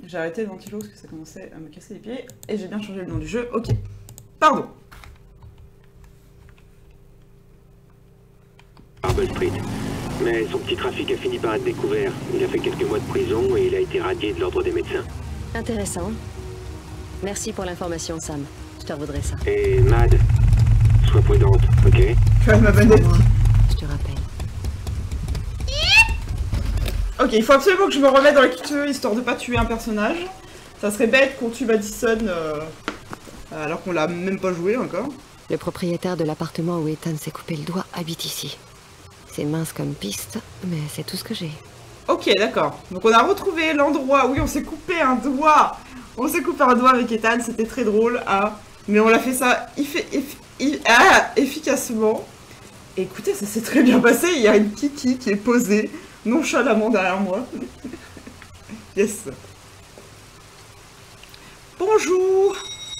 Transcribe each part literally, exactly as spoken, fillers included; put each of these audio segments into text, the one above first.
J'ai arrêté le ventilo parce que ça commençait à me casser les pieds. Et j'ai bien changé le nom du jeu. Ok. Pardon. Marble Street. Mais son petit trafic a fini par être découvert. Il a fait quelques mois de prison et il a été radié de l'ordre des médecins. Intéressant. Merci pour l'information, Sam. Je te revaudrai ça. Et Mad, sois prudente, ok? Tu as ma bandette. Je te rappelle. Ok, il faut absolument que je me remette dans le kit histoire de pas tuer un personnage. Ça serait bête qu'on tue Madison euh, alors qu'on l'a même pas joué encore. Le propriétaire de l'appartement où Ethan s'est coupé le doigt habite ici. C'est mince comme piste, mais c'est tout ce que j'ai. Ok, d'accord. Donc on a retrouvé l'endroit, oui, on s'est coupé un doigt. On s'est coupé un doigt avec Ethan, c'était très drôle, hein. Mais on l'a fait ça effi effi effi ah, efficacement. Et écoutez, ça s'est très bien passé, il y a une Kiki qui est posée nonchalamment derrière moi. Yes. Bonjour.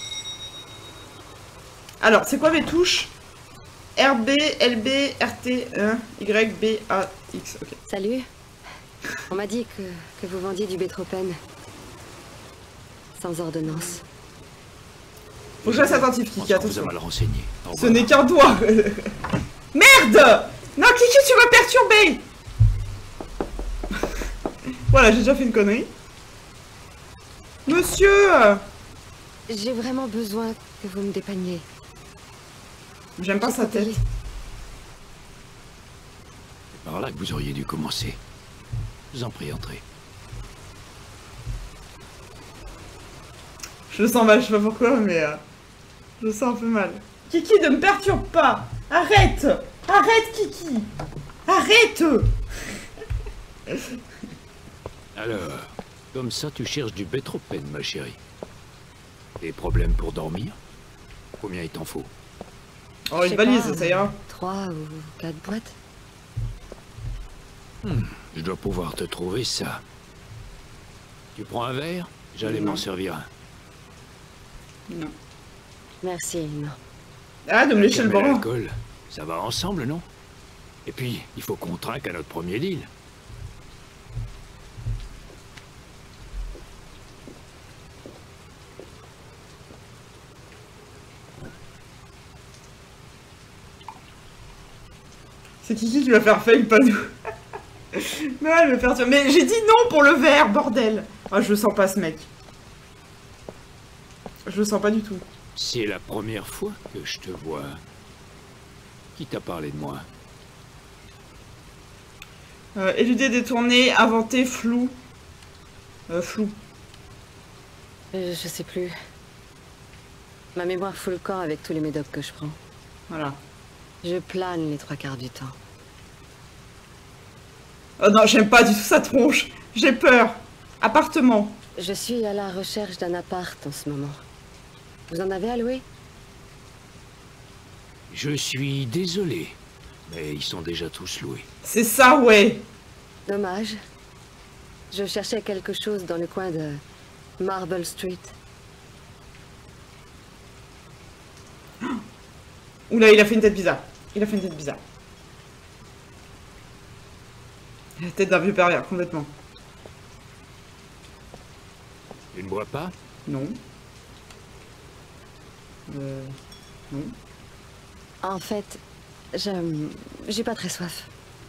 Alors, c'est quoi mes touches? R B, L B, R T, un, Y, B, A, X. Ok. Salut. On m'a dit que, que vous vendiez du bétropène. Sans ordonnance. Faut que je reste attentif, Kiki, attention. Mal renseigné. Ce n'est qu'un doigt. Merde. Non, Kiki, tu m'as perturbé. Voilà, j'ai déjà fait une connerie. Monsieur. J'ai vraiment besoin que vous me dépanniez. J'aime pas sa tête. C'est par là que vous auriez dû commencer. Je vous en prie, entrez. Je le sens mal, je sais pas pourquoi, mais euh, je le sens un peu mal. Kiki, ne me perturbe pas. Arrête. Arrête, Kiki. Arrête. Alors, comme ça, tu cherches du bétropène, ma chérie. Des problèmes pour dormir? Combien il t'en faut? Oh, une valise, ça ira. Trois ou quatre boîtes. Hmm, je dois pouvoir te trouver ça. Tu prends un verre? J'allais m'en servir un. Non. Merci, non. Ah, de me lécher le bras. L'alcool, ça va ensemble, non? Et puis, il faut qu'on trinque à notre premier deal. C'est Kiki qui va faire fail, pas nous. Mais elle me perturbe. Mais j'ai dit non pour le verre, bordel. Ah, je le sens pas, ce mec. Je le sens pas du tout. C'est la première fois que je te vois. Qui t'a parlé de moi? Euh, éluder, détourner, inventer, flou. Euh, flou. Euh, je sais plus. Ma mémoire fout le camp avec tous les médocs que je prends. Voilà. Je plane les trois quarts du temps. Oh non, j'aime pas du tout sa tronche. J'ai peur. Appartement. Je suis à la recherche d'un appart en ce moment. Vous en avez à louer? Je suis désolé, mais ils sont déjà tous loués. C'est ça, ouais. Dommage. Je cherchais quelque chose dans le coin de Marble Street. Oula, il a fait une tête bizarre. Il a fait une tête bizarre. La tête d'un vieux pervers, complètement. Tu ne bois pas? Non. Euh... Non. En fait, je... j'ai pas très soif.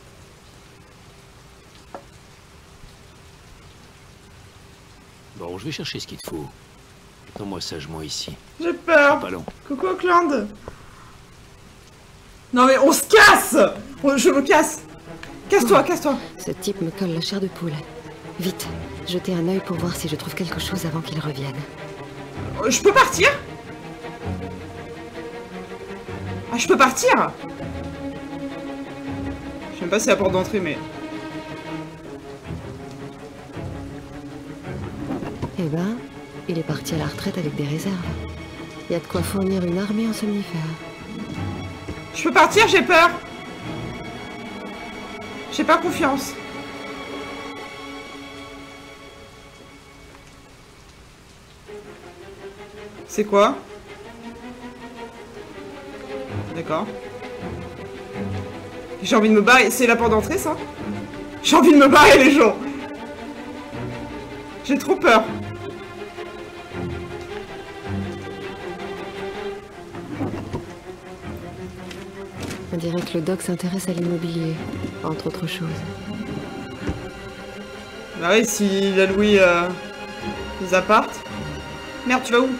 Bon, je vais chercher ce qu'il te faut. Attends-moi sagement ici. J'ai peur. Pas long. Coucou Auckland. Non mais on se casse. Je me casse. Casse-toi, casse-toi. Ce type me colle la chair de poule. Vite, jetez un œil pour voir si je trouve quelque chose avant qu'il revienne. Euh, je peux partir? Ah, je peux partir? Je sais même pas si c'est la porte d'entrée, mais... Eh ben, il est parti à la retraite avec des réserves. Il y a de quoi fournir une armée en somnifères. Je peux partir, j'ai peur. J'ai pas confiance. C'est quoi? D'accord. J'ai envie de me barrer. C'est la porte d'entrée, ça? J'ai envie de me barrer, les gens. J'ai trop peur. On dirait que le doc s'intéresse à l'immobilier, entre autres choses. Bah oui, s'il a loué euh, des appartes. Merde, tu vas où?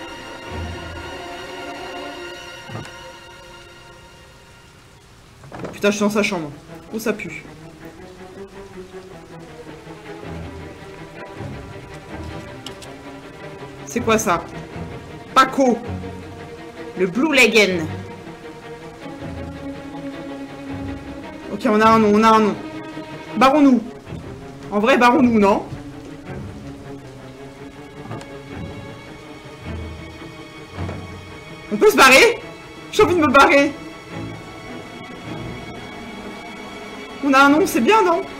Putain, je suis dans sa chambre. Oh, ça pue. C'est quoi ça? Paco. Le Blue Lagoon. Ok, on a un nom, on a un nom. Barrons-nous. En vrai, barrons-nous, non? On peut se barrer? J'ai envie de me barrer. On a un nom, c'est bien, non?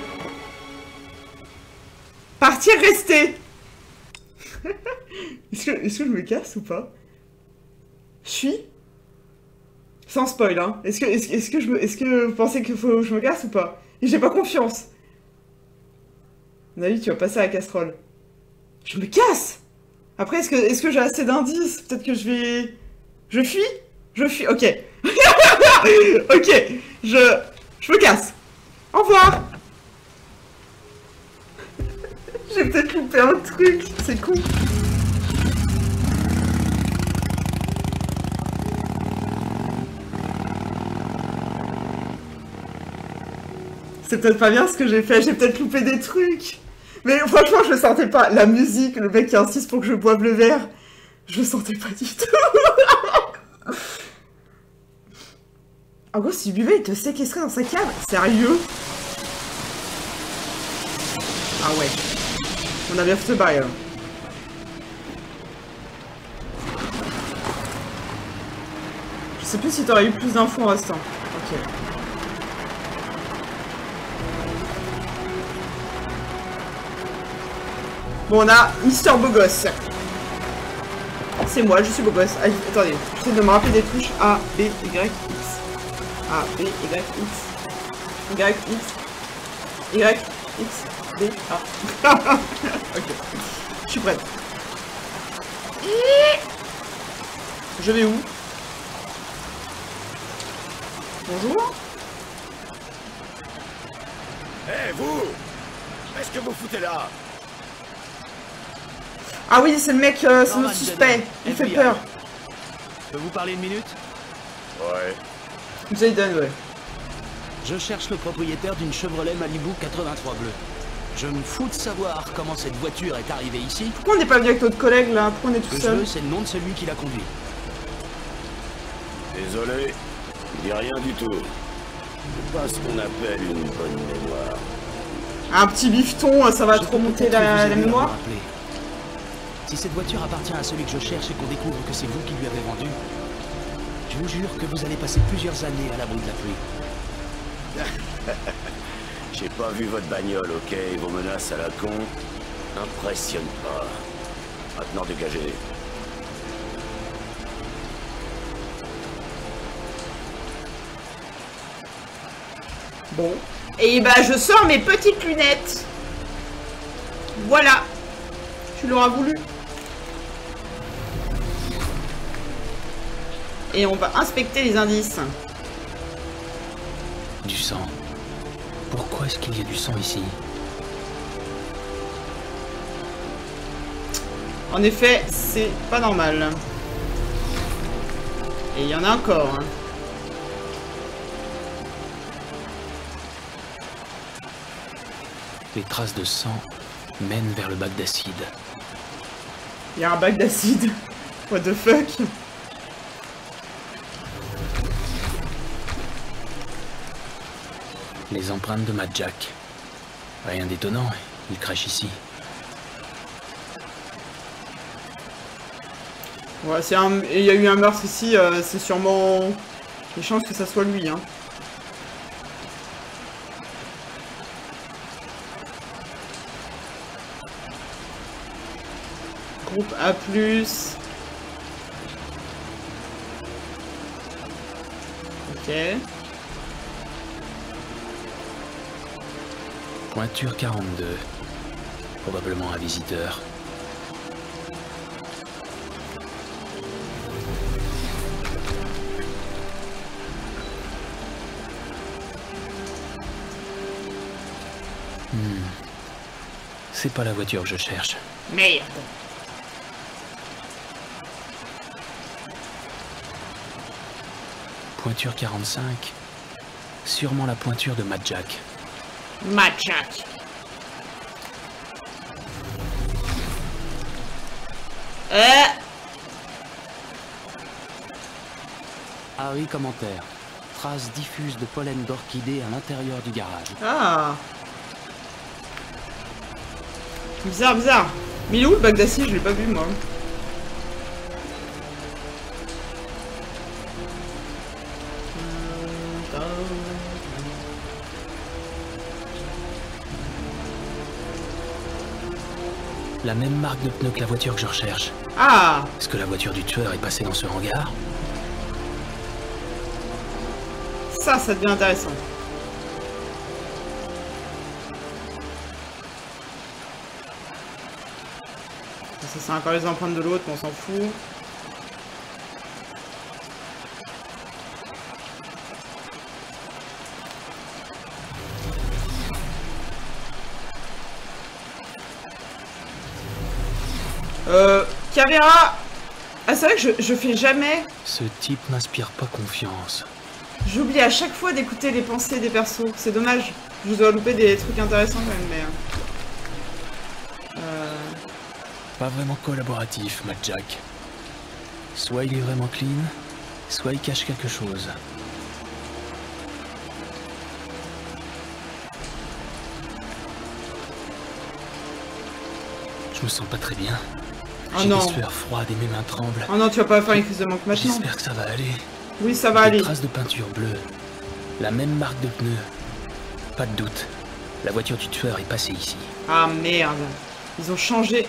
Partir, rester. Est-ce que, est-ce que je me casse ou pas? Je suis? Sans spoil, hein. Est-ce que, est-ce, est-ce que je me, est-ce que vous pensez qu'il faut que je me casse ou pas? J'ai pas confiance. Naïf, tu vas passer à la casserole. Je me casse. Après, est-ce que, est-ce que j'ai assez d'indices? Peut-être que je vais... Je fuis? Je fuis, ok. Ok, je... Je me casse. Au revoir. J'ai peut-être loupé un truc, c'est cool. C'est peut-être pas bien ce que j'ai fait, j'ai peut-être loupé des trucs. Mais franchement, je le sentais pas. La musique, le mec qui insiste pour que je boive le verre, je le sentais pas du tout. En gros, s'il buvait, il te séquestrait dans sa cave. Sérieux? Ah ouais. On a bien fait ce bail, alors. Je sais plus si t'aurais eu plus d'infos en restant. Ok. Bon, on a Mister Beau Gosse. C'est moi, je suis beau gosse. Ah, attendez, j'essaie de me rappeler des touches. A, B, Y, X. A, B, Y, X. Y, X. Y, X, B, A. Ok. Je suis prête. Je vais où? Bonjour. Hé, hey, vous! Qu'est-ce que vous foutez là? Ah oui, c'est le mec, euh, c'est notre suspect. Il fait peur. Je peux vous parler une minute? Ouais. Jaden, ouais. Je cherche le propriétaire d'une Chevrolet Malibu quatre-vingt-trois bleue. Je me fous de savoir comment cette voiture est arrivée ici. Pourquoi on n'est pas venu avec notre collègue là? Pourquoi on est tout Ce que seul? je veux, c'est le nom de celui qui l'a conduit. Désolé, il dit rien du tout. C'est pas ce qu'on appelle une bonne mémoire. Un petit bifton, ça va Je trop peux monter peut-être la, vous la aider à mémoire. me rappeler. Si cette voiture appartient à celui que je cherche et qu'on découvre que c'est vous qui lui avez vendu, je vous jure que vous allez passer plusieurs années à l'abri de la pluie. J'ai pas vu votre bagnole, ok? Vos menaces à la con impressionnent pas. Maintenant dégagez. Bon. Et bah je sors mes petites lunettes. Voilà. Tu l'auras voulu. Et on va inspecter les indices. Du sang. Pourquoi est-ce qu'il y a du sang ici? En effet, c'est pas normal. Et il y en a encore. Hein. Les traces de sang mènent vers le bac d'acide. Il y a un bac d'acide. What the fuck? Les empreintes de Mad Jack. Rien d'étonnant, il crache ici. Ouais, c'est un... il y a eu un meurtre ici, euh, c'est sûrement... les chances que ça soit lui, hein. Groupe A plus. Ok. Pointure quarante-deux. Probablement un visiteur. Hmm. C'est pas la voiture que je cherche. Merde. Pointure quarante-cinq. Sûrement la pointure de Mad Jack. Mad Jack. Euh. Harry commentaire. Traces diffuses de pollen d'orchidée à l'intérieur du garage. Ah. Bizarre, bizarre. Mais il est où le bac d'acide? Je l'ai pas vu moi. La même marque de pneus que la voiture que je recherche. Ah. Est-ce que la voiture du tueur est passée dans ce hangar? Ça, ça devient intéressant. Ça, c'est encore les empreintes de l'autre, mais on s'en fout. Euh, caméra. Ah, c'est vrai que je, je fais jamais... Ce type m'inspire pas confiance. J'oublie à chaque fois d'écouter les pensées des persos. C'est dommage. Je dois louper des trucs intéressants quand même, mais... Euh... Pas vraiment collaboratif, Mad Jack. Soit il est vraiment clean, soit il cache quelque chose. Je me sens pas très bien. Oh J'ai non. des sueurs froides et mes mains tremblent. Oh non, tu vas pas faire une crise de manque maintenant. J'espère que ça va aller. Oui, ça va Des aller. traces de peinture bleue. La même marque de pneus. Pas de doute. La voiture du tueur est passée ici. Ah merde. Ils ont changé.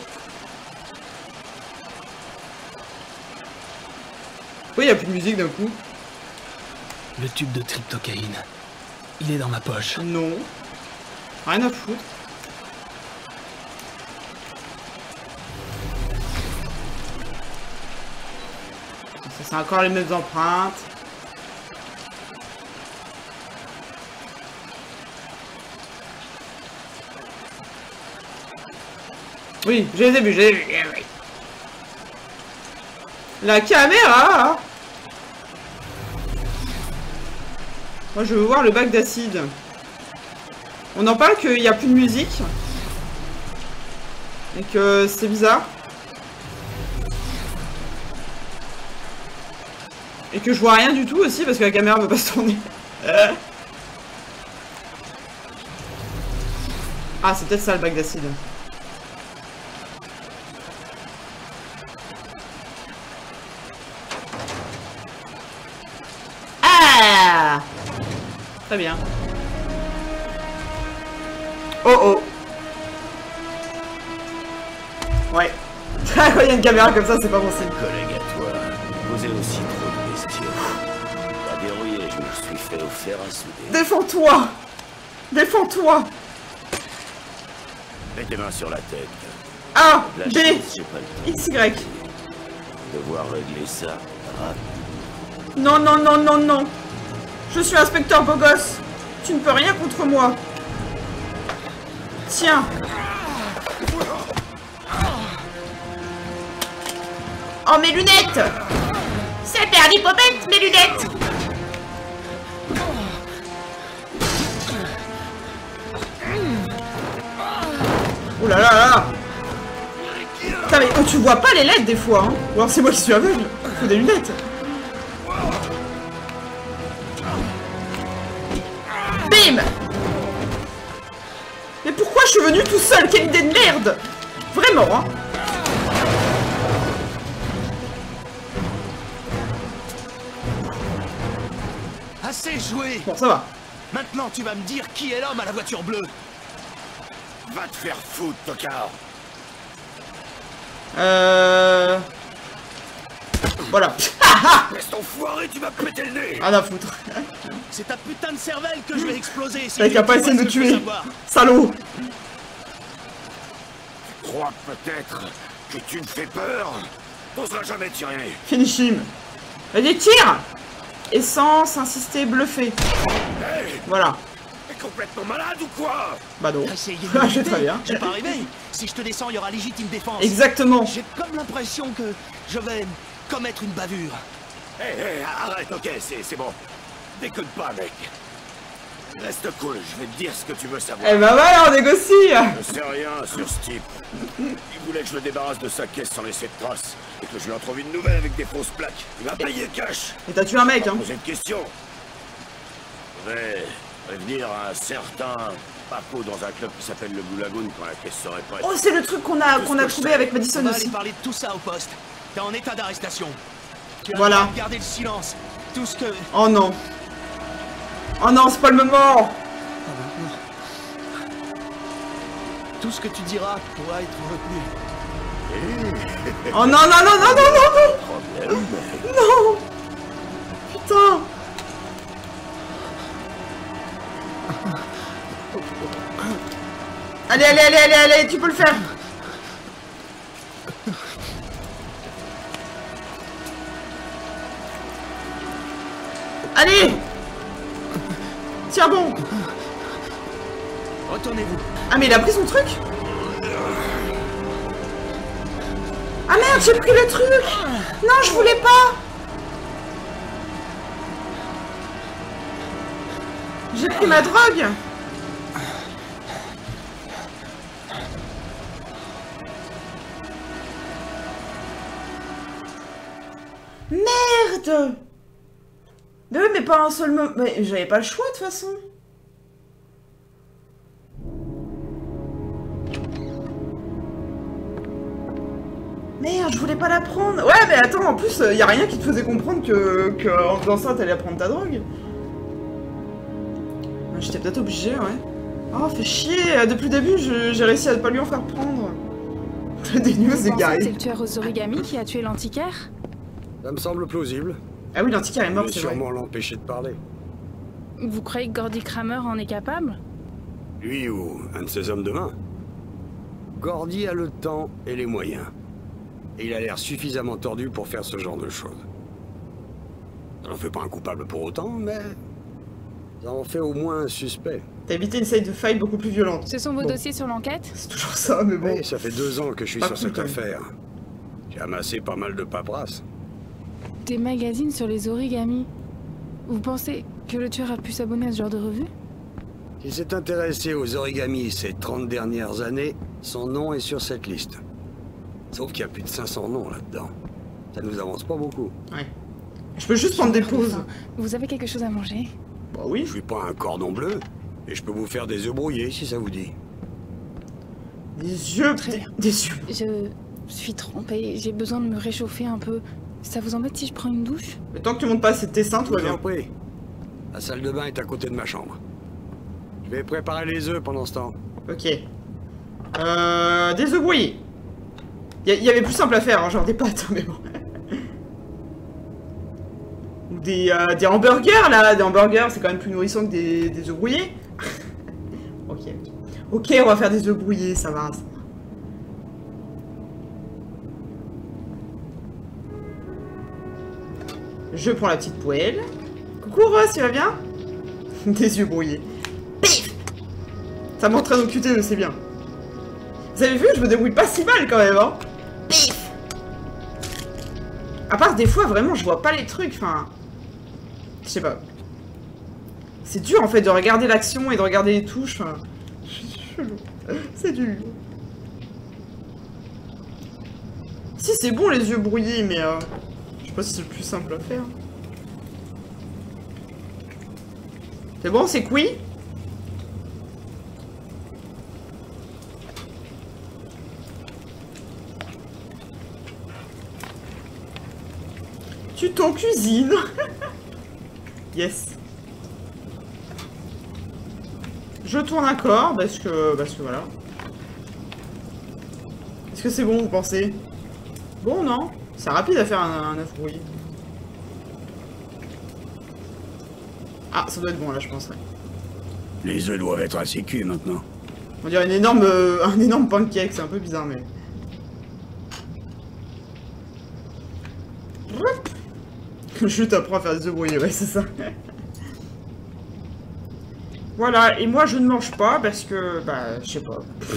Pourquoi il n'y a plus de musique d'un coup? Le tube de tryptocaïne. Il est dans ma poche. Non. Rien à foutre. Ça, c'est encore les mêmes empreintes. Oui, je les ai vus, je les ai vus. Oui. La caméra. Moi, je veux voir le bac d'acide. On en parle qu'il n'y a plus de musique. Et que c'est bizarre. Et que je vois rien du tout aussi parce que la caméra ne veut pas se tourner. Ah, c'est peut-être ça le bac d'acide. Ah! Très bien. Oh oh. Ouais. Quand il y a une caméra comme ça, c'est pas possible. Collègue à toi, posez aussi trop de questions. Pas verrouillé, je me suis fait au fer à souder. Défends-toi! Défends-toi! Mets tes mains sur la tête. A, La B, chance, j'ai pas le temps X, Y. de devoir régler ça. rapide. Non, non, non, non, non. Je suis inspecteur beau gosse. Tu ne peux rien contre moi. Tiens. Oh, mes lunettes! C'est perdu, Popette, mes lunettes! Oh là là là! Putain, mais oh, tu vois pas les L E D des fois, hein? Ou alors c'est moi qui suis aveugle. Il faut des lunettes. Bim! Mais pourquoi je suis venu tout seul? Quelle idée de merde! Vraiment, hein? Assez joué! Bon, ça va. Maintenant, tu vas me dire qui est l'homme à la voiture bleue. Va te faire foutre, tocard. Euh... Voilà. Laisse ton foiré, tu vas péter le nez. Rien à foutre. C'est ta putain de cervelle que je vais exploser. Si T'as qu'à tu pas vois essayer de ce me que je veux tuer. savoir. Salaud. crois peut-être que tu me fais peur? T'oseras jamais tirer. Finish him. Vas-y, tire. Essence, insister, bluffer. Hey, Voilà. t'es complètement malade ou quoi? Bah non. Essayez de Ah, je m'éviter. très bien. Je vais pas arriver. Si je te descends, il y aura légitime défense. Exactement. J'ai comme l'impression que je vais commettre une bavure. Hé, hey, hey, arrête, ok, c'est bon. Déconne pas, mec. Reste cool, je vais te dire ce que tu veux savoir. Eh bah voilà, on négocie. Je sais rien sur ce type. Il voulait que je me débarrasse de sa caisse sans laisser de traces. Et que je lui en trouve une nouvelle avec des fausses plaques. Il m'a payé cash. Et t'as tué un mec, hein. Poser une question. Je vais prévenir un certain Paco dans un club qui s'appelle le Blue Lagoon quand la caisse serait prête. Oh, c'est le truc qu'on a, qu'on a trouvé avec Madison On va aller aussi. parler de tout ça au poste. T'es en état d'arrestation. Tu as Voilà. le droit de garder le silence. Tout ce que... Oh non. Oh non, c'est pas le moment. Tout ce que tu diras pourra être retenu. Oh non, non, non, non, non, non, Problème. non. Non. Putain. Allez, allez, allez, allez, allez, tu peux le faire. Allez. Tiens bon. Retournez-vous. Ah mais il a pris son truc. Ah merde, j'ai pris le truc. Non, je voulais pas. J'ai pris ma drogue. Merde. Mais oui, mais pas un seul moment. Mais j'avais pas le choix de toute façon. Merde, je voulais pas la prendre. Ouais, mais attends, en plus, y a rien qui te faisait comprendre que, que en faisant ça, t'allais prendre ta drogue. J'étais peut-être obligée, ouais. Oh, fait chier. Depuis le début, j'ai réussi à ne pas lui en faire prendre. Des news Vous pensez égarées. que c'est le tueur aux origamis qui a tué l'antiquaire? Ça me semble plausible. Ah oui, l'antiquaire est mort, Mais c'est vrai. sûrement l'empêcher de parler. Vous croyez que Gordy Kramer en est capable? Lui ou un de ses hommes de main. Gordy a le temps et les moyens. Et il a l'air suffisamment tordu pour faire ce genre de choses. Ça n'en fait pas un coupable pour autant, mais... ça en fait au moins un suspect. T'as évité une side de fight beaucoup plus violente. Ce sont vos Bon. dossiers sur l'enquête? C'est toujours ça, mais bon. Oui, ça fait deux ans que je suis Pas sur cool, cette quand même. affaire. J'ai amassé pas mal de paperasse. Des magazines sur les origamis. Vous pensez que le tueur a pu s'abonner à ce genre de revue? S'il s'est intéressé aux origamis ces trente dernières années, son nom est sur cette liste. Sauf qu'il y a plus de cinq cents noms là-dedans. Ça nous avance pas beaucoup. Ouais. Je peux juste prendre des pauses. Vous avez quelque chose à manger? Bah oui. Je suis pas un cordon bleu, et je peux vous faire des œufs brouillés si ça vous dit. Des yeux. Très Des, bien. des yeux. Je suis trempée, j'ai besoin de me réchauffer un peu. Ça vous embête si je prends une douche? Mais tant que tu montes pas assez de tes seins, tout va Je vous en bien. prie. La salle de bain est à côté de ma chambre. Je vais préparer les œufs pendant ce temps. Ok. Euh. Des œufs brouillés. Il y, y avait plus simple à faire, hein, genre des pâtes, mais bon. Ou des, euh, des hamburgers, là. Des hamburgers, c'est quand même plus nourrissant que des, des œufs brouillés. Ok, ok. Ok, on va faire des œufs brouillés, ça va. Ça va. Je prends la petite poêle. Coucou Ross, tu vas bien? Des yeux brouillés. Pif! Ça m'entraîne au Q T E, c'est bien. Vous avez vu, je me débrouille pas si mal quand même, hein? Pif! À part des fois, vraiment, je vois pas les trucs, enfin... Je sais pas. C'est dur en fait de regarder l'action et de regarder les touches, enfin... Chelou. C'est dur. Si, c'est bon les yeux brouillés, mais... Euh... Je sais pas si c'est le plus simple à faire. C'est bon, c'est cuit? Tu t'en cuisines. Yes. Je tourne un corps parce que... Parce que voilà. Est-ce que c'est bon, vous pensez? Bon, non? C'est rapide à faire un, un œuf brouillé. Ah, ça doit être bon là, je penserais. Les œufs doivent être assez cuits maintenant. On dirait une énorme, euh, un énorme pancake, c'est un peu bizarre, mais... Je t'apprends à faire des œufs brouillés, ouais, c'est ça. Voilà, et moi je ne mange pas parce que, bah, je sais pas.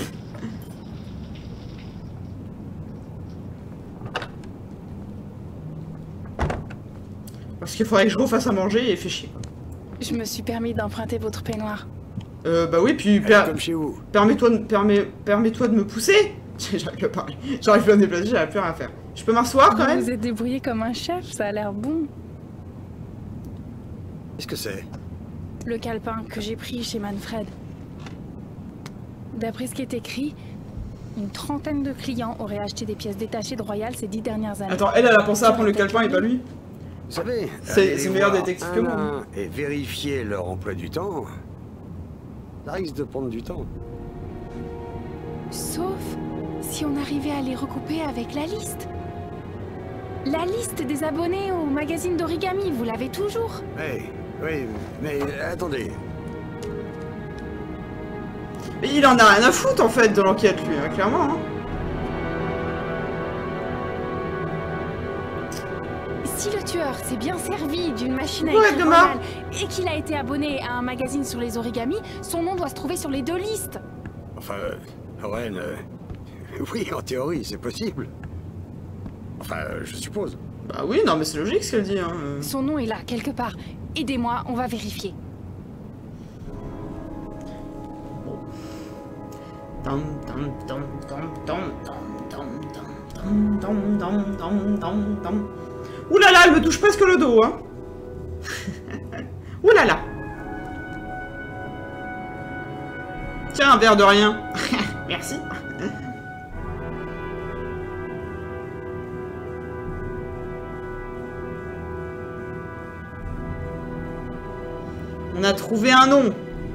Parce qu'il faudrait que je refasse à manger et fait chier. Je me suis permis d'emprunter votre peignoir. Euh, bah oui, puis... Per... Comme chez vous. Permets-toi de... Permets... Permets-toi de me pousser. J'arrive plus à parler. J'arrive plus à me déplacer, j'arrive plus rien à faire. Je peux m'asseoir quand Vous même? vous êtes débrouillé comme un chef, ça a l'air bon. Qu'est-ce que c'est? Le calepin que j'ai pris chez Manfred. D'après ce qui est écrit, une trentaine de clients auraient acheté des pièces détachées de Royal ces dix dernières années. Attends, elle, elle a pensé à prendre le calepin et pas lui? Vous savez, C'est- aller c'est les meilleur voir détective un que moi. à un et vérifier leur emploi du temps, ça risque de prendre du temps. Sauf si on arrivait à les recouper avec la liste. La liste des abonnés au magazine d'origami, vous l'avez toujours? Oui, oui, mais attendez. Mais il en a rien à foutre en fait de l'enquête lui, hein, clairement. Hein. Si le tueur s'est bien servi d'une machine à Ouais, écrire demain. Royal et qu'il a été abonné à un magazine sur les origamis, son nom doit se trouver sur les deux listes. Enfin, euh, Ren, euh, oui, en théorie, c'est possible. Enfin, euh, je suppose. Bah oui, non mais c'est logique ce qu'elle dit. Hein. euh. Son nom est là, quelque part. Aidez-moi, on va vérifier. Dum, dum, dum, dum, dum, dum, dum, dum, dum, dum, dum, dum. Ouh là là, elle me touche presque le dos, hein. Ouh là là. Tiens, un verre de rien. Merci. On a trouvé un nom.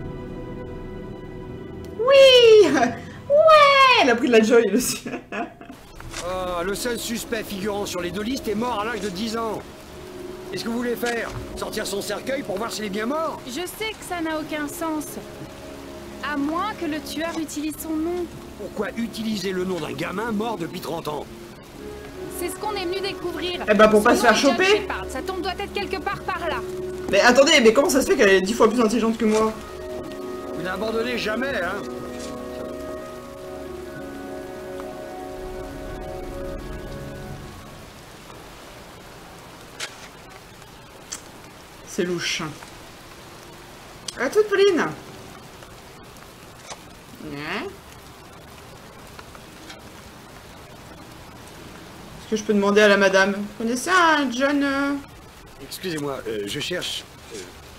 Oui. Ouais. Elle a pris de la joy dessus. Oh, le seul suspect figurant sur les deux listes est mort à l'âge de dix ans. Qu'est-ce que vous voulez faire? Sortir son cercueil pour voir s'il est bien mort? Je sais que ça n'a aucun sens. À moins que le tueur utilise son nom. Pourquoi utiliser le nom d'un gamin mort depuis trente ans? C'est ce qu'on est venu découvrir. Eh ben, pour pas Son se faire nom est John choper. Shepard. Ça tombe doit être quelque part par là. Mais attendez, mais comment ça se fait qu'elle est dix fois plus intelligente que moi? Vous n'abandonnez jamais, hein? C'est louche. À toute Pauline. Ouais. Est-ce que je peux demander à la madame? Vous connaissez un John... euh... Excusez-moi, euh, je cherche... euh,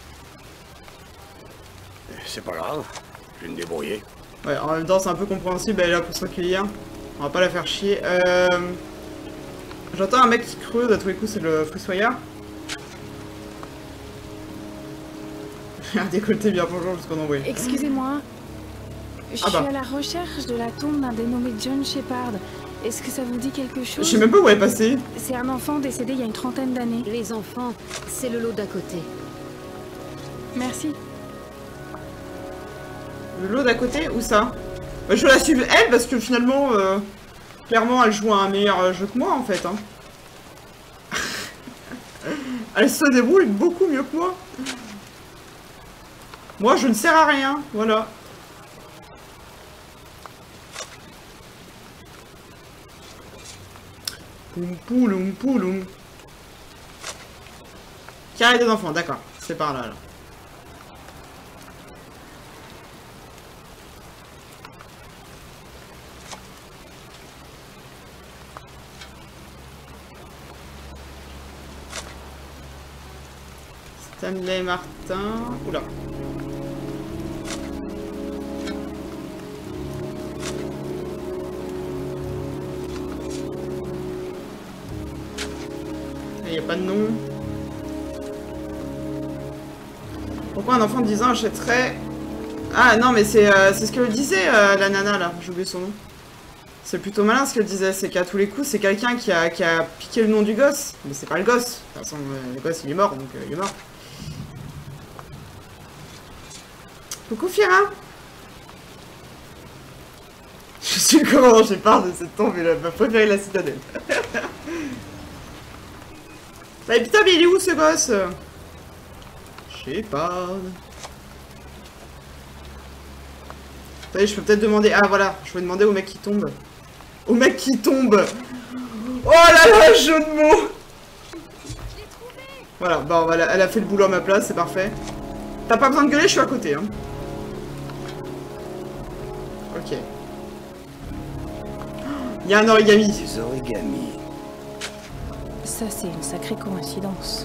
C'est pas grave, je vais me débrouiller. Ouais, en même temps, c'est un peu compréhensible, elle est là pour se recueillir. On va pas la faire chier. Euh... J'entends un mec qui creuse, à tous les coups, c'est le fossoyeur. Un décolleté bien bonjour jusqu'au nombril. Excusez-moi. Je Ah bah. suis à la recherche de la tombe d'un dénommé John Shepard. Est-ce que ça vous dit quelque Je chose? sais même pas où elle est passée. C'est un enfant décédé il y a une trentaine d'années. Les enfants, c'est le lot d'à côté. Merci. Le lot d'à côté, où ça? Bah, je vais la suivre elle parce que finalement, euh, clairement, elle joue à un meilleur jeu que moi en fait. Hein. Elle se débrouille beaucoup mieux que moi. Moi, je ne sers à rien, voilà. Poum pouloum pouloum. Carré des enfants, d'accord. C'est par là, là. Stanley Martin... Oula. Il n'y a pas de nom. Pourquoi un enfant de dix ans achèterait... Ah non, mais c'est euh, c'est ce qu'elle disait, euh, la nana, là. J'ai oublié son nom. C'est plutôt malin ce qu'elle disait. C'est qu'à tous les coups, c'est quelqu'un qui a, qui a piqué le nom du gosse. Mais c'est pas le gosse. De toute façon, euh, le gosse, il est mort, donc euh, il est mort. Coucou, Fira. suis le commandant Shepard de cette tombe et elle va préférer la citadelle. Bah putain, mais il est où ce gosse? Shepard. Attendez, je peux peut-être demander... Ah voilà, je vais demander au mec qui tombe. Au mec qui tombe. Oh là là, jeu de mots. Voilà, bon, elle a, elle a fait le boulot à ma place, c'est parfait. T'as pas besoin de gueuler, je suis à côté. Hein. Ok. Il y a un origami. Des origamis. Ça, c'est une sacrée coïncidence.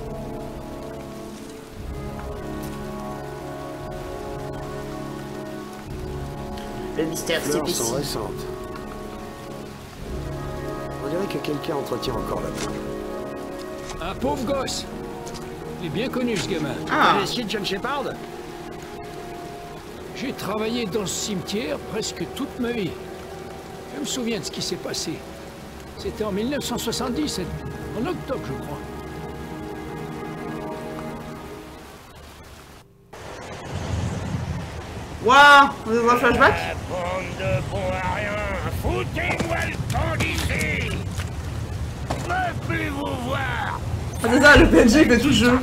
Le mystère, Les fleurs sont récentes. On dirait que quelqu'un entretient encore la peau. Un pauvre gosse. Il est bien connu, ce gamin. Ah. Connaissiez John Shepard? J'ai travaillé dans ce cimetière presque toute ma vie. Je me souviens de ce qui s'est passé. C'était en mille neuf cent soixante-dix, en octobre, je crois. Waouh, on est dans un flashback. La bande de bons à rien. Foutez-moi le camp d'ici. Je veux plus vous voir. Ah c'est ça, le P N G fait tout le jeu.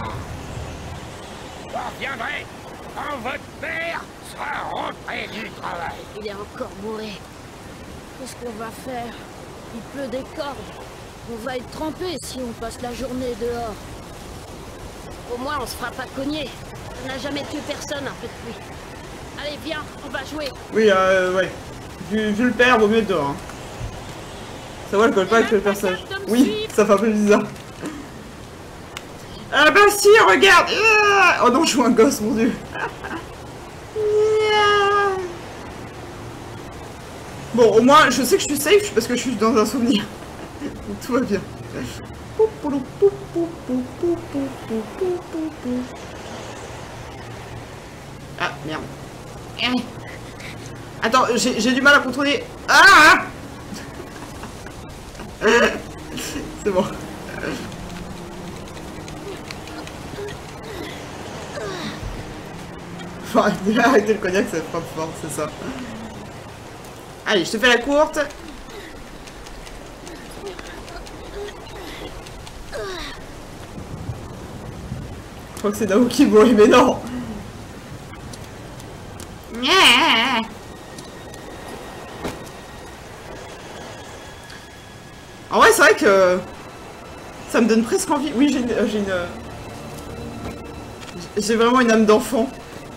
Je reviendrai quand votre père sera rentré du travail. Il est encore bourré. Qu'est-ce qu'on va faire? Il pleut des cordes. On va être trempé si on passe la journée dehors. Au moins, on se fera pas cogner. On n'a jamais tué personne un peu de pluie. Allez, viens, on va jouer. Oui, euh, ouais. Vu, vu le père, vaut mieux être dehors. Hein. Ça va, je colle pas avec le personnage. Oui, ça fait un peu bizarre. Ah bah si, regarde. Oh non, je joue un gosse, mon dieu. Bon, au moins, je sais que je suis safe parce que je suis dans un souvenir. Donc, tout va bien. Ah, merde. Attends, j'ai du mal à contrôler. Ah. C'est bon. Faut arrêter, arrêter le cognac, ça frappe fort, c'est ça. Allez, je te fais la courte. Je crois que c'est Naoki qui mourit, mais non. En vrai, c'est vrai que ça me donne presque envie. Oui, j'ai une, j'ai une, j'ai vraiment une âme d'enfant.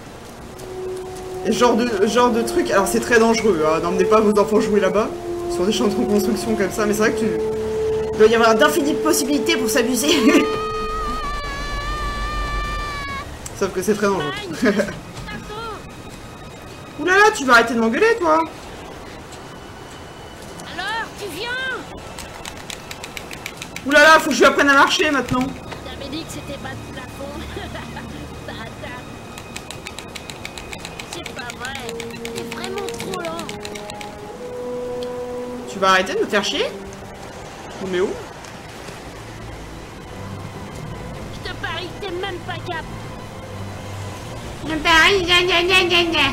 Et genre de, genre de truc. Alors c'est très dangereux. Hein, n'emmenez pas vos enfants jouer là-bas sur des champs de construction comme ça. Mais c'est vrai que tu, il doit y avoir d'infinies possibilités pour s'amuser. Sauf que c'est très dangereux. Oulala, tu vas arrêter de m'engueuler, toi. Alors, tu viens? Oulala, faut que je lui apprenne à marcher maintenant. T'avais dit que c'était bas de plafond. Bâtard. C'est pas vrai. T'es vraiment trop lent. Tu vas arrêter de me faire chier? On met où? Je te parie que t'es même pas cap. Je te parie, gna gna gna gna gna.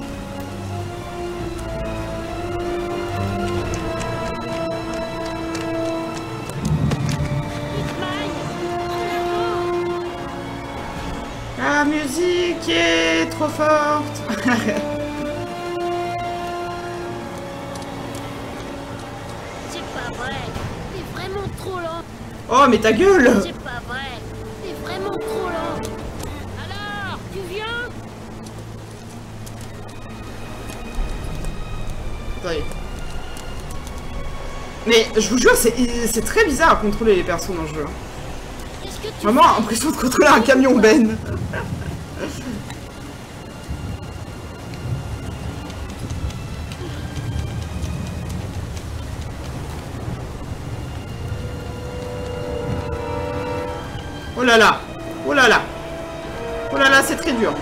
La musique est trop forte. C'est pas vrai. T'es vraiment trop lent. Oh, mais ta gueule. C'est pas vrai. T'es vraiment trop lent. Alors, tu viens? Attendez. Mais je vous jure, c'est très bizarre à contrôler les persos dans le jeu. Vraiment l'impression de contrôler un camion Ben. Oh là là. Oh là là. Oh là là, c'est très dur.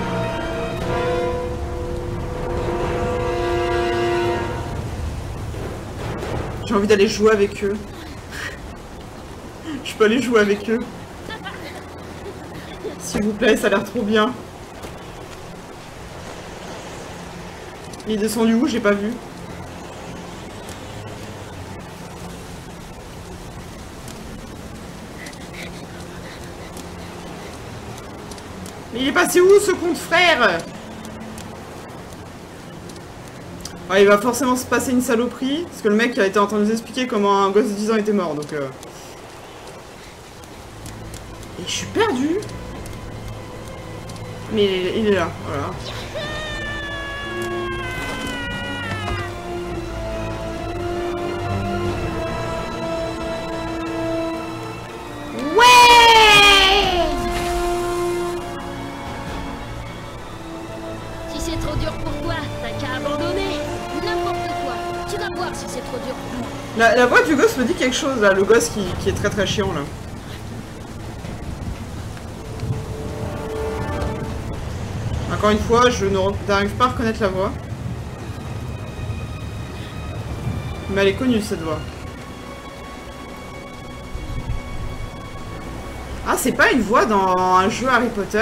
J'ai envie d'aller jouer avec eux. Je peux aller jouer avec eux. S'il vous plaît, ça a l'air trop bien. Il est descendu où? J'ai pas vu. Mais il est passé où ce compte frère? Ouais, il va forcément se passer une saloperie. Parce que le mec a été en train de nous expliquer comment un gosse de dix ans était mort. Donc... Euh... Et je suis perdu. Mais il est, il est là, voilà. La, la voix du gosse me dit quelque chose là, le gosse qui, qui est très très chiant là. Encore une fois, je n'arrive pas à reconnaître la voix. Mais elle est connue cette voix. Ah, c'est pas une voix dans un jeu Harry Potter?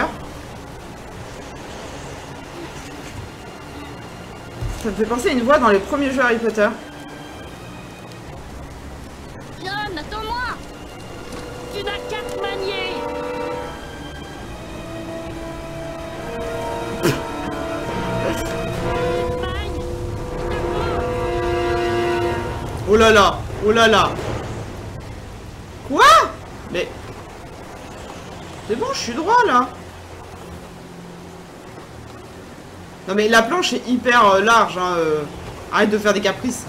Ça me fait penser à une voix dans les premiers jeux Harry Potter. John, attends-moi! Tu n'as qu'à te manier! Oh là là! Oh là là! Quoi? Mais... C'est bon, je suis droit là! Non mais la planche est hyper euh, large, hein, euh... arrête de faire des caprices.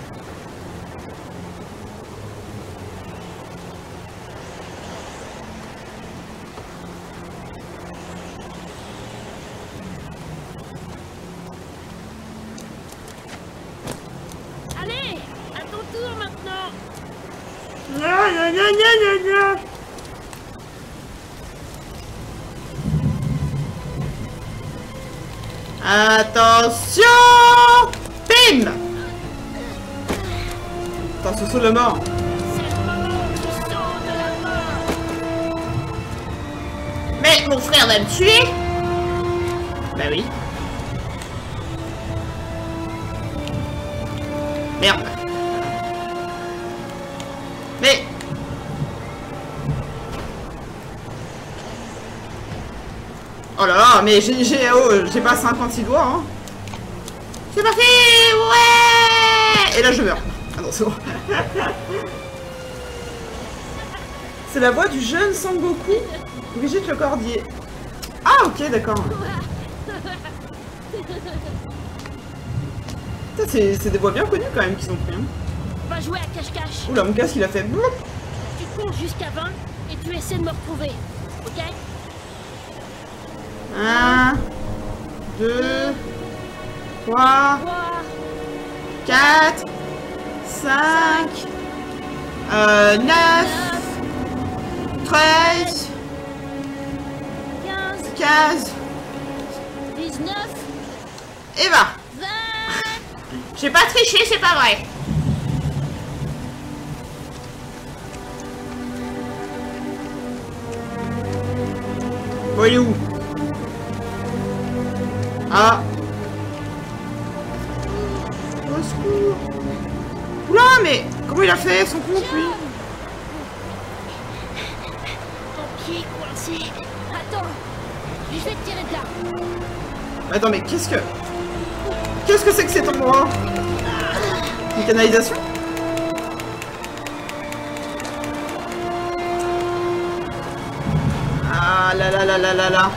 Allez, à ton tour maintenant. Gna, gna, gna, gna, gna. Attention! Bim! Attends, ce saut de la mort. Mais mon frère va me tuer? Bah oui. Merde. Mais... Oh là là, mais j'ai oh, j'ai pas cinquante-six doigts, hein. C'est parti! Ouais! Et là je meurs. Ah non, c'est bon. C'est la voix du jeune Sangoku, Brigitte Le Cordier. Ah ok, d'accord. C'est des voix bien connues quand même qui sont pris. Hein. On va jouer à cache-cache. Oula, mon casque il a fait... Tu comptes jusqu'à vingt et tu essaies de me retrouver, ok? un, deux, trois, quatre, cinq, neuf, treize, quinze, dix-neuf, et va. J'ai pas triché, c'est pas vrai. Bon, il est où? Ah. Au secours. Oula, mais comment il a fait son compte, lui? Ton pied coincé. Attends, je vais te tirer de là. Attends, mais qu'est-ce que... Qu'est-ce que c'est que cet endroit? Une canalisation? Ah là là là là là là.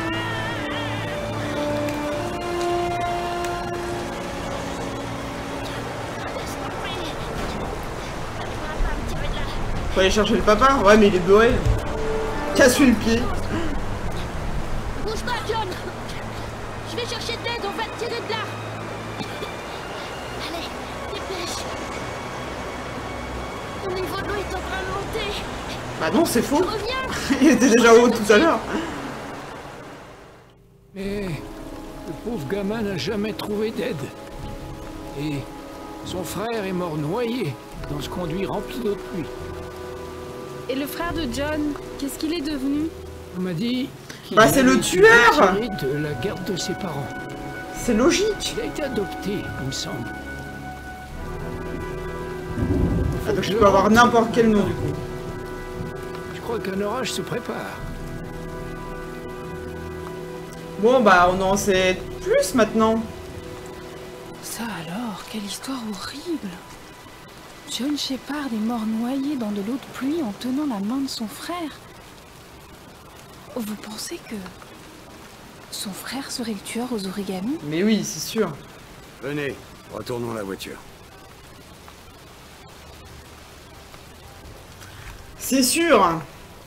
Faut aller chercher le papa? Ouais, mais il est beurré. Casse-lui le pied. Bouge pas, John. Je vais chercher de l'aide, on va te tirer de là. Allez, dépêche. Ton niveau de l'eau est en train de monter. Bah non, c'est faux. Reviens. Il était déjà haut tout à l'heure. Mais le pauvre gamin n'a jamais trouvé d'aide. Et son frère est mort noyé dans ce conduit rempli d'eau de pluie. Et le frère de John, qu'est-ce qu'il est devenu? On m'a dit... Bah c'est le tueur. De la garde de ses parents. C'est logique. Il a été adopté, il me semble. Ah, donc je peux avoir n'importe quel nom du coup. Je crois qu'un orage se prépare. Bon, bah, on en sait plus maintenant. Ça alors, quelle histoire horrible. John Shepard est mort noyé dans de l'eau de pluie en tenant la main de son frère. Vous pensez que son frère serait le tueur aux origamis? Mais oui, c'est sûr. Venez, retournons à la voiture. C'est sûr.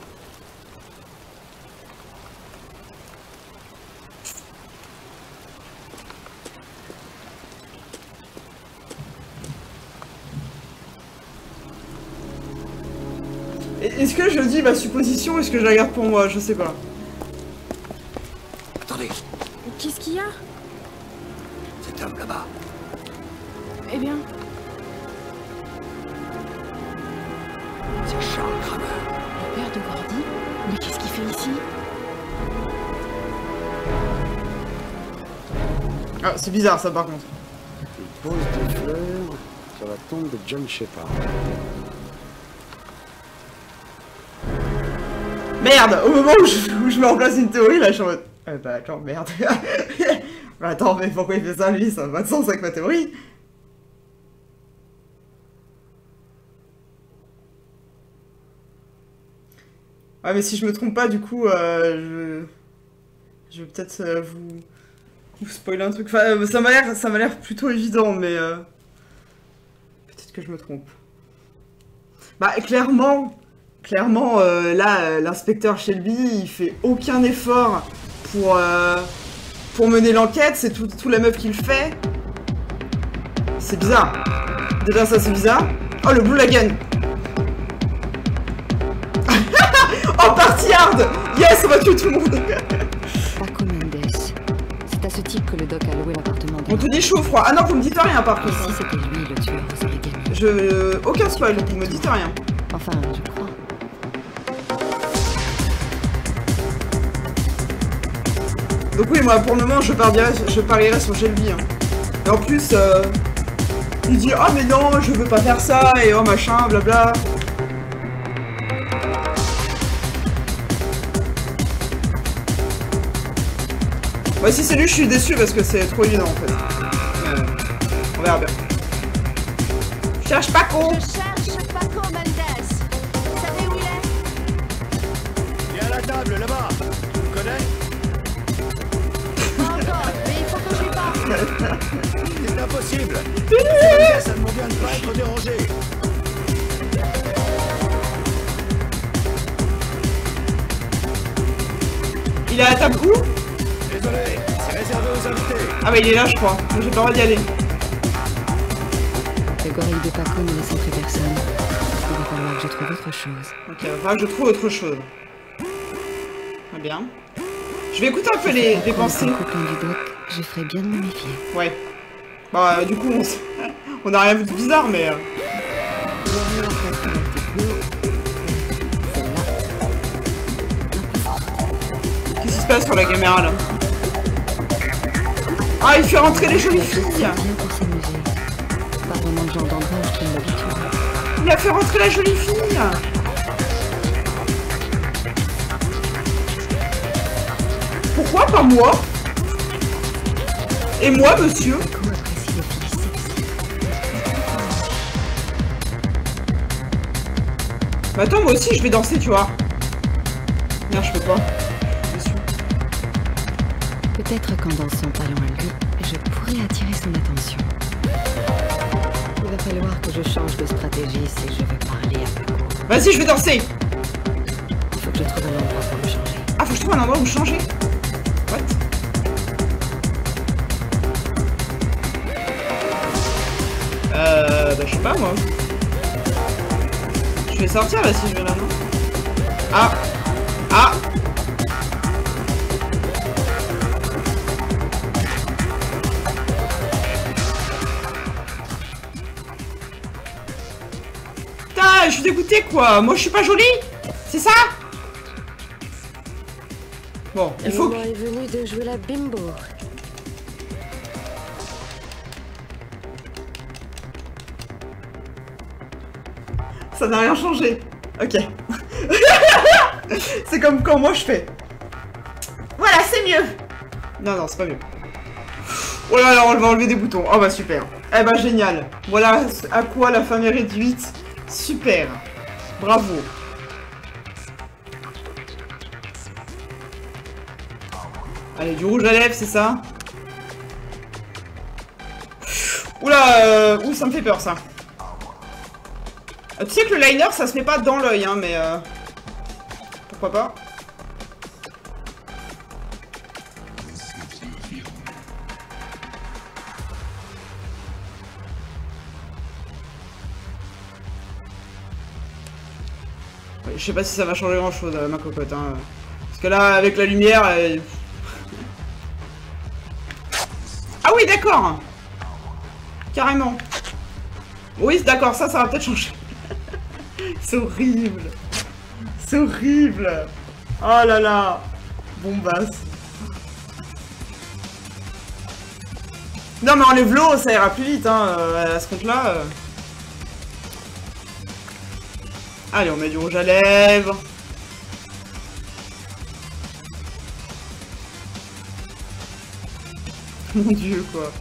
Est-ce que je dis ma supposition ou est-ce que je la garde pour moi? Je sais pas. Attendez, Qu'est-ce qu'il y a? cet homme là-bas. Eh bien, C'est Charles Kramer. le père de Gordy? Mais qu'est-ce qu'il fait ici? Ah, c'est bizarre ça par contre. Il pose des fleurs sur la tombe de John Shepard. Merde, au moment où je, où je mets en place une théorie, là, je suis en mode... Eh bah attends, merde. Bah attends, mais pourquoi il fait ça, lui? Ça n'a pas de sens avec ma théorie. Ouais, mais si je me trompe pas, du coup, euh, je... Je vais peut-être euh, vous... vous spoiler un truc. Enfin, euh, ça m'a l'air ça m'a l'air plutôt évident, mais... Euh... Peut-être que je me trompe. Bah, clairement... Clairement, euh, là, l'inspecteur Shelby, il fait aucun effort pour, euh, pour mener l'enquête. C'est tout, tout la meuf qui le fait. C'est bizarre. Déjà, ça, c'est bizarre. Oh, le Blue Lagoon. Oh, party hard. Yes, on va tuer tout le monde. Paco Mendes. C'est à ce type que le doc a loué l'appartement. On te dit chaud ou froid. Ah non, vous me dites rien, par contre. Si c'était lui le tueur aux origamis. Je... Euh, aucun spoil, vous me dites rien. Enfin, je crois. Donc oui, moi, pour le moment, je parierais, je parierais sur Shelby. Hein. Et en plus, euh, il dit « Ah, mais non, je veux pas faire ça, et oh, machin, blabla. » Ouais, si c'est lui, je suis déçu parce que c'est trop évident, en fait. Euh, on verra bien. Je cherche Paco. Je cherche Paco Mendes. Vous savez où il est? Il est à la table, là-bas. Tu le connais? Pas encore, mais il faut que je lui parle. C'est impossible. Ça demande bien de pas être dérangé. Il est à la table où? Désolé, c'est réservé aux invités. Ah bah il est là, je crois. J'ai pas le droit d'y aller. Le gorille de Paco ne laisse entrer personne. Il va falloir que je trouve autre chose. Ok, il va falloir que je trouve autre chose. Très bien. Je vais écouter un peu les, les pensées. Au plan du doc, je ferais bien de me méfier. Ouais. Bah euh, du coup on, s- on a rien vu de bizarre mais... Euh... Qu'est-ce qui se passe sur la caméra là? Ah, il fait rentrer les jolies filles. C'est bien pour s'amuser. Pas vraiment le genre d'endroit où je trouve l'habitude. Il a fait rentrer la jolie fille. Pourquoi pas moi? Et moi, monsieur? Paco apprécie les filles sexy. Bah attends, moi aussi je vais danser, tu vois. Merde, je peux pas. Déçu. Peut-être qu'en dansant pas loin de lui, je pourrais attirer son attention. Il va falloir que je change de stratégie si je veux parler à Paco. Vas-y, je vais danser. Il faut que je trouve un endroit pour me changer. Ah, faut que je trouve un endroit où changer. What? Euh... Bah je sais pas moi. Je vais sortir là si je vais là, non? Ah. Ah. Putain, je suis dégoûtée quoi. Moi je suis pas jolie. C'est ça? Bon, il faut que... Le moment est venu de jouer la bimbo. Ça n'a rien changé. Ok. C'est comme quand moi je fais. Voilà, c'est mieux. Non, non, c'est pas mieux. Oh là là, on va enlever des boutons. Oh bah super. Eh bah génial. Voilà à quoi la femme est réduite. Super. Bravo. Allez, du rouge à lèvres, c'est ça? Oula, euh... Ouh, ça me fait peur, ça. Euh, tu sais que le liner, ça se met pas dans l'œil, hein, mais... Euh... Pourquoi pas? Ouais, je sais pas si ça va changer grand-chose, euh, ma cocotte, hein. Parce que là, avec la lumière... Euh... Ah oui, d'accord. Carrément. Oui, d'accord, ça, ça va peut-être changer. C'est horrible. C'est horrible. Oh là là. Bombasse. Non, mais enlève l'eau, ça ira plus vite, hein, à ce compte-là. Euh... Allez, on met du rouge à lèvres. Mon Dieu, quoi.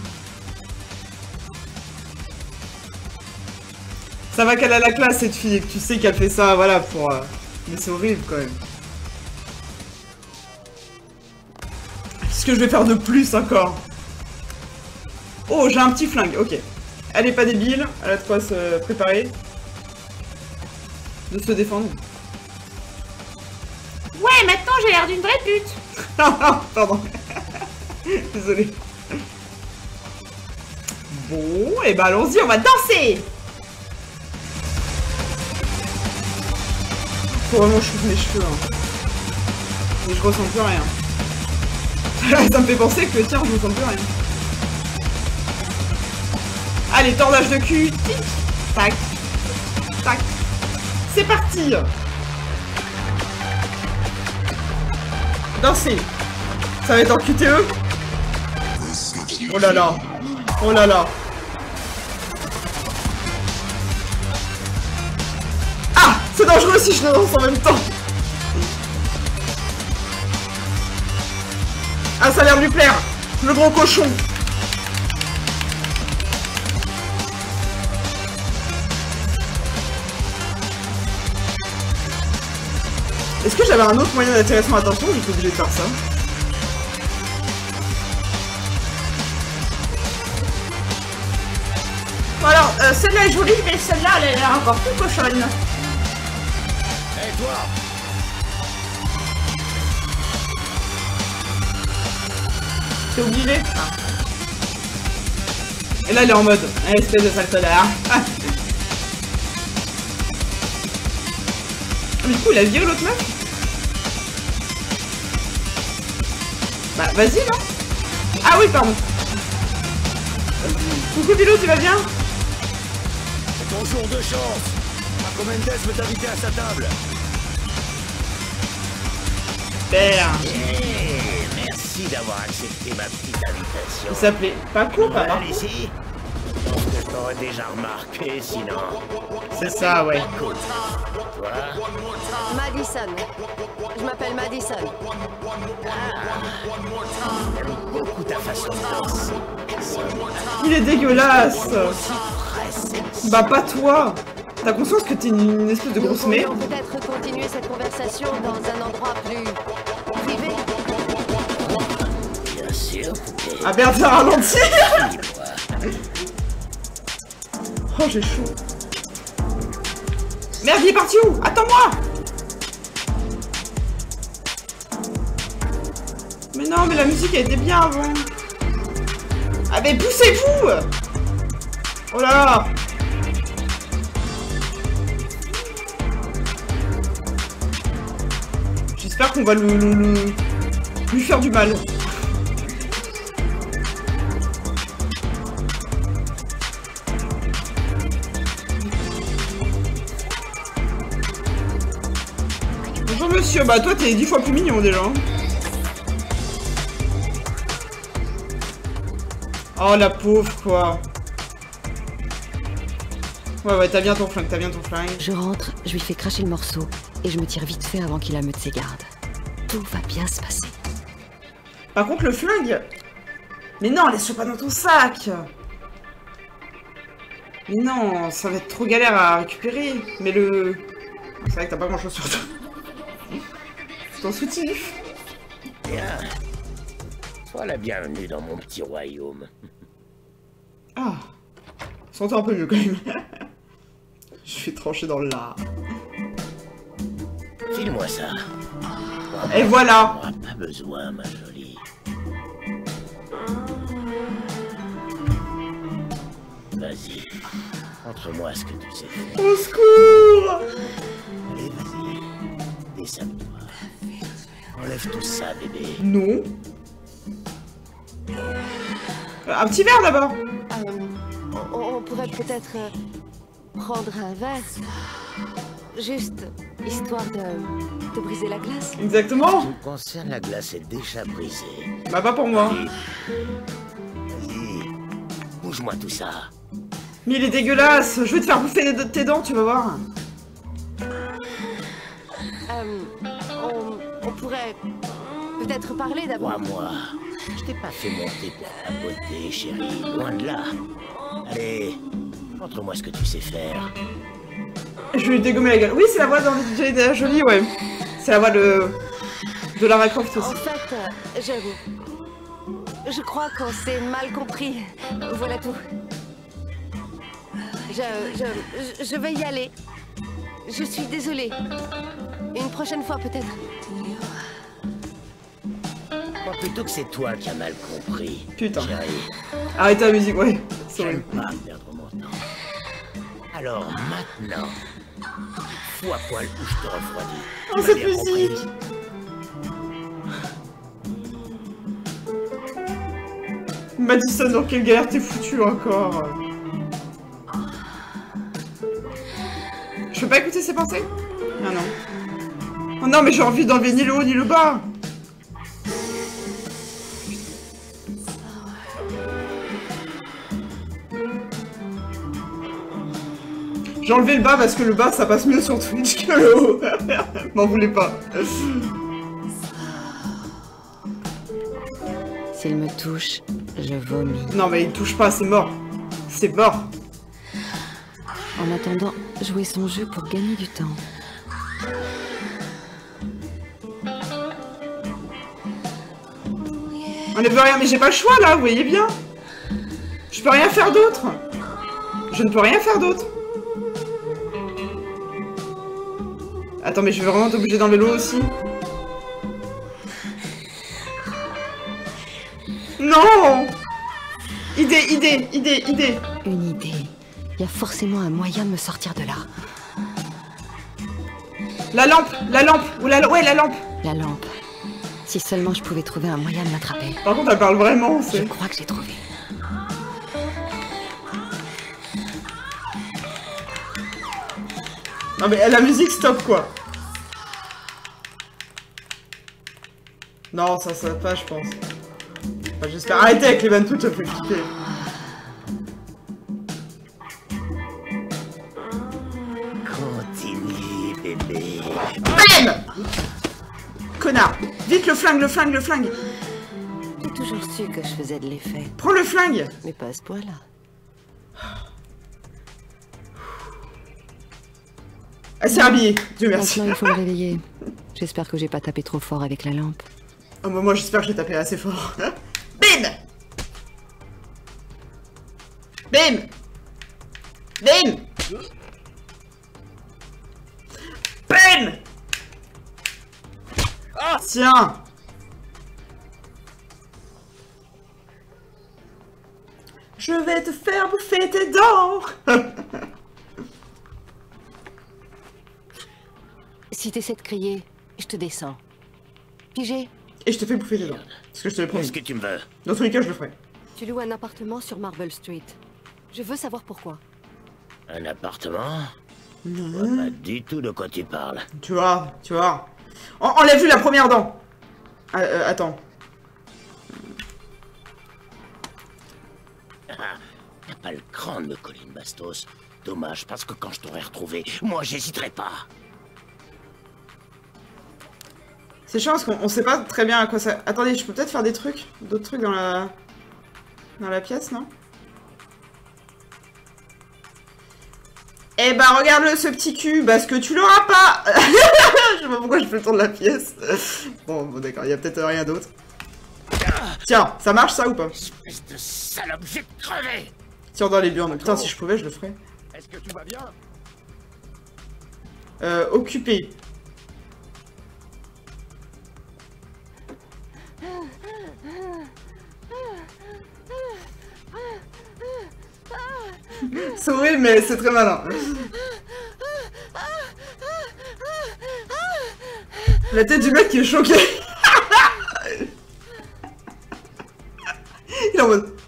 Ça va qu'elle a la classe, cette fille, et que tu sais qu'elle fait ça, voilà, pour... Euh... Mais c'est horrible, quand même. Qu'est-ce que je vais faire de plus, encore? Oh, j'ai un petit flingue, ok. Elle est pas débile, elle a de quoi se préparer. De se défendre. Ouais, maintenant j'ai l'air d'une vraie pute. Pardon. Désolé. Bon, et bah allons-y, on va danser. Faut vraiment que je coupe mes cheveux. Hein. Mais je ressens plus rien. Ça me fait penser que tiens, je ressens plus rien. Allez, tordage de cul. Tic, tac. Tac. C'est parti. Danser. Ça va être en Q T E. Oh là là. Oh là là. Ah, c'est dangereux si je danse en même temps. Ah, ça a l'air de lui plaire. Le gros cochon. Est-ce que j'avais un autre moyen d'attirer son attention ou j'étais obligé de faire ça? Bon alors, euh, celle-là est jolie, mais celle-là, elle a l'air encore plus cochonne. Hé, hey, toi! T'es obligé? Ah. Et là, elle est en mode, eh, espèce de saltonnard. Ah. Du coup, il a viré l'autre meuf? Bah, vas-y, non? Ah oui, pardon. Coucou, Bilo, tu vas bien? C'est ton jour de chance. Marco Mendes veut t'inviter à sa table. Père. Hey, merci d'avoir accepté ma petite invitation. Il s'appelait Paco, papa. Ici. Je pense que je t'aurais déjà remarqué, sinon. C'est ça, ouais. Écoute, toi. Madison. Je m'appelle Madison. J'aime beaucoup ta façon de danser. Il est dégueulasse. Bah, pas toi. T'as conscience que t'es une, une espèce de grosse Nous merde? pourrions peut-être continuer cette conversation dans un endroit plus privé. Bien sûr. Ah merde, ça ralentit. Oh, j'ai chaud. Merde, il est parti où? Attends-moi. Mais non, mais la musique, elle était bien avant. Ah mais poussez-vous. Oh là là. J'espère qu'on va le, le, le... lui faire du mal. Bonjour monsieur, bah toi t'es dix fois plus mignon déjà. Oh la pauvre quoi. Ouais ouais, t'as bien ton flingue, t'as bien ton flingue. Je rentre, je lui fais cracher le morceau et je me tire vite fait avant qu'il ameute ses gardes. Tout va bien se passer. Par contre, le flingue... Mais non, laisse-le pas dans ton sac. Mais non, ça va être trop galère à récupérer. Mais le... C'est vrai que t'as pas grand-chose sur toi. Ton soutif. Bien. Sois la bienvenue dans mon petit royaume. Ah. Sentez un peu mieux quand même. Je vais trancher dans le lard. File-moi ça. Et voilà. On n'aura pas besoin, ma jolie. Vas-y. Montre-moi ce que tu sais faire. Au secours. Allez, vas-y. Dessape-toi. Enlève tout ça, bébé. Non. Un petit verre d'abord. Euh, on, on pourrait peut-être euh, prendre un verre. Juste histoire de, de briser la glace. Exactement. En ce qui me concerne, la glace est déjà brisée. Bah pas pour moi. Vas-y. Bouge-moi tout ça. Mais il est dégueulasse. Je vais te faire bouffer tes dents, tu vas voir. Euh, on, on pourrait peut-être parler d'abord. Crois-moi, je t'ai pas fait monter pour ta beauté, chérie. Loin de là. Allez, montre-moi ce que tu sais faire. Je vais lui dégommer la gueule. Oui, c'est la voix d'Angelina Jolie, ouais. C'est la voix de... de Lara Croft aussi. En fait, euh, je... Je crois qu'on s'est mal compris. Voilà tout. Je, je... Je vais y aller. Je suis désolée. Une prochaine fois, peut-être. Moi, plutôt que c'est toi qui as mal compris. Putain. Chérie. Arrêtez la musique, ouais. J'aime pas perdre mon temps. Alors maintenant, fous à poil ou je te refroidis. Oh, cette musique. Madison, dans quelle galère t'es foutu encore? Je peux pas écouter ses pensées? Ah non. Oh non, mais j'ai envie d'enlever ni le haut ni le bas. J'ai enlevé le bas parce que le bas ça passe mieux sur Twitch que le haut. M'en voulez pas. S'il me touche, je vomis. Non mais il touche pas, c'est mort. C'est mort. En attendant, jouer son jeu pour gagner du temps. On ne peut rien, mais j'ai pas le choix là, vous voyez bien. Je peux rien faire d'autre. Je ne peux rien faire d'autre. Attends, mais je vais vraiment t'obliger dans le lot aussi. Non! Idée, idée, idée, idée. Une idée. Il y a forcément un moyen de me sortir de là. La lampe, la lampe, ou la, ouais, la lampe. La lampe. Si seulement je pouvais trouver un moyen de l'attraper. Par contre, elle parle vraiment, c'est... Je crois que j'ai trouvé. Non mais la musique stop quoi. Non, ça, ça va pas, je pense. Enfin, j'espère. Arrêtez avec les vannes toutes, ça me fait flipper. Continue, bébé. Bam! Connard! Vite le flingue, le flingue, le flingue! J'ai toujours su que je faisais de l'effet. Prends le flingue! Mais pas à ce point-là. Elle s'est habillée, Dieu merci. Maintenant, il faut le réveiller. J'espère que j'ai pas tapé trop fort avec la lampe. Oh, bah, moi, j'espère que j'ai tapé assez fort. Bim! Bim! Bim! Bim! Ah, tiens! Je vais te faire bouffer tes dents! Si t'essaies de crier, je te descends. Pigé? Et je te fais bouffer tes dents. Parce que je te l'ai promis. Qu'est-ce que tu me veux? Dans tous les cas, je le ferai. Tu loues un appartement sur Marble Street. Je veux savoir pourquoi. Un appartement? Je vois pas du tout de quoi tu parles. Tu vois, tu vois. On, on l'a vu la première dent. Euh, euh, attends. Ah, t'as pas le cran de me coller une bastos. Dommage, parce que quand je t'aurais retrouvé, moi j'hésiterais pas. C'est chiant parce qu'on on sait pas très bien à quoi ça... Attendez, je peux peut-être faire des trucs, d'autres trucs dans la... Dans la pièce, non? Eh bah regarde-le ce petit cul, parce que tu l'auras pas. Je sais pas pourquoi je fais le tour de la pièce. Bon, bon d'accord, il y a peut-être rien d'autre. Tiens, ça marche ça ou pas? Espèce de salope, j'ai crevé. Tire dans les lions, putain si je pouvais je le ferais. Est-ce que tout va bien? Euh, occupé. C'est horrible mais c'est très malin. La tête du mec qui est choqué. Il est en mode...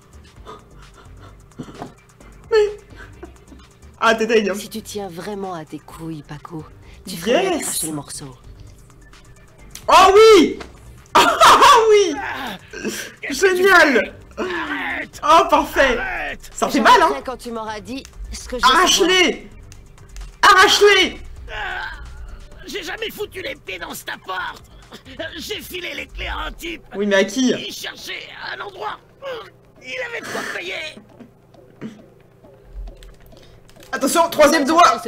Mais... Ah t'es dingue. Si tu tiens vraiment à tes couilles, Paco, tu Yes. ferais bien cracher le morceau. Oh oui. Oh oui. Génial. Oh parfait. Ça fait mal hein. Quand tu m'auras dit ce que je Arrache-les. Arrache-les. J'ai jamais foutu les pieds dans cette porte. J'ai filé les clés à un type. Oui mais à qui? Il cherchait un endroit. Il avait de quoi payer. Attention, troisième doigt.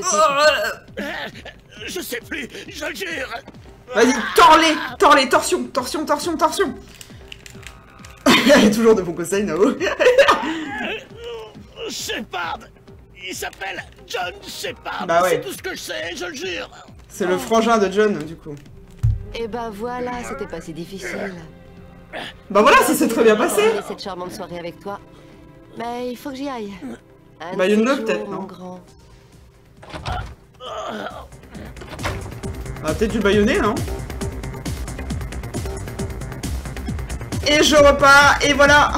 Je sais plus, je le jure. Vas-y, tords-les, tords-les, torsion, torsion, torsion, torsion. Elle est toujours de bon conseil, Nao. Shepard. Il s'appelle John Shepard. Bah ouais. C'est tout ce que je sais, je le jure. C'est le frangin de John, du coup. Et bah voilà, c'était pas si difficile. Bah voilà, ça s'est très bien passé. J'ai cette charmante soirée avec toi. Mais il faut que j'y aille. Un Bah une de ces le peut-être, jours, mon non? grand. Ah, peut-être du baïonné, non? Et je repars, et voilà.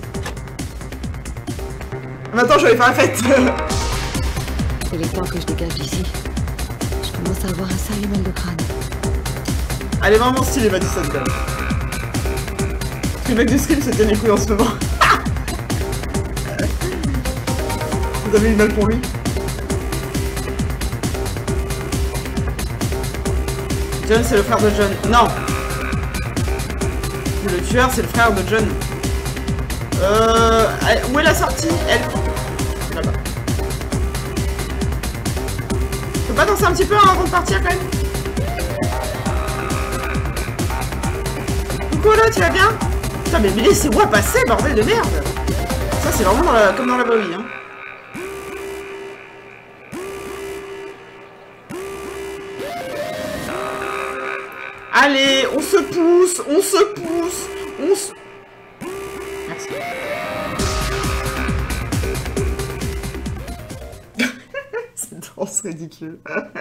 Maintenant, je vais faire la fête. Il est temps que je dégage d'ici. Je commence à avoir un sérieux mal de crâne. Elle est vraiment stylée, Madison, quand même. Le mec du stream, c'était les couilles en ce moment. Vous avez eu mal pour lui? John, c'est le frère de John. Non. Le tueur, c'est le frère de John. Euh... Où est la sortie? Elle... Là-bas. Tu peux pas danser un petit peu hein, avant de partir, quand même? Coucou, là, tu vas bien? Putain, mais, mais laissez-moi passer, bordel de merde! Ça, c'est vraiment dans la... comme dans la vraie vie, hein. Allez, on se pousse, on se pousse, on se... Merci. Cette danse ridicule.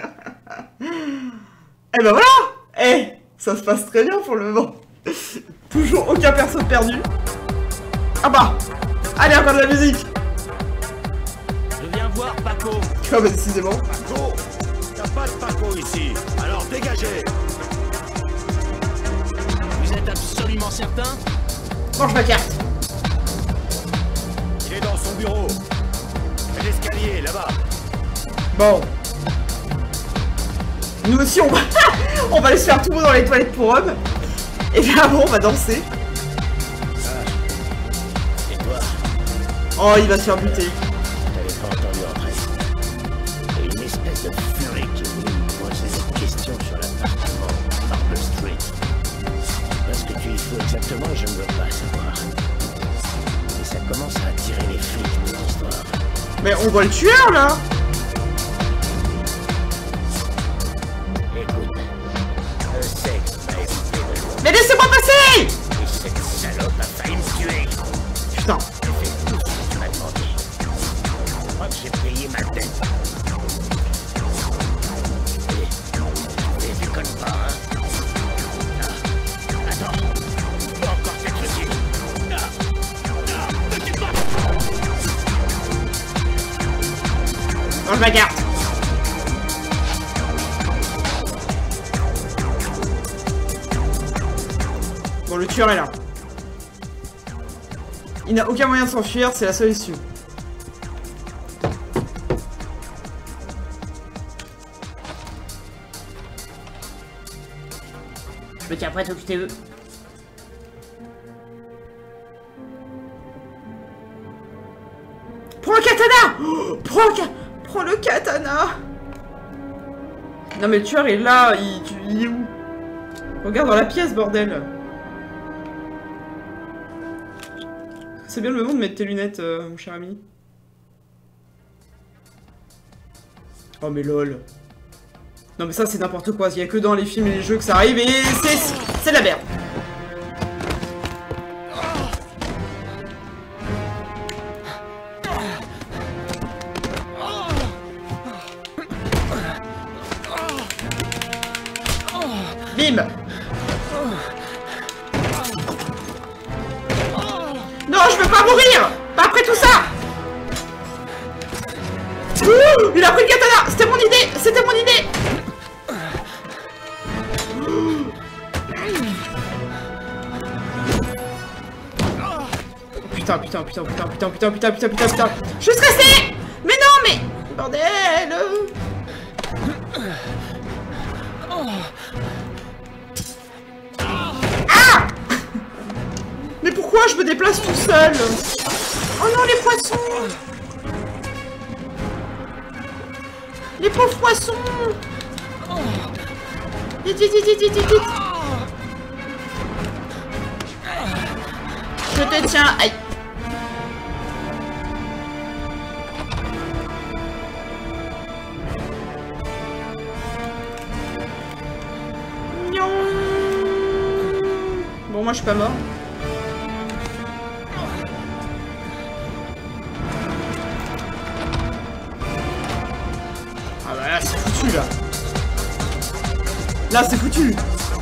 Eh ben voilà. Eh, ça se passe très bien pour le moment. Toujours aucun perso perdu. Ah bah. Allez, encore de la musique. Je viens voir Paco. Ah bah décidément. Paco, t'as pas de Paco ici, alors dégagez. Vous êtes absolument certain? Mange ma carte. Il est dans son bureau. L'escalier, là-bas. Bon. Nous aussi, on va... on va aller se faire tout dans les toilettes pour hommes. Et puis avant, on va danser. Et toi? Oh, il va se faire buter. T'avais pas entendu entrer. Et une espèce de furie qui est venue me poser des questions sur l'appartement Marble Street. Parce que tu y fous exactement et je ne veux pas savoir. Et ça commence à attirer les flics, cette histoire. Mais on voit le tueur, là. Écoute, le sexe m'a évité de... Mais laissez-moi passer. Et cette salope a failli me tuer. Putain. J'ai fait tout ce que tu m'as demandé. Je crois que j'ai payé ma dette. Et... Et déconne pas, hein. Ah. Attends. Encore cette truc. Ah. Ah. Ne quitte pas. Mange ma carte. Bon, le tueur est là. Il n'a aucun moyen de s'enfuir, c'est la seule issue. me tiens prête au Q T E. Prends le katana. Oh, prends, le ka... prends le katana. Non mais le tueur est là, il, il est où? Regarde dans la pièce, bordel. C'est bien le moment de mettre tes lunettes, euh, mon cher ami. Oh mais lol. Non mais ça c'est n'importe quoi, il y a que dans les films et les jeux que ça arrive et c'est c'est de la merde. Bim. Non, je veux pas mourir. Pas après tout ça. Ouh, il a pris le katana. C'était mon idée. C'était mon idée. Putain, putain, putain, putain, putain, putain, putain, putain, putain, putain. Je suis stressée. Mais non, mais bordel. Ah. Mais pourquoi je me déplace tout seul? Oh non, les poissons. Les pauvres poissons. Vite, vite, vite, vite, vite, vite. Je te tiens. Aïe. Bon, moi je suis pas mort. Ah bah là c'est foutu là. Là c'est foutu.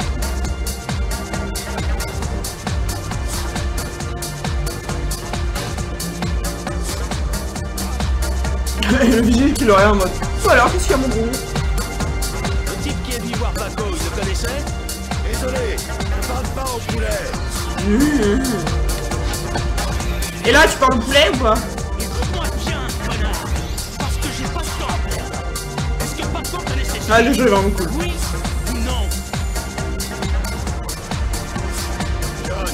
Le vigile qui l'aurait en mode. Ou alors qu'est-ce qu'il y a mon gros? Le type qui est venu voir Paco, il le connaissait? Désolé, ne parle pas au poulet. Mmh. Et là tu parles au poulet ou pas? Écoute-moi bien, connard. Parce que j'ai pas de temps. Est-ce que Paco connaissait ça? Ah le jeu est vraiment cool. Oui ou non? John.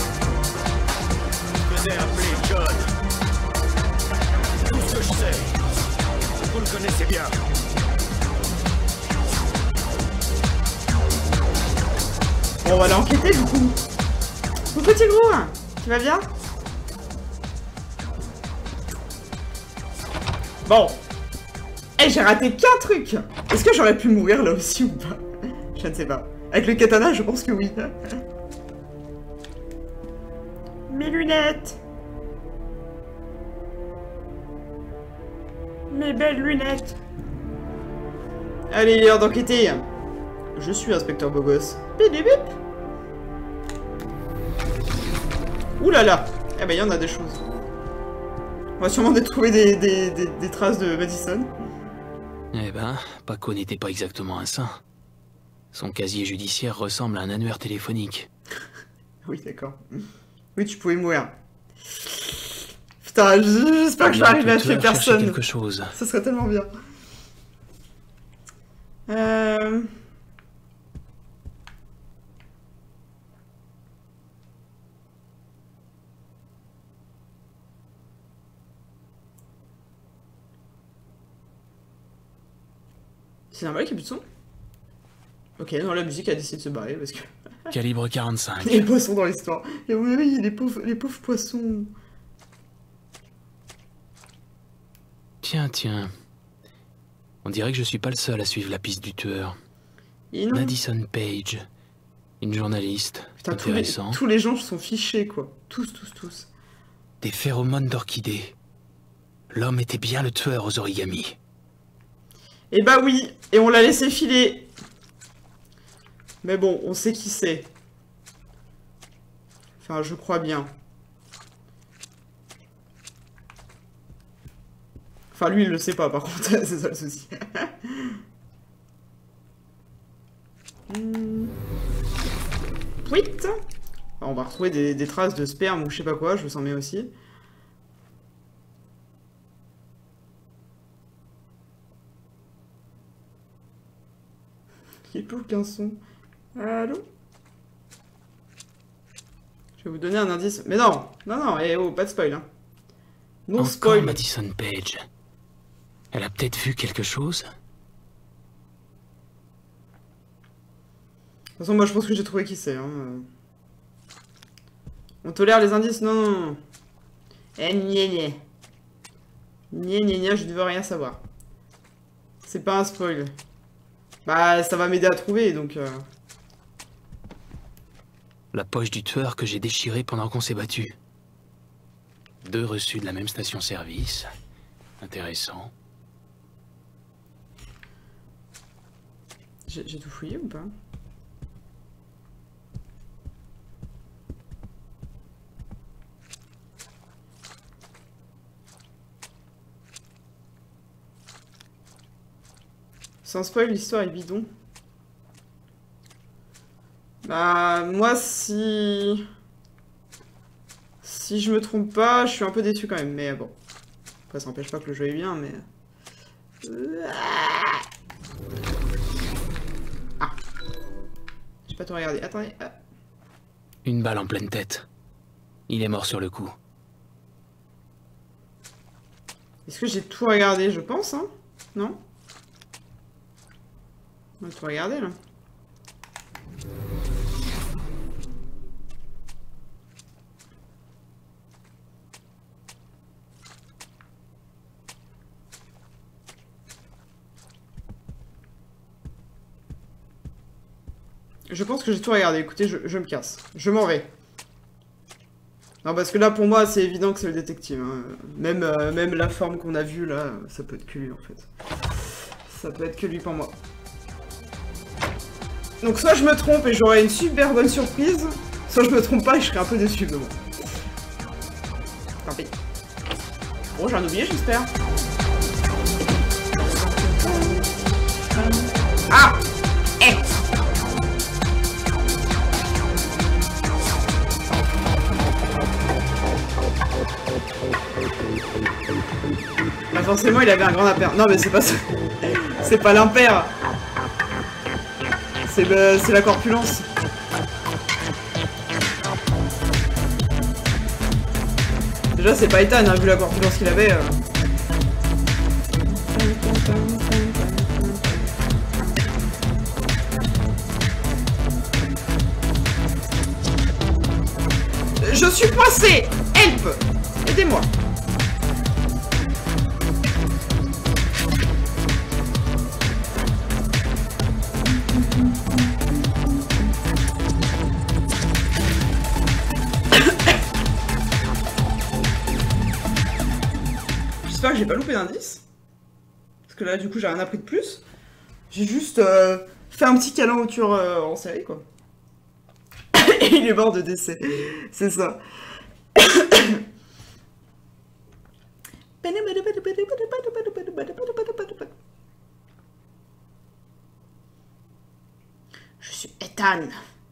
Je faisais appeler John. Tout ce que je sais. Vous le connaissez bien. Bon, on va aller enquêter du coup. Mon petit gros, tu vas bien? Bon. Eh, j'ai raté qu'un truc. Est-ce que j'aurais pu mourir là aussi ou pas? Je ne sais pas. Avec le katana, je pense que oui. Mes lunettes. Mes belles lunettes. Allez, il est l'heure d'enquêter. Je suis inspecteur beau gosse. Bip bip bip. Ouh là là. Eh ben il y en a des choses. On va sûrement trouver des, des, des, des traces de Madison. Eh ben, Paco n'était pas exactement un saint. Son casier judiciaire ressemble à un annuaire téléphonique. Oui, d'accord. Oui, tu pouvais mourir. Putain, j'espère que je vais arriver à tuer personne. Quelque chose. Ce serait tellement bien. Euh... C'est normal qu'il n'y ait plus de son? Ok, non, la musique a décidé de se barrer parce que... Calibre quarante-cinq. Les poissons dans l'histoire. Et oui, oui, les pauvres, les pauvres poissons. Tiens, tiens. On dirait que je suis pas le seul à suivre la piste du tueur. Et non. Madison Page. Une journaliste. Putain, intéressant. Tous les, tous les gens sont fichés, quoi. Tous, tous, tous. Des phéromones d'orchidées. L'homme était bien le tueur aux origamis. Eh bah oui, et on l'a laissé filer. Mais bon, on sait qui c'est. Enfin, je crois bien. Enfin, lui, il le sait pas, par contre, c'est ça le souci. hmm. Pouit. On va retrouver des, des traces de sperme ou je sais pas quoi, je vous en mets aussi. Il n'y a plus aucun son. Allô? Je vais vous donner un indice. Mais non, non, non, eh oh, pas de spoil. Hein. Non Encore spoil. Madison Page. Elle a peut-être vu quelque chose? De toute façon, moi je pense que j'ai trouvé qui c'est. Hein. On tolère les indices? Non, non, non. Eh, gna gna. Gna gna gna, je ne veux rien savoir. C'est pas un spoil. Bah, ça va m'aider à trouver, donc... Euh... La poche du tueur que j'ai déchirée pendant qu'on s'est battu. Deux reçus de la même station-service. Intéressant. J'ai tout fouillé ou pas? Sans spoil, l'histoire est bidon. Bah, moi, si... Si je me trompe pas, je suis un peu déçu quand même, mais bon. Après, ça n'empêche pas que le jeu est bien, mais... Ah. J'ai pas tout regardé. Attendez. Ah. Une balle en pleine tête. Il est mort sur le coup. Est-ce que j'ai tout regardé? Je pense, hein? Non? On a tout regardé, là. Je pense que j'ai tout regardé. Écoutez, je, je me casse. Je m'en vais. Non, parce que là, pour moi, c'est évident que c'est le détective. Hein. Même, euh, même la forme qu'on a vue, là, ça peut être que lui, en fait. Ça peut être que lui pour moi. Donc, soit je me trompe et j'aurai une super bonne surprise, soit je me trompe pas et je serai un peu déçu, mais bon. Tant pis. Bon, j'en ai oublié, j'espère. Ah! Eh! Bah forcément il avait un grand impair. Non mais c'est pas ça. C'est pas l'impair. C'est le... c'est la corpulence. Déjà c'est pas Ethan hein, vu la corpulence qu'il avait. Euh... Je suis coincé. Help. Aidez-moi. J'espère que j'ai pas loupé d'indice. Parce que là, du coup, j'ai rien appris de plus. J'ai juste euh, fait un petit câlin au tueur euh, en série, quoi. Et il est mort de décès. C'est ça. Je suis Ethan.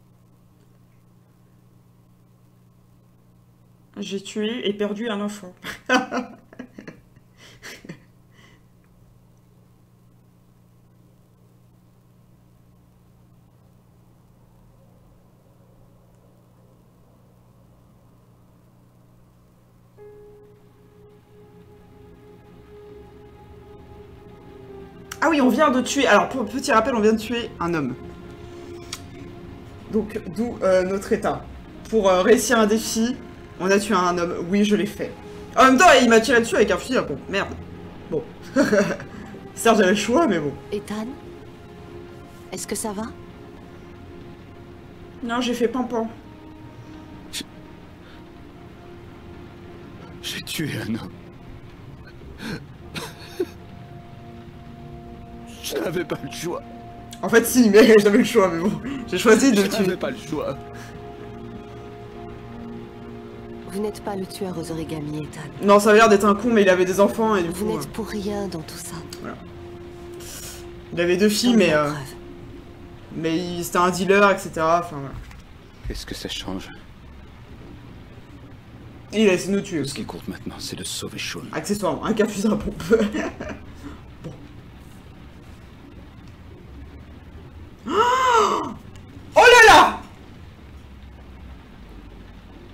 J'ai tué et perdu un enfant. Ah oui, on vient de tuer... Alors, pour petit rappel, on vient de tuer un homme. Donc, d'où euh, notre état. Pour euh, réussir un défi, on a tué un homme. Oui, je l'ai fait. En même temps, il m'a tiré dessus avec un fusil. Bon, merde. Bon. Certes, j'avais le choix, mais bon. Ethan, est-ce que ça va? Non, j'ai fait pampan. J'ai tué un homme. Je n'avais pas le choix. En fait, si, mais j'avais le choix, mais bon. J'ai choisi de le tuer. Je n'avais pas le choix. Vous n'êtes pas le tueur aux origamis, Ethan. Non, ça avait l'air d'être un con, mais il avait des enfants et du Vous coup... n'êtes pour rien dans tout ça. Voilà. Il avait deux filles, mais... Euh, mais c'était un dealer, et cetera. Enfin, voilà. Qu'est-ce que ça change? Et il a essayé de nous tuer. Ce qui compte maintenant, c'est de sauver Sean. Accessoirement, un fusil à pompe. Bon. Oh là là!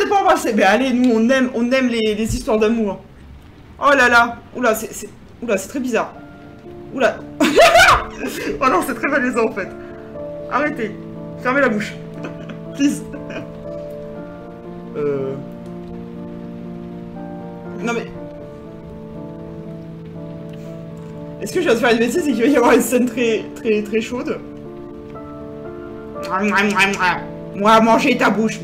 pas embrassé. Mais allez, nous, on aime, on aime les, les histoires d'amour. Oh là là. Oula, c'est... Oula, c'est très bizarre. Oula. Oh non, c'est très malaisant, en fait. Arrêtez. Fermez la bouche. Please. Euh... Non mais... Est-ce que je viens de faire une bêtise et qu'il va y avoir une scène très très très chaude? Moi, manger ta bouche.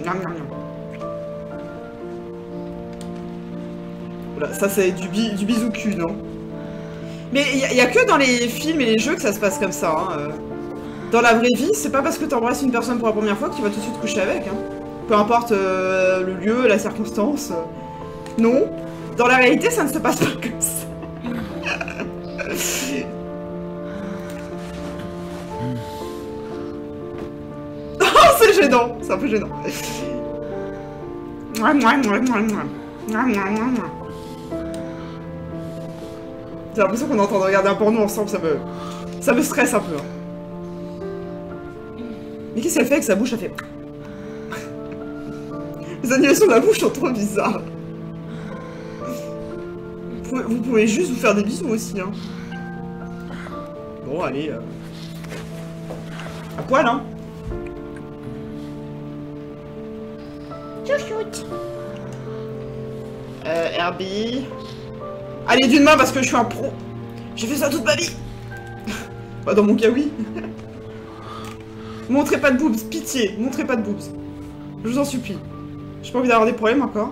Voilà, ça c'est du, bi du bisou cul, non? Mais il n'y a, a que dans les films et les jeux que ça se passe comme ça. Hein. Dans la vraie vie, c'est pas parce que tu embrasses une personne pour la première fois que tu vas tout de suite coucher avec. Hein. Peu importe euh, le lieu, la circonstance. Non. Dans la réalité, ça ne se passe pas comme ça. Oh, c'est gênant. C'est un peu gênant. J'ai l'impression qu'on est en train de regarder un porno ensemble, ça me... Ça me stresse un peu. Hein. Mais qu'est-ce qu'elle fait avec sa bouche? Elle fait... Les animations de la bouche sont trop bizarres. Vous pouvez, vous pouvez juste vous faire des bisous aussi, hein. Bon, allez. Euh... À poil, hein. Chouchoute. Euh, R B. Allez, d'une main parce que je suis un pro. J'ai fait ça toute ma vie. Bah, dans mon cas, oui. Montrez pas de boobs, pitié, montrez pas de boobs. Je vous en supplie. J'ai pas envie d'avoir des problèmes encore.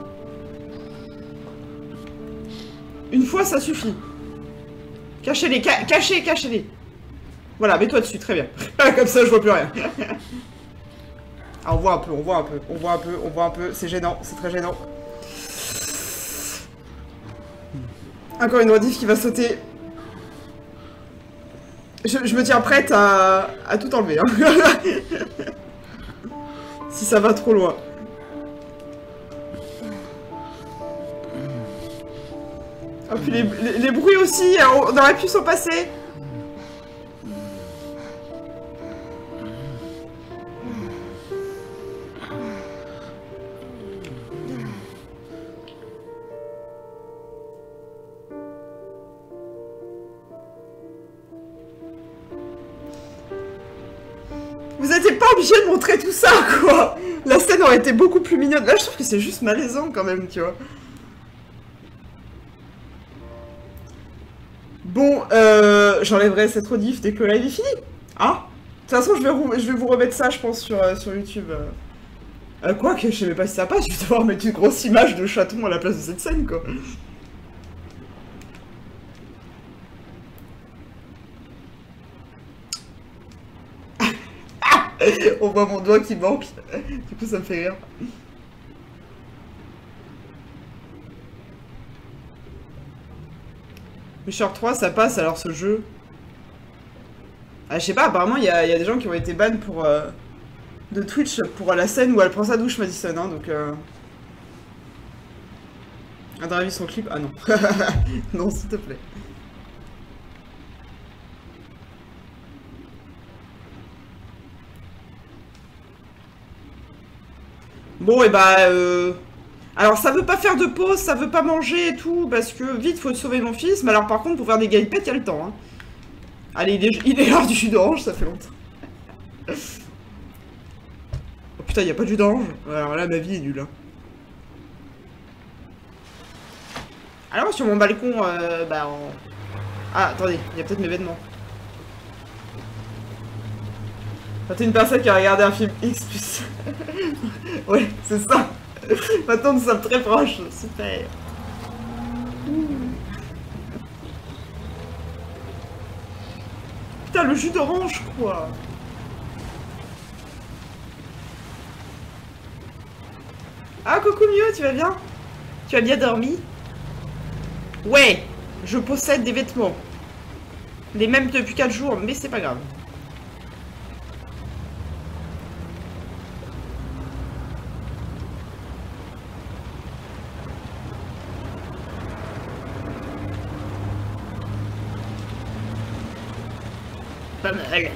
Une fois, ça suffit. Cachez-les, ca cachez, cachez-les. Voilà, mets-toi dessus, très bien. Comme ça, je vois plus rien. Ah, on voit un peu, on voit un peu, on voit un peu, on voit un peu. C'est gênant, c'est très gênant. Encore une rediff qui va sauter. Je, je me tiens prête à, à tout enlever. Hein. Si ça va trop loin. Oh, puis les, les, les bruits aussi, on aurait pu s'en passer. Vous n'étiez pas obligé de montrer tout ça, quoi. La scène aurait été beaucoup plus mignonne. Là, je trouve que c'est juste malaisant, quand même, tu vois. Bon, euh, j'enlèverai cette rediff dès que le live est fini. Hein? De toute façon, je vais, je vais vous remettre ça, je pense, sur, euh, sur YouTube. Euh, quoi que, je sais même pas si ça passe, je vais devoir mettre une grosse image de chaton à la place de cette scène, quoi. On voit mon doigt qui manque. Du coup, ça me fait rire. Witcher trois, ça passe alors ce jeu. Ah, je sais pas, apparemment, il y, y a des gens qui ont été banned pour, euh, de Twitch pour la scène où elle prend sa douche, Madison. Hein, donc. Euh... Ah, dans la vie, son clip. Ah non. Non, s'il te plaît. Bon, et bah, euh... alors, ça veut pas faire de pause, ça veut pas manger et tout, parce que, vite, faut sauver mon fils, mais alors, par contre, pour faire des galipettes, il y a le temps, hein. Allez, il est, il est l'heure du jus d'orange, ça fait longtemps. Oh putain, il y a pas de jus d'orange. Alors là, ma vie est nulle, hein. Alors, sur mon balcon, euh, bah, en... Ah, attendez, il y a peut-être mes vêtements. Quand t'es une personne qui a regardé un film X plus... Ouais, c'est ça. Maintenant, nous sommes très proches. Super. Putain, le jus d'orange, quoi. Ah, coucou Mio, tu vas bien? Tu as bien dormi? Ouais, je possède des vêtements. Les mêmes depuis quatre jours, mais c'est pas grave. Pas mal.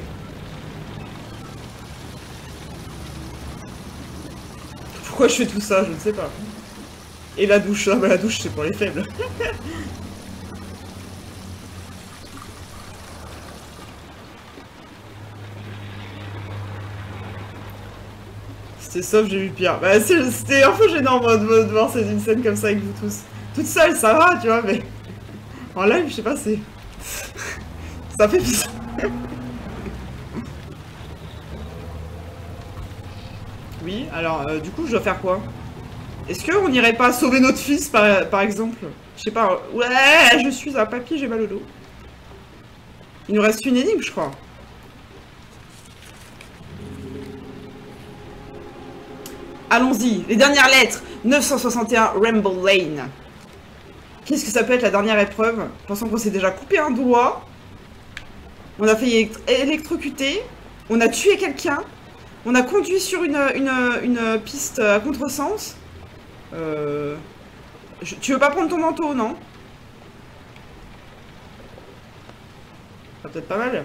Pourquoi je fais tout ça, je ne sais pas. Et la douche, ah bah la douche c'est pour les faibles. C'était sauf, j'ai eu pire. Bah c'était un peu gênant moi, de, de voir une scène comme ça avec vous tous. Toute seule, ça va, tu vois, mais... En live, je sais pas, c'est... ça fait bizarre. Oui, alors, euh, du coup, je dois faire quoi? Est-ce qu'on n'irait pas sauver notre fils, par, par exemple? Je sais pas. Ouais, je suis un papy, j'ai mal au dos. Il nous reste une énigme, je crois. Allons-y, les dernières lettres. neuf cent soixante et un Rainbow Lane. Qu'est-ce que ça peut être la dernière épreuve? Pensons qu'on s'est déjà coupé un doigt. On a failli électrocuter. On a tué quelqu'un. On a conduit sur une, une, une piste à contresens. Euh... Je, tu veux pas prendre ton manteau, non? Ça peut être pas mal.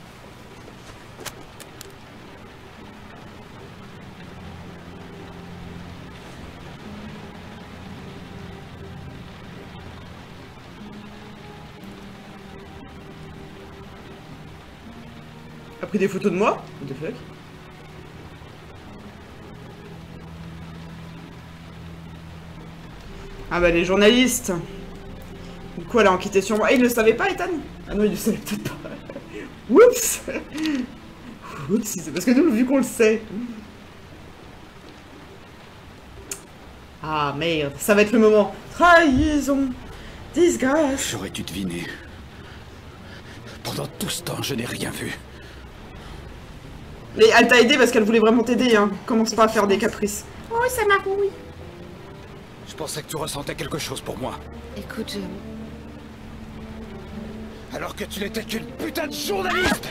A pris des photos de moi? What the fuck? Ah bah les journalistes. Du coup elle a enquêté sur moi. Ah, il le savait pas, Ethan? Ah non, il le savait peut-être pas. Oups. Oups, c'est parce que nous, vu qu'on le sait. Ah merde, ça va être le moment. Trahison. Disgrâce. J'aurais dû deviner. Pendant tout ce temps, je n'ai rien vu. Mais elle t'a aidé parce qu'elle voulait vraiment t'aider, hein. Commence pas à faire des caprices. Oh, ça m'a oui. Je pensais que tu ressentais quelque chose pour moi. Écoute, je... Alors que tu n'étais qu'une putain de journaliste.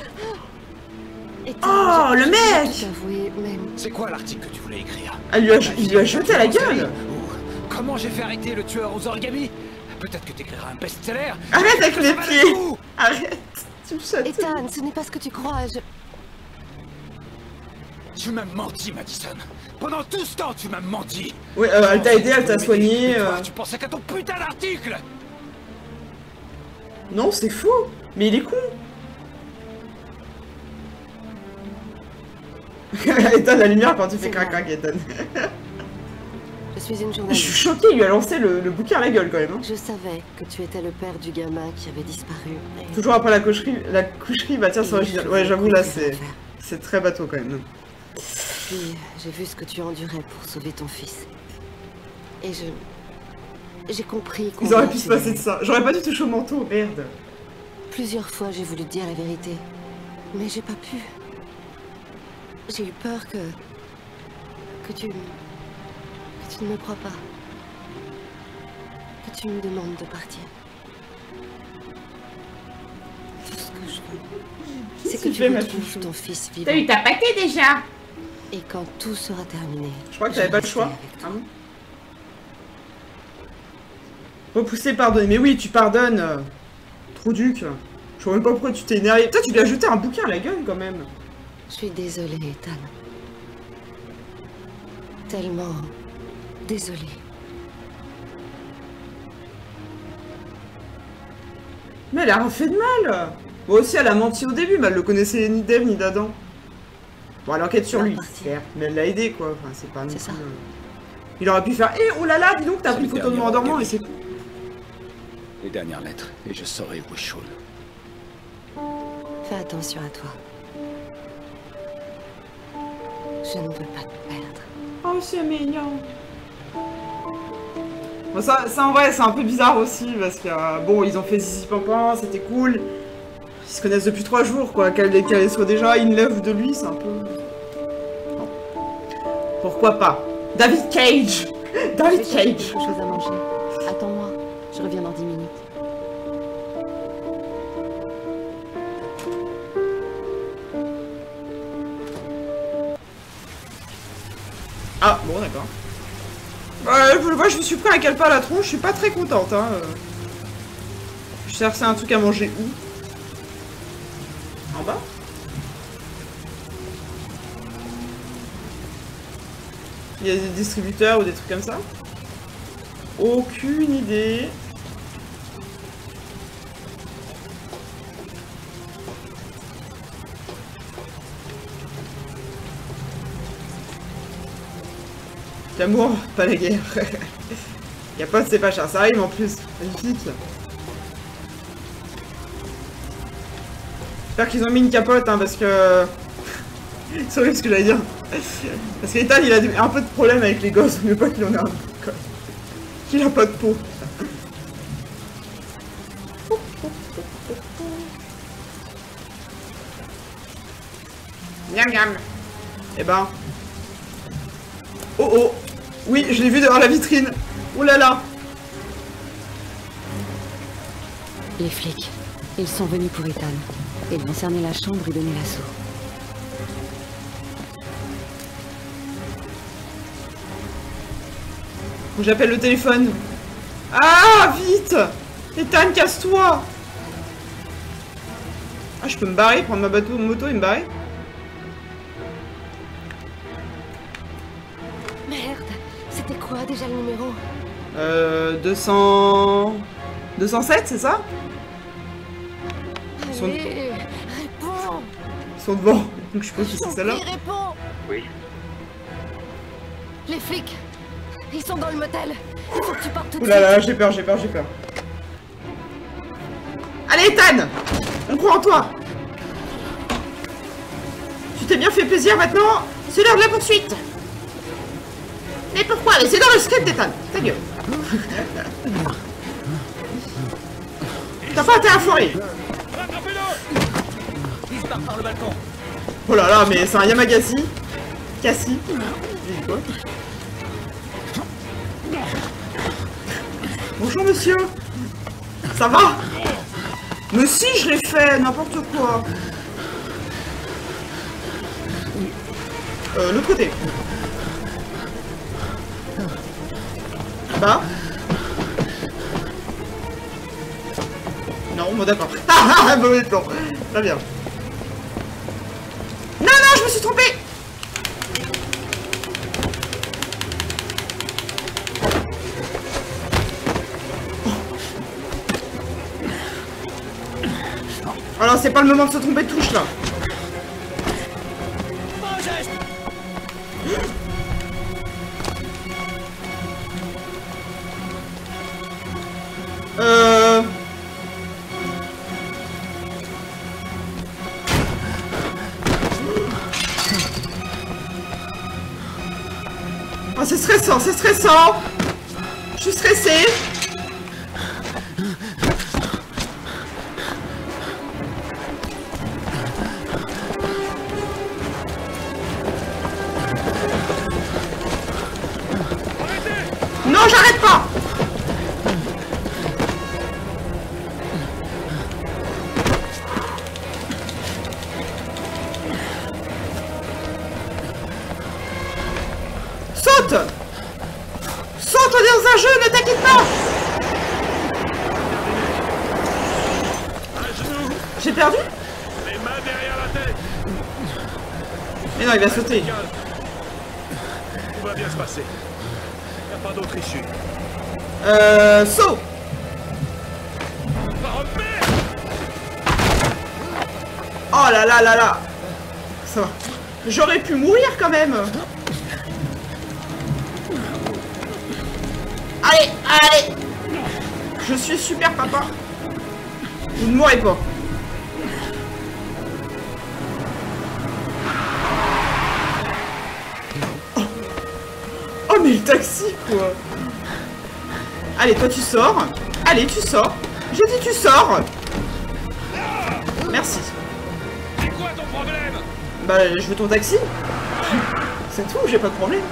Oh, le mec. C'est quoi l'article que tu voulais écrire? Elle lui a, il lui a jeté à la gueule. Comment j'ai fait arrêter le tueur aux origamis? Peut-être que t'écriras un best-seller. Arrête avec les pieds. Arrête. Tu me chattes. Ethan, ce n'est pas ce que tu crois, je... Tu m'as menti, Madison. Pendant tout ce temps, tu m'as menti. Oui, euh, elle t'a aidé, elle t'a soigné. Euh... Tu pensais qu'à ton putain d'article. Non, c'est faux. Mais il est con. Ethan, la lumière quand tu fais crac crac, Ethan. Je suis une journaliste. Je suis choquée, il lui a lancé le, le bouquin à la gueule quand même. Hein. Je savais que tu étais le père du gamin qui avait disparu. Et... Toujours après la coucherie, la coucherie, bah tiens, c'est original. Ouais, j'avoue, là, c'est c'est très bateau quand même. Puis, j'ai vu ce que tu endurais pour sauver ton fils. Et je... J'ai compris qu'on... Ils auraient pu se passer de ça. J'aurais pas dû toucher au manteau, merde. Plusieurs fois, j'ai voulu te dire la vérité. Mais j'ai pas pu. J'ai eu peur que... Que tu... Que tu ne me crois pas. Que tu me demandes de partir. Tout ce que je veux, c'est que tu retrouves ton fils vivant. T'as eu ta pâtée déjà. Et quand tout sera terminé... Je crois que t'avais pas le choix. Ah bon? Repousser, pardonner. Mais oui, tu pardonnes. Euh, trop duc. Je vois même pas pourquoi tu t'es énervé. Putain, tu lui as jeté un bouquin à la gueule quand même. Je suis désolée, Ethan. Tellement désolée. Mais elle a rien fait de mal. Moi aussi, elle a menti au début, mais elle le connaissait ni d'Eve ni d'Adam. Bon, elle enquête sur lui, certes, mais elle l'a aidé, quoi. Enfin, c'est pas non plus... Euh... Il aurait pu faire « Eh, oh là là, dis donc, t'as pris une photo de moi en dormant, et c'est tout. » Les dernières lettres, et je saurai où est Shaun. Fais attention à toi. Je ne veux pas te perdre. Oh, c'est mignon. Bon, ça, ça, en vrai, c'est un peu bizarre aussi, parce que, euh, bon, ils ont fait Zizi Pimpin, c'était cool. Ils se connaissent depuis trois jours, quoi. Qu'elle qu soit déjà une lèvre de lui, c'est un peu... Non. Pourquoi pas? David Cage. David Cage. Quelque chose à manger. Attends-moi, je reviens dans dix minutes. Ah, bon, d'accord. Euh, moi, je me suis pris un calepin à la tronche, je suis pas très contente, hein. Je cherchais un truc à manger où? En bas? Il y a des distributeurs ou des trucs comme ça? Aucune idée. L'amour, pas la guerre. Y'a pas de c'est pas cher, ça arrive en plus. Magnifique. J'espère qu'ils ont mis une capote, hein, parce que... C'est horrible ce que j'allais dire. Parce qu'Ethan, il a un peu de problème avec les gosses, mais pas qu'il en a un peu. Qu'il a pas de peau. Miam miam. Eh ben... Oh oh. Oui, je l'ai vu devant la vitrine. Oh là là. Les flics, ils sont venus pour Ethan. Ils vont cerner la chambre et donner l'assaut. J'appelle le téléphone. Ah, vite! Ethan, casse-toi! Ah, je peux me barrer, prendre ma bateau, moto et me barrer? Merde, c'était quoi déjà le numéro? Euh... deux cents... deux cent sept, c'est ça? Ils sont... Allez, réponds! Ils sont devant, donc je suppose que c'est celle-là. Réponds! Oui. Les flics! Ils sont dans le motel. Il faut que tu partes tout de Ouh là là, suite. j'ai peur, j'ai peur, j'ai peur. Allez, Ethan! On croit en toi! Tu t'es bien fait plaisir maintenant? C'est l'heure de la poursuite! Mais pourquoi? Mais c'est dans le script, Ethan! Ta gueule! T'as pas intérêt à foirer! Il se barre par le balcon. Oh là là, mais c'est un Yamagasi! Cassie! Quoi? Bonjour monsieur. Ça va? Mais si, je l'ai fait, n'importe quoi. Euh, l'autre côté. Bah. Non, bon d'accord. Ah, mauvais plan. Très bien. Non, non, je me suis trompée. Alors c'est pas le moment de se tromper de touche là. Euh... Ah, c'est stressant, c'est stressant. Je suis stressée. Non, j'arrête pas. Saute. Saute, on est dans un jeu, ne t'inquiète pas. J'ai perdu? Les mains derrière la tête. Mais non, il va sauter. Tout va bien se passer. Y a pas d'autre issue. Euh... Saut. Oh là là là là. Ça va. J'aurais pu mourir quand même. Allez, allez. Je suis super papa. Vous ne mourrez pas. Oh, oh mais le taxi quoi. Allez, toi tu sors. Allez, tu sors. J'ai dit tu sors. Merci. C'est quoi ton problème? Bah, je veux ton taxi. C'est tout, j'ai pas de problème.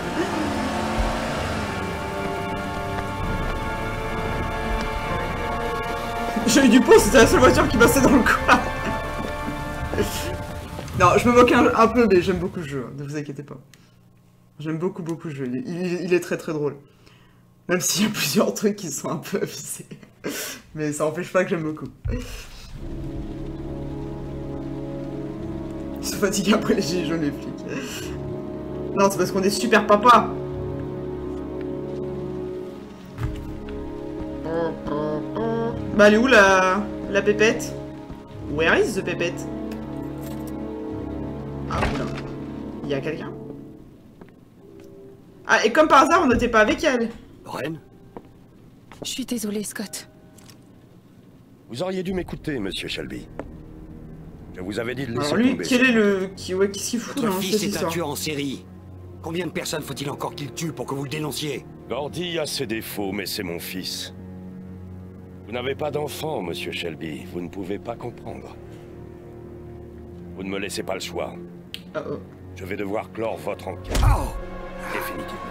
J'ai eu du pot, c'était la seule voiture qui passait dans le coin. Non, je me moque un, un peu, mais j'aime beaucoup le jeu, ne vous inquiétez pas. J'aime beaucoup, beaucoup le jeu, il, il, il est très très drôle. Même s'il y a plusieurs trucs qui sont un peu abusés. Mais ça n'empêche pas que j'aime beaucoup. Ils sont fatigués après les gilets jaunes, les flics. Non, c'est parce qu'on est super papa. Bah elle est où la... la pépette? Where is the pépette? Ah oula. Il y a quelqu'un? Ah et comme par hasard on n'était pas avec elle. Lorraine? Je suis désolée, Scott. Vous auriez dû m'écouter, monsieur Shelby. Je vous avais dit de laisser Alors lui, tomber. quel est le... qui ouais, qu'est-ce qu'il fout Votre dans fils cette est un histoire? tueur en série. Combien de personnes faut-il encore qu'il tue pour que vous le dénonciez? Gordy a ses défauts, mais c'est mon fils. Vous n'avez pas d'enfant, monsieur Shelby. Vous ne pouvez pas comprendre. Vous ne me laissez pas le choix. Uh -oh. Je vais devoir clore votre enquête. Oh! Définitivement.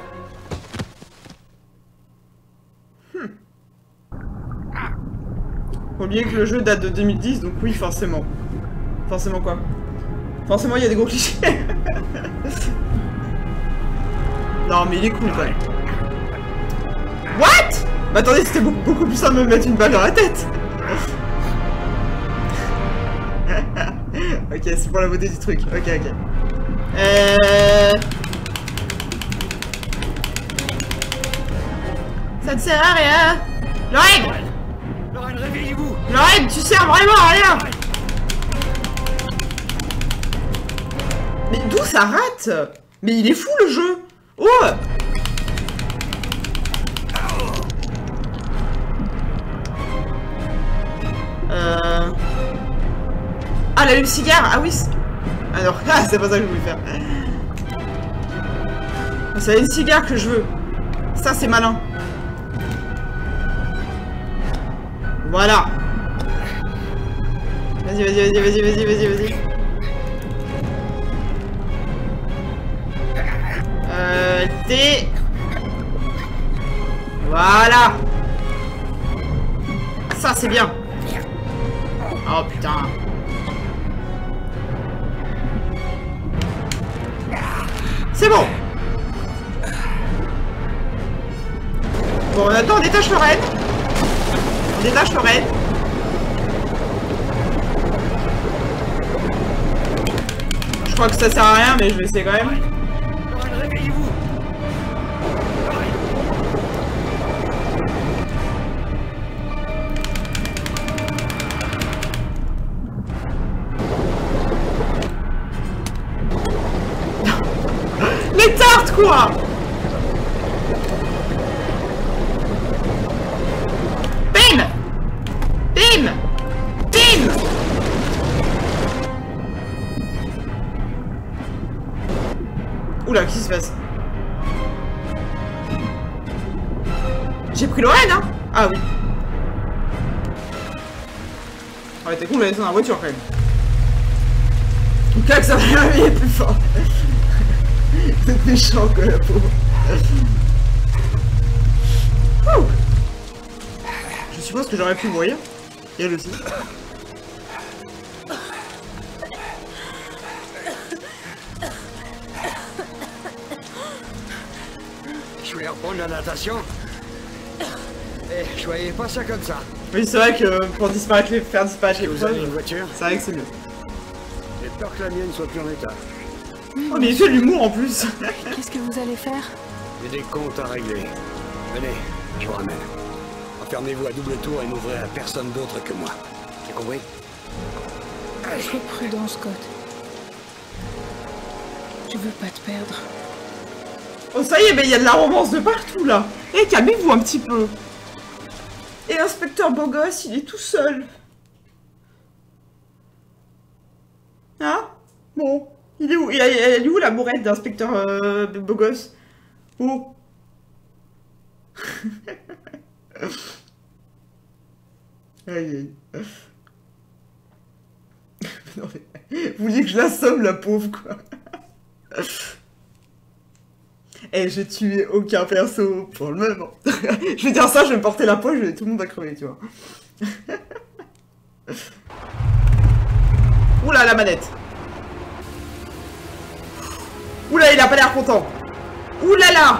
Faut oublier que le jeu date de deux mille dix, donc oui, forcément. Forcément quoi? Forcément, il y a des gros clichés. Non, mais il est cool, quand même. What? Bah attendez, c'était beaucoup, beaucoup plus simple de me mettre une balle dans la tête. Ok, c'est pour la beauté du truc. Ok, ok. Euh... Ça ne sert à rien. Lorraine! Lorraine, réveillez-vous! Lorraine, tu sers vraiment à rien! Mais d'où ça rate? Mais il est fou le jeu! Oh! Euh... Ah, l'allume-cigare! Ah oui! Alors, ah, c'est pas ça que je voulais faire. C'est l'allume-cigare que je veux. Ça, c'est malin. Voilà. Vas-y, vas-y, vas-y, vas-y, vas-y, vas-y, vas-y. Euh... T. Voilà. Ça, c'est bien. Oh, putain. C'est bon. Bon, attends, on détache le raid. On détache le raid. Je crois que ça sert à rien, mais je vais essayer quand même. Réveillez-vous! Les tartes, quoi! Bim! Bim! Bim! Oula, qu'est-ce qui se passe? J'ai pris Lorraine, hein? Ah oui. Ah, t'es con, on l'a laissé dans la voiture, quand même. Donc là, que ça va la réveiller plus fort. C'est méchant, quoi, la pauvre. Ouh. Je suppose que j'aurais pu mourir. Et elle aussi. Je vais reprendre la natation. Eh, je voyais pas ça comme ça. Oui, c'est vrai que pour disparaître les, faire disparaître les Vous avez une preuves, voiture? c'est vrai que c'est mieux. J'ai peur que la mienne soit plus en état. Oh, mais il fait de l'humour en plus. Qu'est-ce que vous allez faire? J'ai des comptes à régler. Venez, je vous ramène. Enfermez-vous à double tour et n'ouvrez à personne d'autre que moi. T'as compris? Sois prudent, Scott. Je veux pas te perdre. Oh, ça y est, mais il y a de la romance de partout là. Eh, calmez-vous un petit peu. Et l'inspecteur beau gosse, il est tout seul. Hein? Bon. Il est où? Il est où la mourette d'inspecteur euh, beau gosse? Oh. Aïe aïe. Non mais... Vous vouliez que je l'assomme, la pauvre, quoi. Eh, j'ai tué aucun perso pour le moment. Je vais dire ça, je vais me porter la poche, tout le monde va crever, tu vois. Oula, la manette. Oula, il a pas l'air content. Oula là.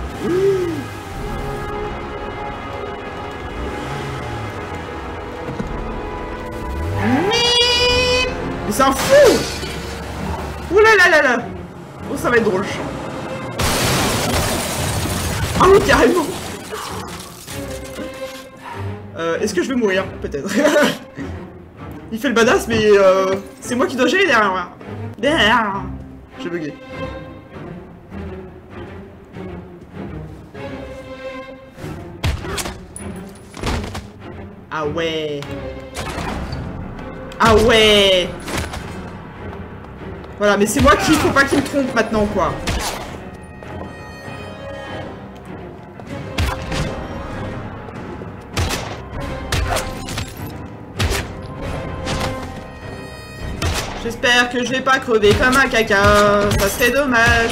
Mais c'est un fou. Oula là là là. Oh, ça va être drôle. Ah oui, carrément. Euh, Est-ce que je vais mourir? Peut-être. Il fait le badass, mais euh, c'est moi qui dois gérer derrière. Derrière. J'ai bugué. Ah ouais. Ah ouais. Voilà, mais c'est moi qui faut pas qu'il me trompe maintenant, quoi. J'espère que je vais pas crever comme un caca, ça serait dommage.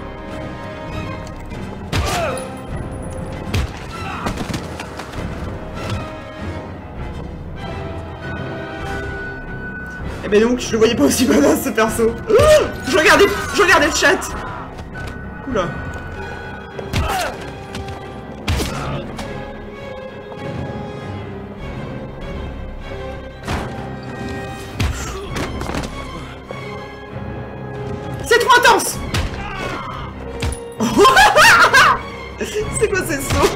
Eh ben donc, je le voyais pas aussi badass ce perso. Oh, je regardais, je regardais le chat. Oula. C'est trop intense. C'est quoi ces sauts?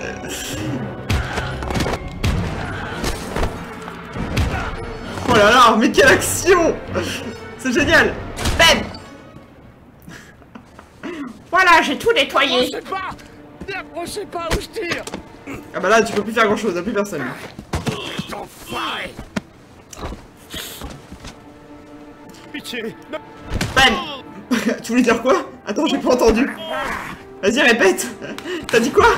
Oh là là, mais quelle action! C'est génial! Ben! Voilà, j'ai tout nettoyé! N'approchez pas! N'approchez pas où je tire! Ah bah là, tu peux plus faire grand chose, y'a plus personne. Enfoiré! Pitié! Ben! Tu voulais dire quoi? Attends, j'ai pas entendu. Vas-y, répète! T'as dit quoi?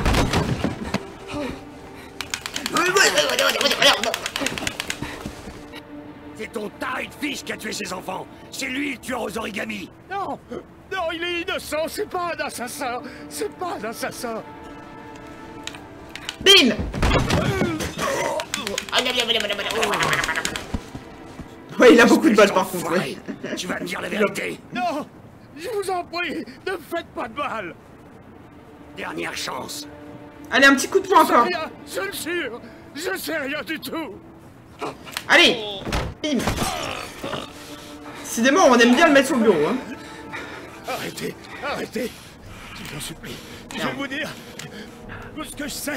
C'est ton taré de fils qui a tué ses enfants. C'est lui le tueur aux origamis. Non, non, il est innocent. C'est pas un assassin. C'est pas un assassin. Bim! Ouais, il a beaucoup de balles par contre. Ouais. Tu vas me dire la vérité. Non, je vous en prie, ne faites pas de mal. Dernière chance. Allez, un petit coup de poing encore. Rien, je le jure, je sais rien du tout. Allez! Bim! Décidément, on aime bien le mettre sur le bureau, hein. Arrêtez, arrêtez. Je vous en supplie. Je vais vous dire tout ce que je sais.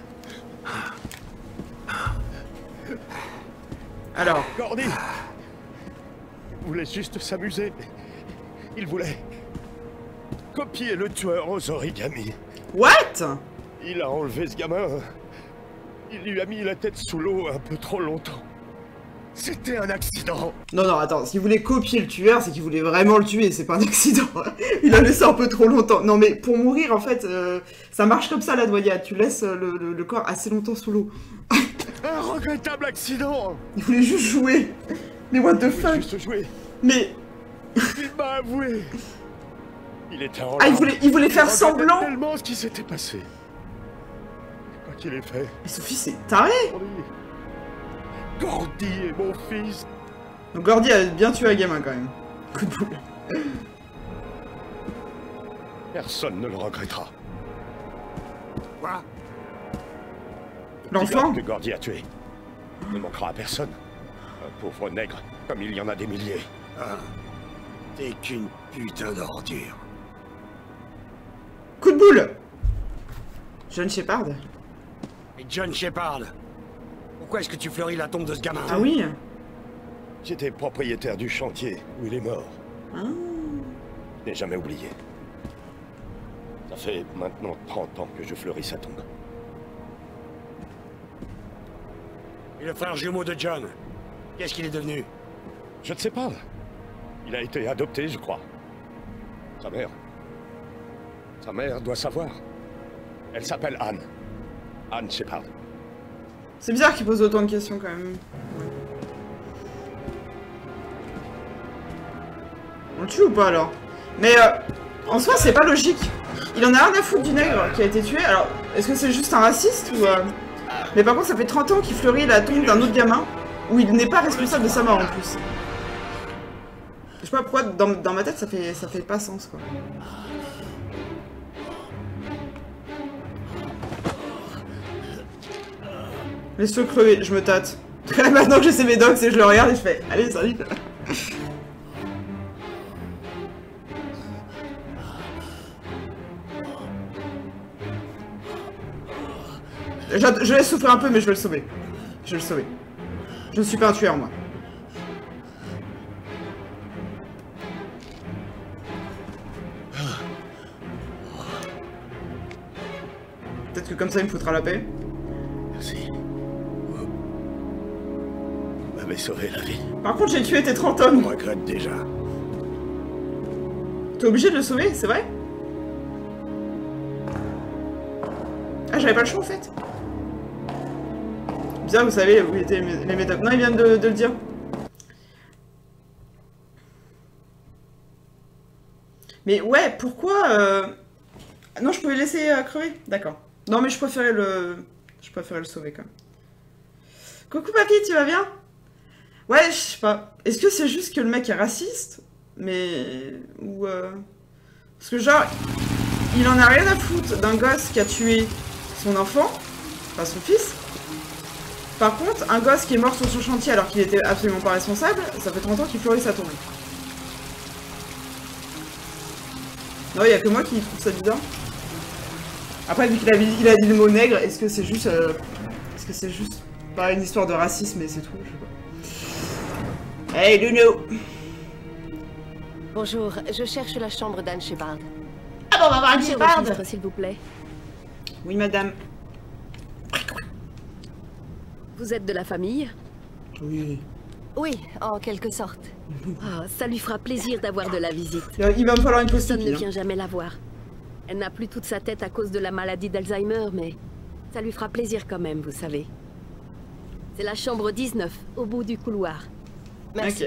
Alors. Gordy, il voulait juste s'amuser. Il voulait copier le tueur aux origamis. What? Il a enlevé ce gamin. Il lui a mis la tête sous l'eau un peu trop longtemps. C'était un accident. Non, non, attends. S'il voulait copier le tueur, c'est qu'il voulait vraiment le tuer. C'est pas un accident. Il a laissé un peu trop longtemps. Non, mais pour mourir, en fait, euh, ça marche comme ça, la noyade. Tu laisses le, le, le corps assez longtemps sous l'eau. Un regrettable accident. Il voulait juste jouer. Mais what the fuck? Juste jouer. Mais... Il m'a avoué. Il était en Ah, il voulait, il voulait faire semblant. Tellement ce qui s'était passé. Quoi qu'il ait fait. Mais son fils est taré. Gordy est mon fils. Donc Gordy a bien tué un gamin quand même. Coup de boule. Personne ne le regrettera. Quoi? L'enfant que Gordy a tué ne manquera à personne. Un pauvre nègre, comme il y en a des milliers. Ah, t'es qu'une putain d'ordure. Coup de boule. John Shepard. Et John Shepard, pourquoi est-ce que tu fleuris la tombe de ce gamin? Ah oui. J'étais propriétaire du chantier où il est mort. Ah. Je n'ai jamais oublié. Ça fait maintenant trente ans que je fleuris sa tombe. Et le frère jumeau de John, qu'est-ce qu'il est devenu? Je ne sais pas. Il a été adopté, je crois. Sa mère. Sa mère doit savoir. Elle s'appelle Anne. Anne Shepard. C'est bizarre qu'il pose autant de questions quand même. Ouais. On le tue ou pas alors? Mais euh, en soi c'est pas logique. Il en a rien à foutre du nègre qui a été tué. Alors est-ce que c'est juste un raciste ou... Euh... Mais par contre ça fait trente ans qu'il fleurit la tombe d'un autre gamin où il n'est pas responsable de sa mort en plus. Je sais pas pourquoi dans, dans ma tête ça fait, ça fait pas sens quoi. Laisse-le crever, je me tâte. Maintenant que j'ai ces médocs et je le regarde et je fais allez salut. Je, je laisse souffrir un peu, mais je vais le sauver. Je vais le sauver. Je ne suis pas un tueur, moi. Peut-être que comme ça, il me foutra la paix. Merci. Vous m'avez sauvé la vie. Par contre, j'ai tué tes trente hommes. Je regrette déjà. T'es obligé de le sauver, c'est vrai? Ah, j'avais pas le choix, en fait. Bizarre, vous savez où étaient les méthodes. Non, il vient de, de le dire. Mais ouais, pourquoi euh... Non, je pouvais laisser euh, crever. D'accord. Non, mais je préférais le... Je préférais le sauver, quand même. Coucou, papy, tu vas bien? Ouais, je sais pas. Est-ce que c'est juste que le mec est raciste? Mais... Ou... Euh... Parce que genre... Il en a rien à foutre d'un gosse qui a tué son enfant. Enfin, son fils. Par contre, un gosse qui est mort sur son chantier alors qu'il était absolument pas responsable, ça fait trente ans qu'il fleurit sa tournée. Non, il y a que moi qui trouve ça bizarre. Après, vu qu'il a, il a dit le mot nègre, est-ce que c'est juste... Euh, est-ce que c'est juste pas une histoire de racisme et c'est tout? Je sais pas. Hey, Luno! Bonjour, je cherche la chambre d'Anne Shepard. Ah bon, on va voir Anne Shepard! S'il vous plaît. Oui, madame. Vous êtes de la famille? Oui. Oui, en quelque sorte. Oh, ça lui fera plaisir d'avoir de la visite. Il va me falloir une Personne postupille. ne vient jamais la voir. Elle n'a plus toute sa tête à cause de la maladie d'Alzheimer, mais ça lui fera plaisir quand même, vous savez. C'est la chambre dix-neuf, au bout du couloir. Merci. Ok.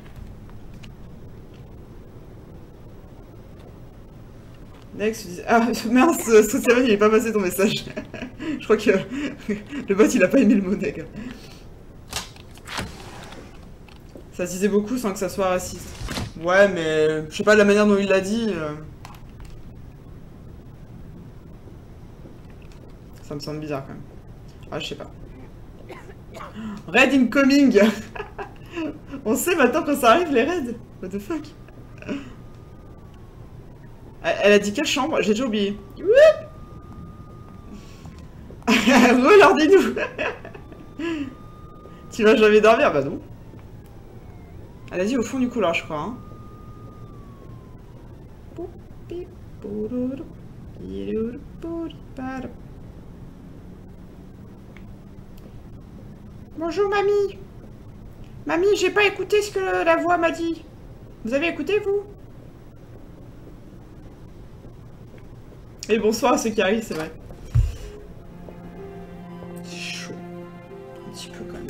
Next, ah mince, Socialman il est pas passé ton message. Je crois que le bot il a pas aimé le mot nègre. Ça se disait beaucoup sans que ça soit raciste. Ouais, mais je sais pas de la manière dont il l'a dit. Euh... Ça me semble bizarre quand même. Ah, je sais pas. Raid incoming. On sait maintenant quand ça arrive les raids. What the fuck. Elle a dit quelle chambre? J'ai déjà oublié. Regardez-nous. Tu vas jamais dormir? Bah non. Elle a dit au fond du couloir, je crois. Hein. Bonjour, mamie. Mamie, j'ai pas écouté ce que la voix m'a dit. Vous avez écouté, vous? Et bonsoir à ceux qui arrivent, c'est vrai. C'est chaud. Un petit peu quand même.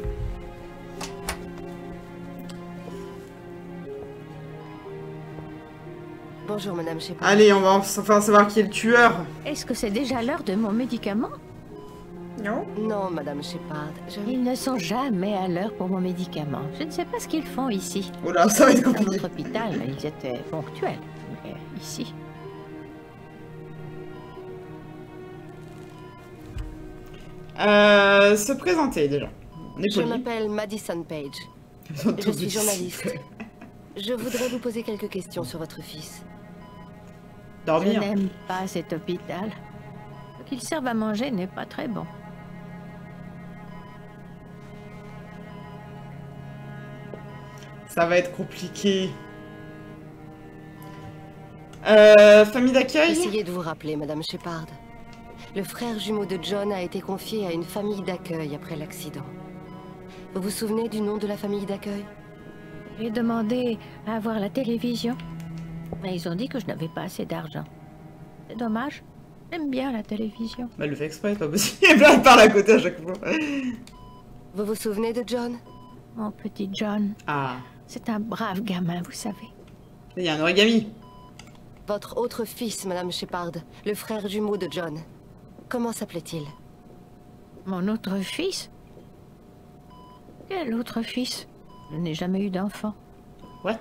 Bonjour, madame Shepard. Allez, on va enfin savoir qui est le tueur. Est-ce que c'est déjà l'heure de mon médicament? Non. Non, madame Shepard. Je... Ils ne sont jamais à l'heure pour mon médicament. Je ne sais pas ce qu'ils font ici. Oh là, ça va être compliqué. À notre hôpital, ils étaient ponctuels. Mais ici... Euh, se présenter déjà. On est Je poli. m'appelle Madison Page. Je suis journaliste. Je voudrais vous poser quelques questions sur votre fils. Dormir. Je n'aime pas cet hôpital. Ce qu'ils servent à manger n'est pas très bon. Ça va être compliqué. Euh, famille d'accueil. Essayez de vous rappeler, madame Shepard. Le frère jumeau de John a été confié à une famille d'accueil après l'accident. Vous vous souvenez du nom de la famille d'accueil? J'ai demandé à voir la télévision, mais ils ont dit que je n'avais pas assez d'argent. C'est dommage. J'aime bien la télévision. Bah, elle le fait exprès, c'est pas possible. Elle parle à côté à chaque fois. Vous vous souvenez de John? Mon petit John. Ah. C'est un brave gamin, vous savez. Il y a un origami. Votre autre fils, madame Shepard, le frère jumeau de John. Comment s'appelait-il? Mon autre fils? Quel autre fils? Je n'ai jamais eu d'enfant. What?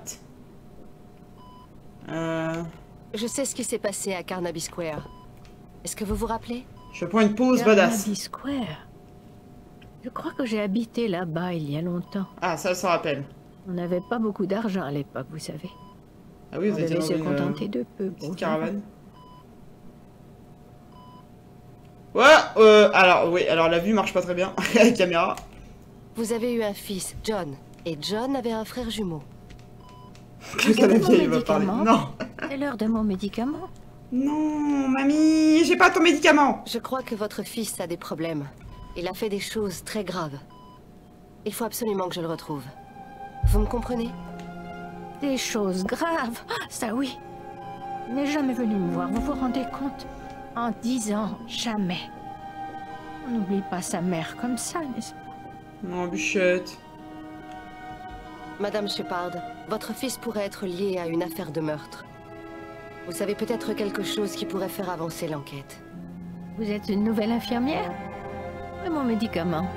Euh... Je sais ce qui s'est passé à Carnaby Square. Est-ce que vous vous rappelez? Je prends une pause badass. Carnaby Square. Je crois que j'ai habité là-bas il y a longtemps. Ah, ça, ça rappelle. On n'avait pas beaucoup d'argent à l'époque, vous savez. Ah oui, vous On étiez devait dans se une contenter euh, de peu. petite Bon, caravane. Ouais, euh, alors, oui, alors la vue marche pas très bien, la caméra. Vous avez eu un fils, John, et John avait un frère jumeau. Qu'est-ce que la vieille va parler? Non. C'est l'heure de mon médicament. Non, mamie, j'ai pas ton médicament. Je crois que votre fils a des problèmes. Il a fait des choses très graves. Il faut absolument que je le retrouve. Vous me comprenez? Des choses graves? Ça oui. Il n'est jamais venu me voir, vous vous rendez compte? En dix ans, jamais. On n'oublie pas sa mère comme ça, n'est-ce pas? Non, Bichette. Madame Shepard, votre fils pourrait être lié à une affaire de meurtre. Vous savez peut-être quelque chose qui pourrait faire avancer l'enquête. Vous êtes une nouvelle infirmière? Et mon médicament?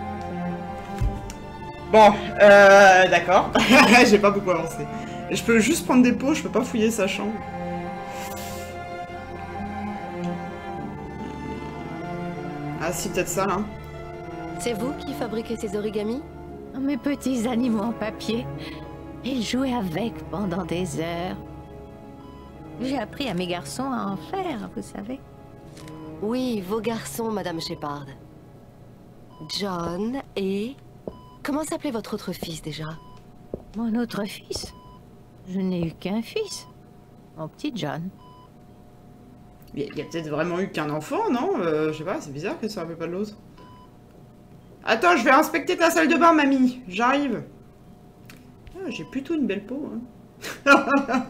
Bon, euh, d'accord. J'ai pas beaucoup avancé. Je peux juste prendre des pots, je peux pas fouiller sa chambre. Ah si, peut-être ça, là. C'est vous qui fabriquez ces origamis? Mes petits animaux en papier. Ils jouaient avec pendant des heures. J'ai appris à mes garçons à en faire, vous savez. Oui, vos garçons, Madame Shepard. John et... Comment s'appelait votre autre fils, déjà? Mon autre fils? Je n'ai eu qu'un fils. Mon petit John. Il y a, a peut-être vraiment eu qu'un enfant, non? euh, Je sais pas, c'est bizarre qu'elle se rappelle pas de l'autre. Attends, je vais inspecter ta salle de bain, mamie. J'arrive. Ah, j'ai plutôt une belle peau. Hein.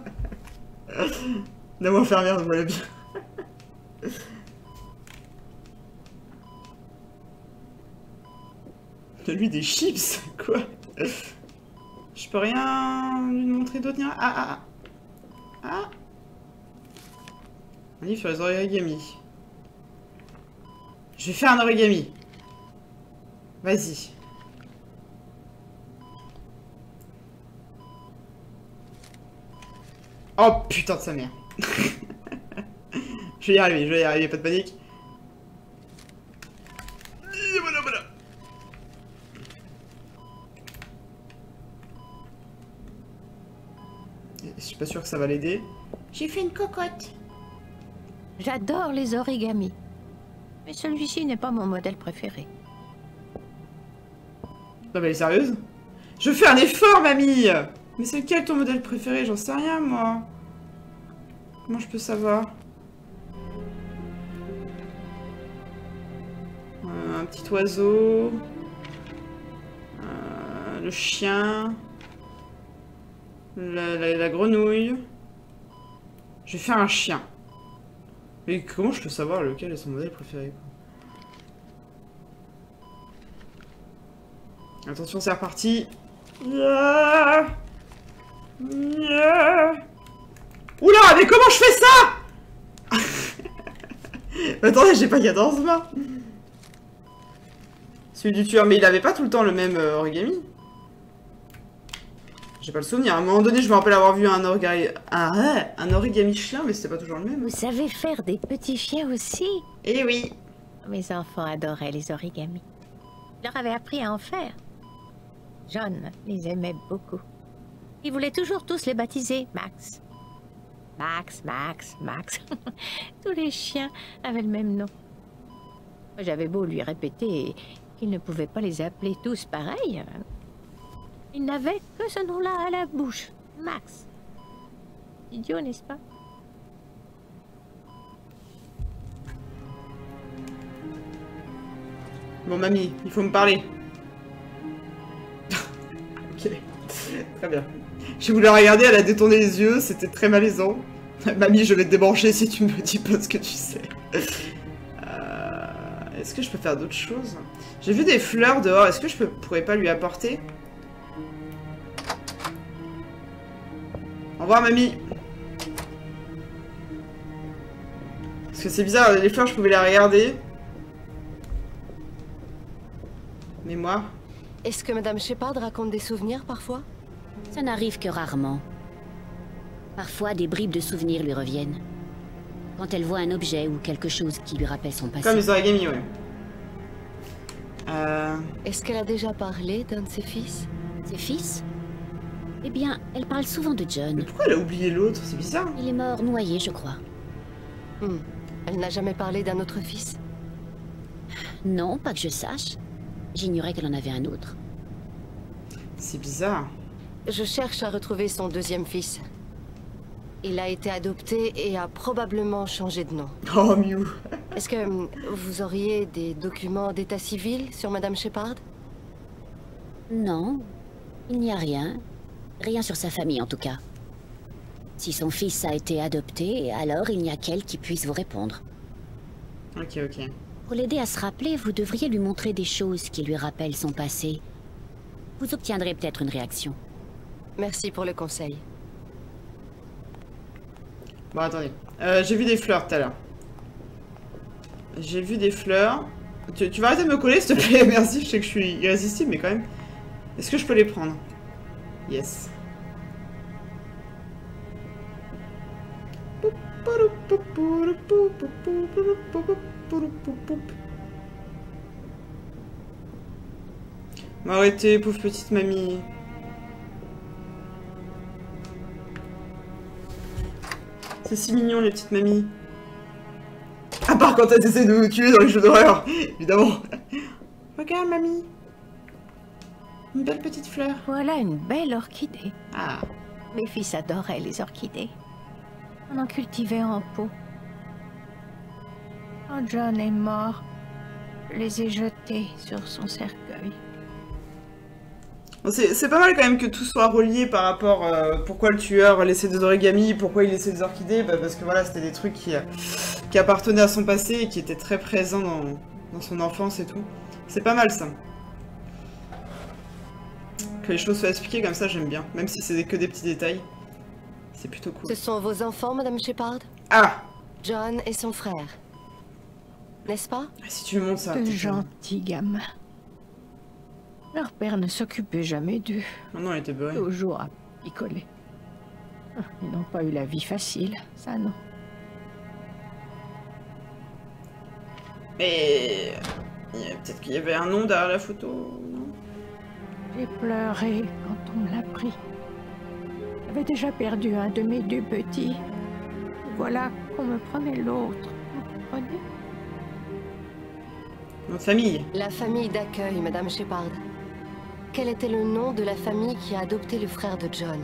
Non, infirmière, je vois bien. Il y a lui des chips, quoi. Je peux rien lui montrer d'autre. Ah, ah, ah. Ah. Un livre sur les origamis. Je vais faire un origami. Vas-y. Oh putain de sa mère. Je vais y arriver, je vais y arriver, pas de panique. Et voilà, voilà. Je suis pas sûr que ça va l'aider. J'ai fait une cocotte. J'adore les origamis. Mais celui-ci n'est pas mon modèle préféré. Non mais elle est sérieuse? Je fais un effort, mamie. Mais c'est lequel ton modèle préféré? J'en sais rien, moi. Comment je peux savoir? euh, Un petit oiseau. Euh, le chien. La, la, la grenouille. Je vais faire un chien. Mais comment je peux savoir lequel est son modèle préféré? Attention, c'est reparti. Yeah. Yeah. Oula, mais comment je fais ça? Attendez, j'ai pas quatorze mains. Celui du tueur, mais il avait pas tout le temps le même euh, origami. J'ai pas le souvenir. À un moment donné, je me rappelle avoir vu un origami, un, un origami chien, mais c'était pas toujours le même. Vous savez faire des petits chiens aussi? Eh oui. Mes enfants adoraient les origamis. Je leur avais appris à en faire. John les aimait beaucoup. Il voulait toujours tous les baptiser Max. Max, Max, Max. Tous les chiens avaient le même nom. J'avais beau lui répéter qu'il ne pouvait pas les appeler tous pareil. Il n'avait que ce nom-là à la bouche. Max. Idiot, n'est-ce pas? Bon, mamie, il faut me parler. Ok, très bien. J'ai voulu la regarder, elle a détourné les yeux, c'était très malaisant. Mamie, je vais te débrancher si tu me dis pas ce que tu sais. Euh, est-ce que je peux faire d'autres choses? J'ai vu des fleurs dehors, est-ce que je peux, pourrais pas lui apporter? Au revoir, mamie. Parce que c'est bizarre, les fleurs, je pouvais les regarder. Mais moi... Est-ce que Madame Shepard raconte des souvenirs parfois? Ça n'arrive que rarement. Parfois, des bribes de souvenirs lui reviennent. Quand elle voit un objet ou quelque chose qui lui rappelle son passé. Comme les origamis, ouais. Euh... Est-ce qu'elle a déjà parlé d'un de ses fils? Ses fils? Eh bien, elle parle souvent de John. Mais pourquoi elle a oublié l'autre? C'est bizarre. Il est mort noyé, je crois. Hmm. Elle n'a jamais parlé d'un autre fils? non, pas que je sache. J'ignorais qu'elle en avait un autre. C'est bizarre. Je cherche à retrouver son deuxième fils. Il a été adopté et a probablement changé de nom. Oh, Mew. Est-ce que hum, vous auriez des documents d'état civil sur Madame Shepard? Non, il n'y a rien. Rien sur sa famille en tout cas. Si son fils a été adopté, alors il n'y a qu'elle qui puisse vous répondre. Ok, ok. Pour l'aider à se rappeler, vous devriez lui montrer des choses qui lui rappellent son passé. Vous obtiendrez peut-être une réaction. Merci pour le conseil. Bon, attendez. Euh, j'ai vu des fleurs tout à l'heure. J'ai vu des fleurs. Tu, tu vas arrêter de me coller, s'il te plaît? Merci, je sais que je suis irrésistible, mais quand même. Est-ce que je peux les prendre? Yes. Arrêtez, pauvre petite mamie. C'est si mignon, les petites mamies. À part quand elles essaient de nous tuer dans les jeux d'horreur, évidemment. Regarde, mamie. Une belle petite fleur. Voilà une belle orchidée. Ah. Mes fils adoraient les orchidées. On en cultivait en pot. Quand John est mort, je les ai jetées sur son cercueil. C'est pas mal quand même que tout soit relié par rapport euh, pourquoi le tueur laissait des origamis, pourquoi il laissait des orchidées, bah parce que voilà, c'était des trucs qui, euh, qui appartenaient à son passé et qui étaient très présents dans, dans son enfance et tout. C'est pas mal ça. Que les choses soient expliquées comme ça, j'aime bien. Même si c'est que des petits détails. C'est plutôt cool. Ce sont vos enfants, Madame Shepard? Ah! John et son frère. N'est-ce pas? Si tu me montres ça. De gentils gamins. Leur père ne s'occupait jamais d'eux. Oh non, il était beurré. Toujours à picoler. Ils n'ont pas eu la vie facile, ça non. Mais... peut-être qu'il y avait un nom derrière la photo, non? J'ai pleuré quand on me l'a pris. J'avais déjà perdu un de mes deux petits. Voilà qu'on me prenait l'autre. Vous comprenez? Notre famille. La famille d'accueil, Madame Shepard. Quel était le nom de la famille qui a adopté le frère de John?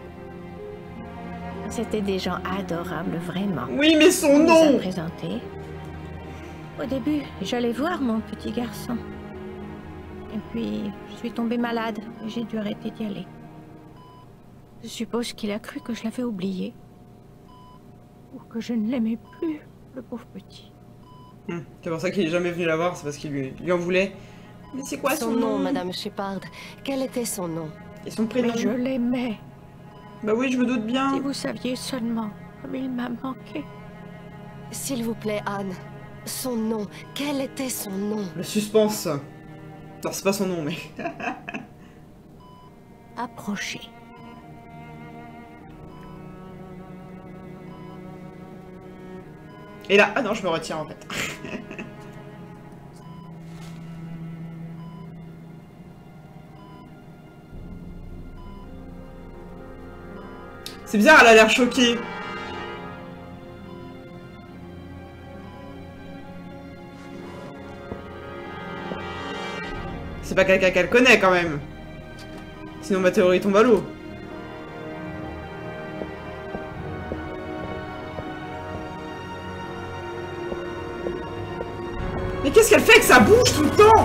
C'était des gens adorables, vraiment. Oui, mais son On nom! nous a présentés. Au début, j'allais voir mon petit garçon. Et puis, je suis tombée malade et j'ai dû arrêter d'y aller. Je suppose qu'il a cru que je l'avais oublié. Ou que je ne l'aimais plus, le pauvre petit. Hum, c'est pour ça qu'il est jamais venu la voir, c'est parce qu'il lui, lui en voulait. Mais c'est quoi son, son nom, nom, Madame Shepard? Quel était son nom? Et son prénom? Mais je l'aimais. Bah oui, je me doute bien. Si vous saviez seulement comme il m'a manqué. S'il vous plaît, Anne. Son nom. Quel était son nom? Le suspense. Non, c'est pas son nom, mais... Approchez. Et là... Ah non, je me retire, en fait. C'est bizarre, elle a l'air choquée. C'est pas quelqu'un qu'elle connaît, quand même. Sinon, ma théorie tombe à l'eau. Mais qu'est-ce qu'elle fait que ça bouge tout le temps?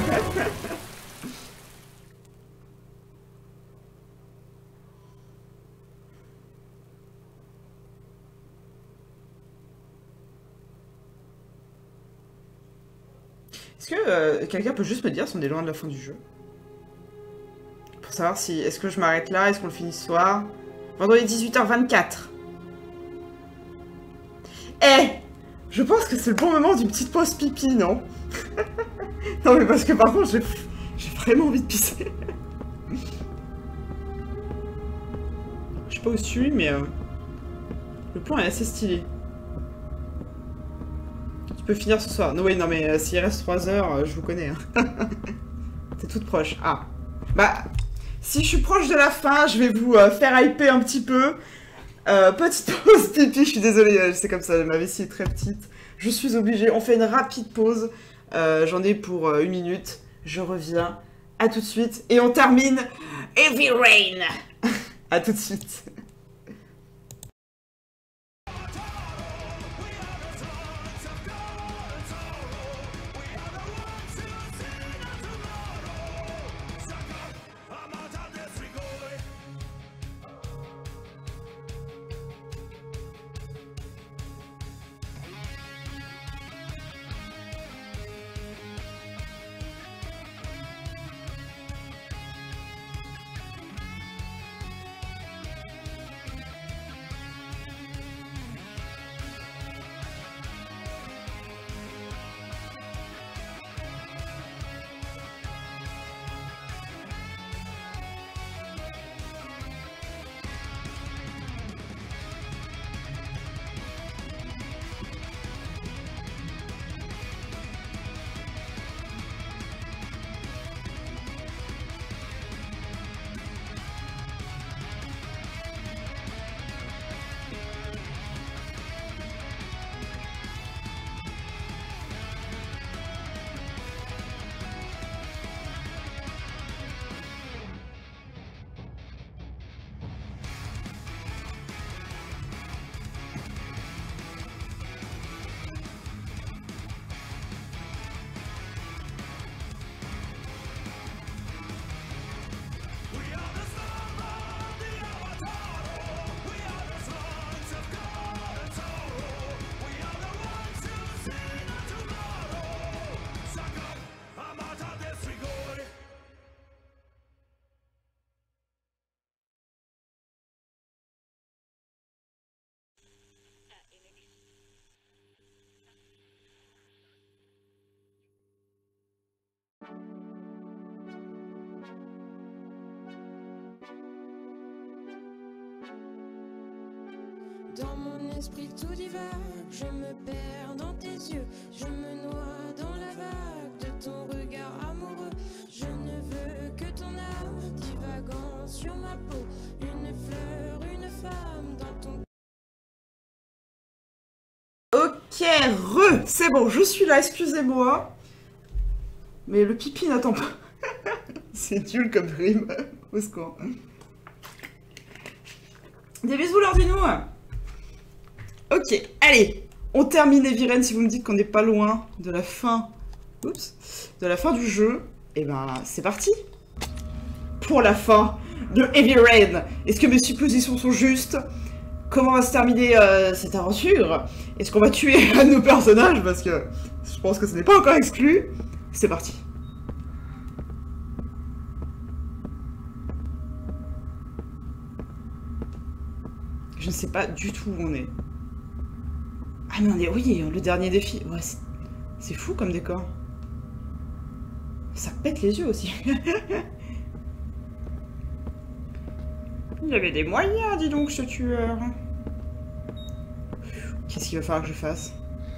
Est-ce que euh, quelqu'un peut juste me dire si on est loin de la fin du jeu? Pour savoir si... Est-ce que je m'arrête là? Est-ce qu'on le finit ce soir? Vendredi dix-huit heures vingt-quatre. Eh! Je pense que c'est le bon moment d'une petite pause pipi, non? Non mais parce que par contre, j'ai j'ai vraiment envie de pisser. Je sais pas où je suis, mais... Euh, le plan est assez stylé. Tu peux finir ce soir. Non, oui, non, mais euh, s'il reste trois heures, euh, je vous connais. Hein. T'es toute proche. Ah. Bah, si je suis proche de la fin, je vais vous euh, faire hyper un petit peu. Euh, petite pause pipi, je suis désolée, c'est comme ça, ma vessie est très petite. Je suis obligée, on fait une rapide pause. Euh, J'en ai pour euh, une minute. Je reviens. À tout de suite. Et on termine Heavy Rain. À tout de suite. Dans mon esprit tout divague, je me perds dans tes yeux, je me noie dans la vague de ton regard amoureux. Je ne veux que ton âme divagant sur ma peau, une fleur, une femme dans ton... Ok, re, c'est bon, je suis là, excusez-moi. Mais le pipi n'attend pas. C'est nul comme dream. Au secours. Des bisous, l'ordinou. Ok, allez, on termine Heavy Rain. Si vous me dites qu'on n'est pas loin de la fin, oups, de la fin du jeu, et ben c'est parti pour la fin de Heavy Rain. Est-ce que mes suppositions sont justes? Comment va se terminer euh, cette aventure? Est-ce qu'on va tuer un de nos personnages? Parce que je pense que ce n'est pas encore exclu. C'est parti. Je ne sais pas du tout où on est. Ah mais on est... Oui, le dernier défi. Ouais, c'est fou comme décor. Ça pète les yeux aussi. Il avait des moyens, dis donc, ce tueur. Qu'est-ce qu'il va falloir que je fasse?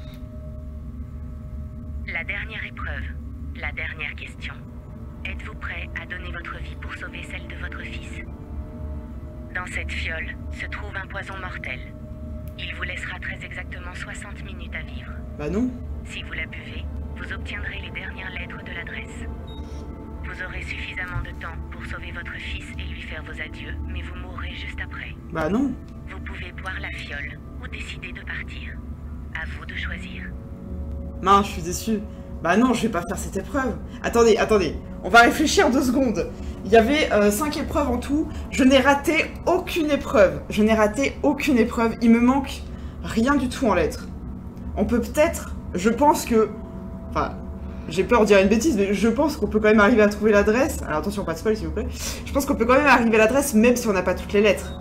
La dernière épreuve. La dernière question. Êtes-vous prêt à donner votre vie pour sauver celle de votre fils? Dans cette fiole se trouve un poison mortel. Il vous laissera très exactement soixante minutes à vivre. Bah non. Si vous la buvez, vous obtiendrez les dernières lettres de l'adresse. Vous aurez suffisamment de temps pour sauver votre fils et lui faire vos adieux, mais vous mourrez juste après. Bah non. Vous pouvez boire la fiole ou décider de partir. À vous de choisir. Mince, je suis déçue. Bah non, je vais pas faire cette épreuve. Attendez, attendez. On va réfléchir deux secondes. Il y avait euh, cinq épreuves en tout. Je n'ai raté aucune épreuve. Je n'ai raté aucune épreuve. Il me manque rien du tout en lettres. On peut peut-être... Je pense que... Enfin, j'ai peur de dire une bêtise, mais je pense qu'on peut quand même arriver à trouver l'adresse. Alors attention, pas de spoil s'il vous plaît. Je pense qu'on peut quand même arriver à l'adresse même si on n'a pas toutes les lettres.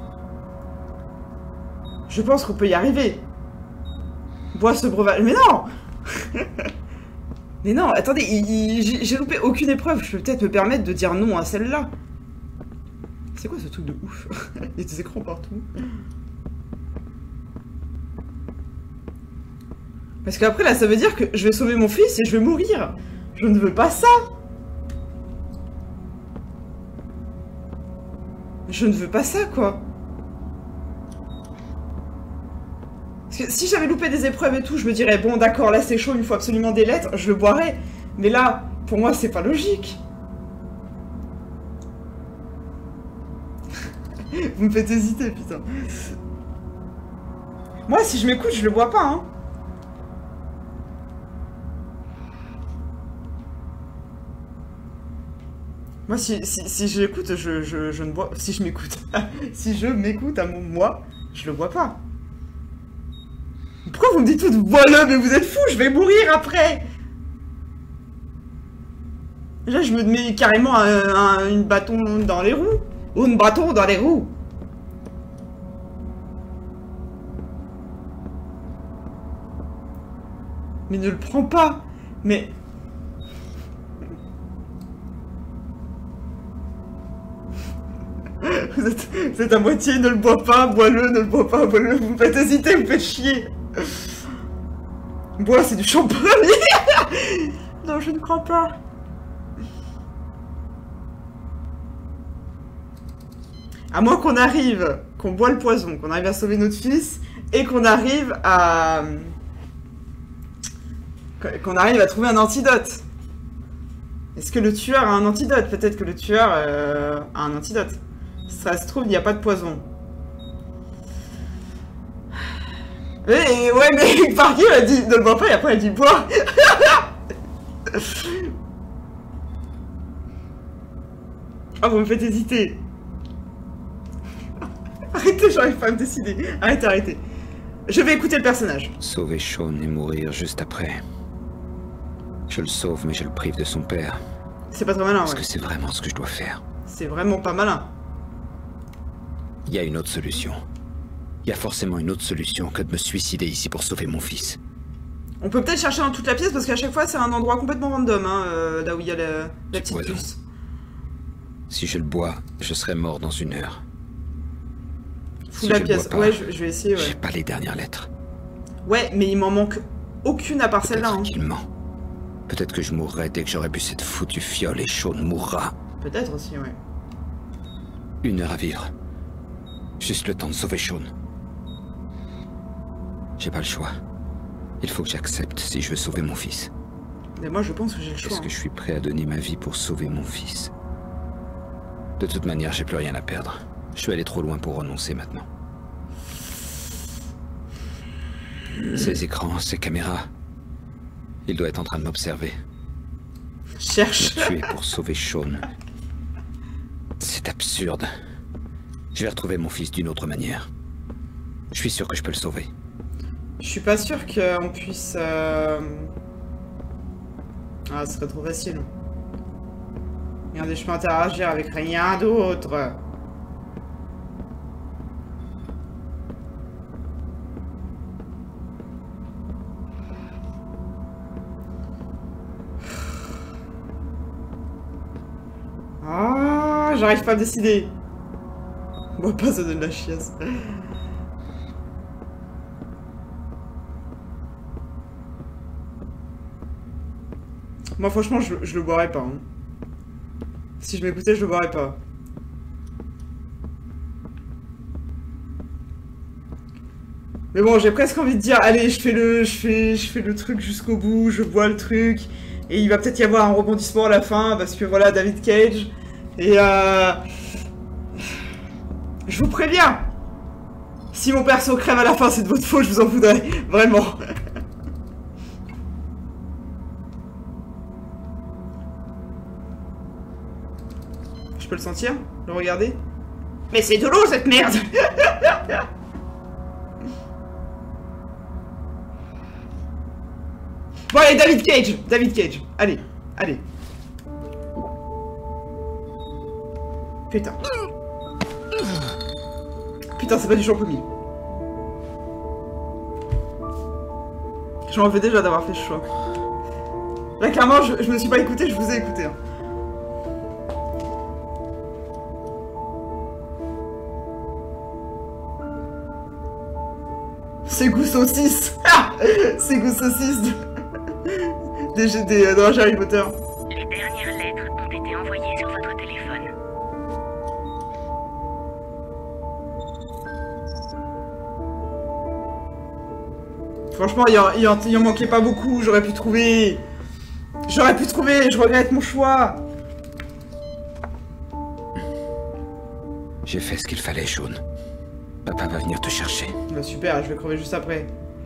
Je pense qu'on peut y arriver. Bois ce breuvage... Mais non. Mais non, attendez, j'ai loupé aucune épreuve. Je peux peut-être me permettre de dire non à celle-là. C'est quoi ce truc de ouf? Il y a des écrans partout. Parce qu'après là, ça veut dire que je vais sauver mon fils et je vais mourir. Je ne veux pas ça. Je ne veux pas ça, quoi. Parce Parce que si j'avais loupé des épreuves et tout, je me dirais, bon d'accord, là c'est chaud, il me faut absolument des lettres, je le boirais. Mais là, pour moi, c'est pas logique. Vous me faites hésiter, putain. Moi, si je m'écoute, je le bois pas, hein. Moi, si, si, si je l'écoute, je, je, je ne bois... Si je m'écoute... si je m'écoute à mon moi, je le bois pas. Pourquoi vous me dites tout, bois-le, mais vous êtes fous, je vais mourir après. Là, je me mets carrément un, un, une bâton dans les roues. Ou une bâton dans les roues. Mais ne le prends pas. Mais... Vous êtes, vous êtes à moitié, ne le bois pas, bois-le, ne le bois pas, bois-le, vous me faites hésiter, vous me faites chier. Bois, c'est du champagne. Non, je ne crois pas. À moins qu'on arrive, qu'on boit le poison, qu'on arrive à sauver notre fils, et qu'on arrive à... qu'on arrive à trouver un antidote. Est-ce que le tueur a un antidote? Peut-être que le tueur euh, a un antidote. Si ça se trouve, il n'y a pas de poison. Mais, ouais, mais Parky a dit ne le bois pas et après elle dit bois. Ah, vous me faites hésiter. Arrêtez, j'arrive pas à me décider. Arrêtez, arrêtez. Je vais écouter le personnage. Sauver Sean et mourir juste après. Je le sauve, mais je le prive de son père. C'est pas très malin, ouais. Est-ce que c'est vraiment ce que je dois faire? C'est vraiment pas malin. Il y a une autre solution. Il y a forcément une autre solution que de me suicider ici pour sauver mon fils. On peut peut-être chercher dans toute la pièce parce qu'à chaque fois c'est un endroit complètement random, hein, euh, là où il y a la, la petite poison. puce. Si je le bois, je serai mort dans une heure. Fous si la je pièce. Pas, ouais, je, je vais essayer. Ouais. J'ai pas les dernières lettres. Ouais, mais il m'en manque aucune à part celle-là. Hein. Qu'il ment. Peut-être que je mourrai dès que j'aurai bu cette foutue fiole et Sean mourra. Peut-être aussi, ouais. Une heure à vivre. Juste le temps de sauver Sean. J'ai pas le choix. Il faut que j'accepte si je veux sauver mon fils. Mais moi, je pense que j'ai le choix. Est-ce que je suis prêt à donner ma vie pour sauver mon fils? De toute manière, j'ai plus rien à perdre. Je suis allé trop loin pour renoncer maintenant. Ces écrans, ces caméras... Il doit être en train de m'observer. Cherche. Me tuer pour sauver Sean. C'est absurde. Je vais retrouver mon fils d'une autre manière. Je suis sûr que je peux le sauver. Je suis pas sûr qu'on puisse... Euh... Ah, ce serait trop facile. Regardez, je peux interagir avec rien d'autre. Ah, j'arrive pas à me décider. Moi pas, ça donne la chiasse. Moi franchement je, je le boirais pas. Hein. Si je m'écoutais je le boirais pas. Mais bon j'ai presque envie de dire allez je fais le je fais je fais le truc jusqu'au bout, je bois le truc. Et il va peut-être y avoir un rebondissement à la fin parce que voilà David Cage. Et euh... je vous préviens. Si mon perso crève à la fin c'est de votre faute, je vous en voudrais. Vraiment. Je peux le sentir? Le regarder? Mais c'est de l'eau cette merde. Bon allez, David Cage. David Cage. Allez, allez. Putain. Putain, c'est pas du champomis. Je m'en veux déjà d'avoir fait ce choix. Là, clairement, je, je me suis pas écouté, je vous ai écouté. Hein. C'est goût saucisse. C'est goût saucisse de... des, des, dans Harry Potter. Les dernières lettres ont été envoyées sur votre téléphone. Franchement, il en, il, en, il en manquait pas beaucoup, j'aurais pu trouver. J'aurais pu trouver, je regrette mon choix. J'ai fait ce qu'il fallait, Sean. Papa va venir te chercher. Bah super, je vais crever juste après.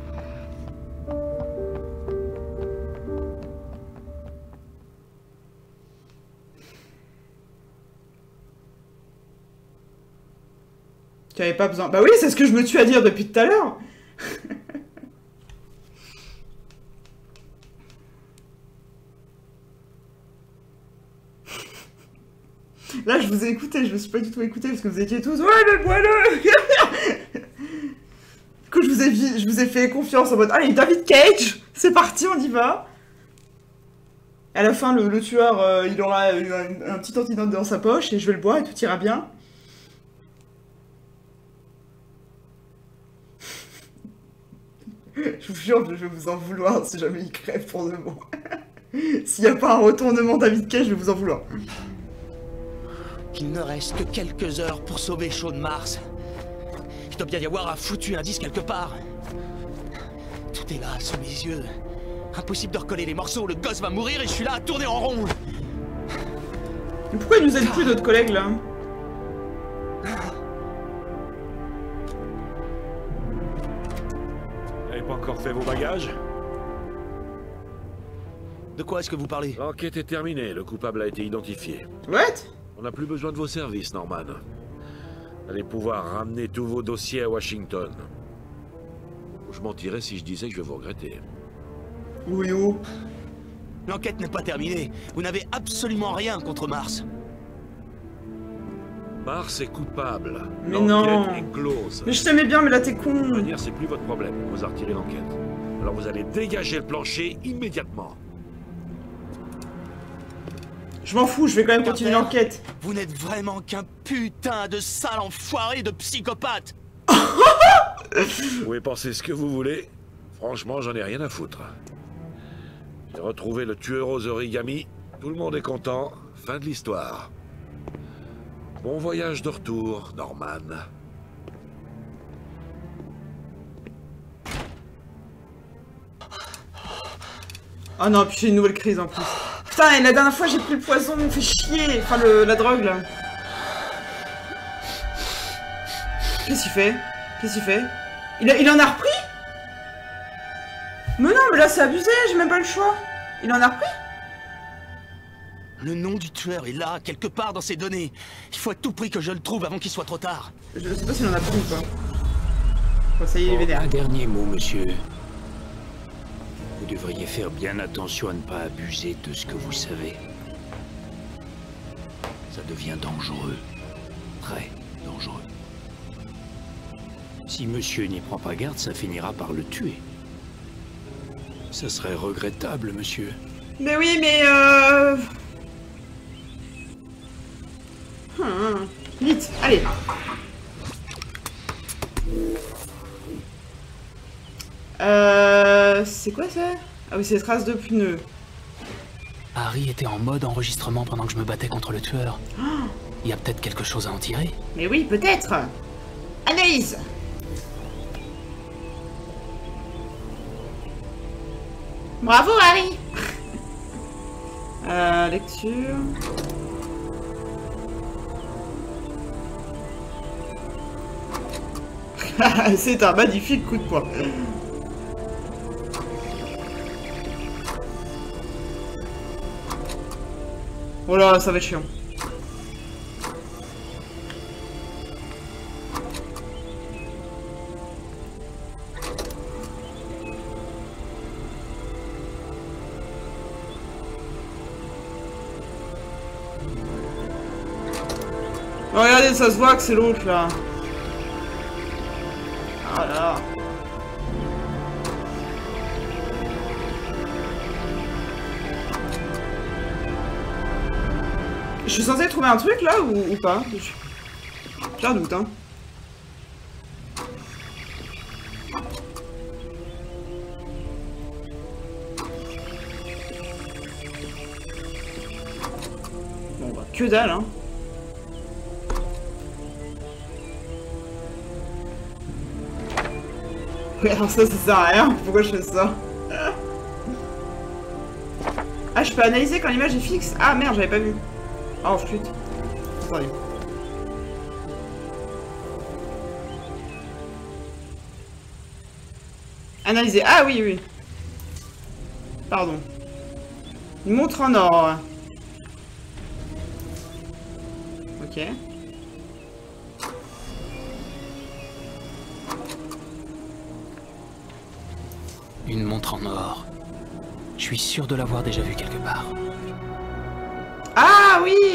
Tu avais pas besoin... Bah oui, c'est ce que je me tue à dire depuis tout à l'heure. Là, je vous ai écouté, je me suis pas du tout écouté parce que vous étiez tous... Ouais, mais voilà. Du coup, je vous ai, je vous ai fait confiance en mode... Allez, David Cage, c'est parti, on y va. À la fin, le, le tueur, euh, il aura un, un petit antidote dans sa poche et je vais le boire et tout ira bien. Je vous jure, je vais vous en vouloir si jamais il crève pour de bon. S'il n'y a pas un retournement David Cage, je vais vous en vouloir. Il ne reste que quelques heures pour sauver Sean Mars. Il doit bien y avoir un foutu indice quelque part. Tout est là, sous mes yeux. Impossible de recoller les morceaux, le gosse va mourir et je suis là à tourner en rond. Mais pourquoi il nous aide plus, notre collègue, là? Vous n'avez pas encore fait vos bagages? De quoi est-ce que vous parlez? L'enquête est terminée, le coupable a été identifié. What? On n'a plus besoin de vos services, Norman. Vous allez pouvoir ramener tous vos dossiers à Washington. Je mentirais si je disais que je vais vous regretter. Oui, oh. L'enquête n'est pas terminée. Vous n'avez absolument rien contre Mars. Mars est coupable. Mais non. L'enquête est close. Mais je t'aimais bien, mais là t'es con. De toute manière, c'est plus votre problème. Vous a retiré l'enquête. Alors vous allez dégager le plancher immédiatement. Je m'en fous, je vais quand même continuer l'enquête. Vous n'êtes vraiment qu'un putain de sale enfoiré de psychopathe. Vous pouvez penser ce que vous voulez. Franchement, j'en ai rien à foutre. J'ai retrouvé le tueur aux origamis. Tout le monde est content. Fin de l'histoire. Bon voyage de retour, Norman. Oh non, puis j'ai une nouvelle crise en plus. Putain, et la dernière fois j'ai pris le poison, on me fait chier. Enfin, le, la drogue là. Qu'est-ce qu'il fait? Qu'est-ce qu'il fait il, a, il en a repris? Mais non, mais là c'est abusé, j'ai même pas le choix. Il en a repris? Le nom du tueur est là, quelque part dans ses données. Il faut à tout prix que je le trouve avant qu'il soit trop tard. Je sais pas s'il en a pris ou pas. Bon, ça y est, il est vénère. Un dernier mot, monsieur. Vous devriez faire bien attention à ne pas abuser de ce que vous savez. Ça devient dangereux. Très dangereux. Si monsieur n'y prend pas garde, ça finira par le tuer. Ça serait regrettable, monsieur. Mais oui, mais euh... Hum, vite, allez. Euh... C'est quoi ça? Ah oui, c'est des traces de pneus. Harry était en mode enregistrement pendant que je me battais contre le tueur. Oh. Il y a peut-être quelque chose à en tirer. Mais oui, peut-être. Analyse. Bravo, Harry. euh, lecture... C'est un magnifique coup de poing. Oh là, ça va être chiant. Oh, regardez, ça se voit que c'est l'autre là. Ah là. Je suis censé trouver un truc là ou, ou pas? J'ai un doute hein. Bon bah que dalle hein. Oui, alors ça, ça sert à rien. Pourquoi je fais ça? Ah, je peux analyser quand l'image est fixe? Ah merde, j'avais pas vu. Oh, flûte. Attendez. Analyser. Ah oui, oui. Pardon. Une montre en or. Ok. Une montre en or. Je suis sûr de l'avoir déjà vue quelque part. Ah oui.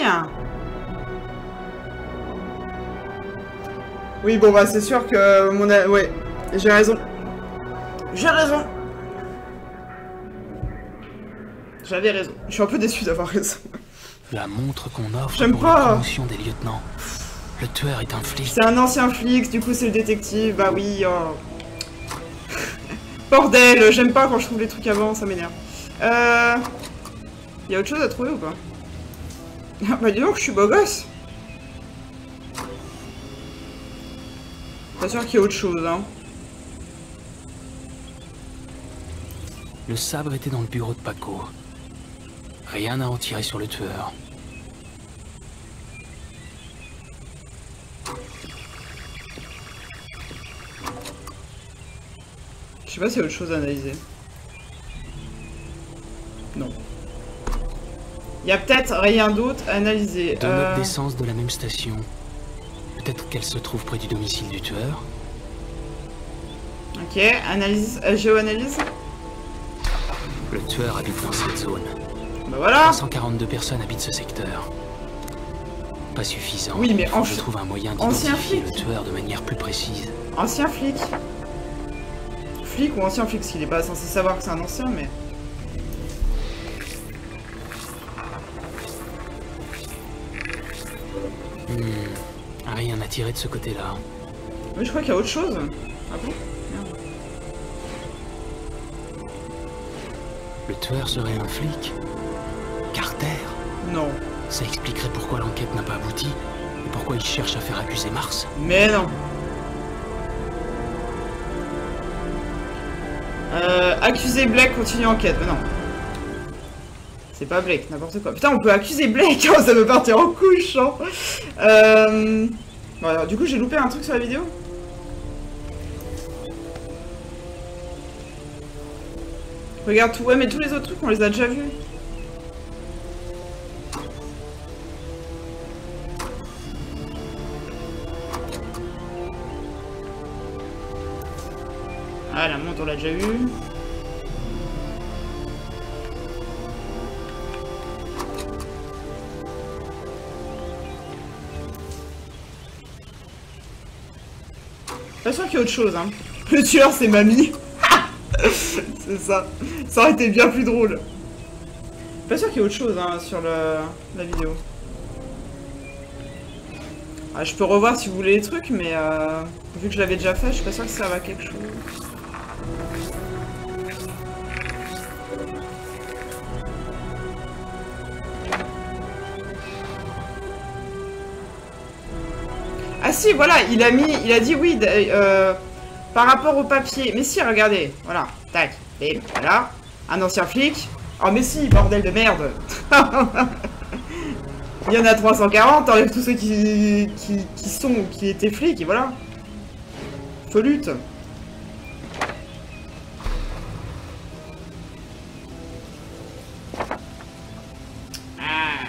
Oui, bon bah c'est sûr que mon... A... Ouais, j'ai raison. J'ai raison. J'avais raison. Je suis un peu déçu d'avoir raison. La montre qu'on offre J'aime pour pas. la promotion des lieutenants. Le tueur est un flic. C'est un ancien flic, du coup c'est le détective. Bah oui. Oh. Bordel, j'aime pas quand je trouve les trucs avant, ça m'énerve. Euh... Y'a autre chose à trouver ou pas? Ah bah dis donc, je suis beau gosse. Pas sûr qu'il y ait autre chose, hein. Le sabre était dans le bureau de Paco. Rien à en tirer sur le tueur. Je sais pas s'il y a autre chose à analyser. Non. Il y a peut-être rien d'autre à analyser. Deux euh... notes d'essence de la même station. Peut-être qu'elle se trouve près du domicile du tueur. Ok, analyse, euh, géo-analyse. Le tueur habite dans cette zone. Bah voilà. trois cent quarante-deux personnes habitent ce secteur. Pas suffisant. Oui, mais Il faut en... que je trouve un moyen ancien d'identifier flic. le tueur de manière plus précise. Ancien flic. Flic ou ancien flic, parce qu'il est pas censé savoir que c'est un ancien, mais... Hmm, rien à tirer de ce côté-là. Oui, je crois qu'il y a autre chose. Ah bon? Merde. Le tueur serait un flic? Carter? Non. Ça expliquerait pourquoi l'enquête n'a pas abouti et pourquoi il cherche à faire accuser Mars. Mais non. Euh, accuser Blake, continue enquête. Mais non. C'est pas Blake, n'importe quoi. Putain, on peut accuser Blake, oh, ça veut partir en couche, hein. Euh... Bon, alors, du coup, j'ai loupé un truc sur la vidéo. Regarde tout. Ouais, mais tous les autres trucs, on les a déjà vus. Ah, la montre, on l'a déjà vue. Pas sûr qu'il y ait autre chose, hein. Le tueur, c'est mamie. C'est ça. Ça aurait été bien plus drôle. Pas sûr qu'il y ait autre chose, hein, sur le... la vidéo. Ah, je peux revoir si vous voulez les trucs, mais euh, vu que je l'avais déjà fait, je suis pas sûr que ça serve à quelque chose. Ah si, voilà, il a mis, il a dit oui, euh, par rapport au papier. Mais si, regardez, voilà, tac, bim, voilà, un ancien flic. Oh mais si, bordel de merde. Il y en a trois cent quarante, t'enlèves tous ceux qui, qui, qui sont, qui étaient flics, et voilà. Faut lutte. Ah.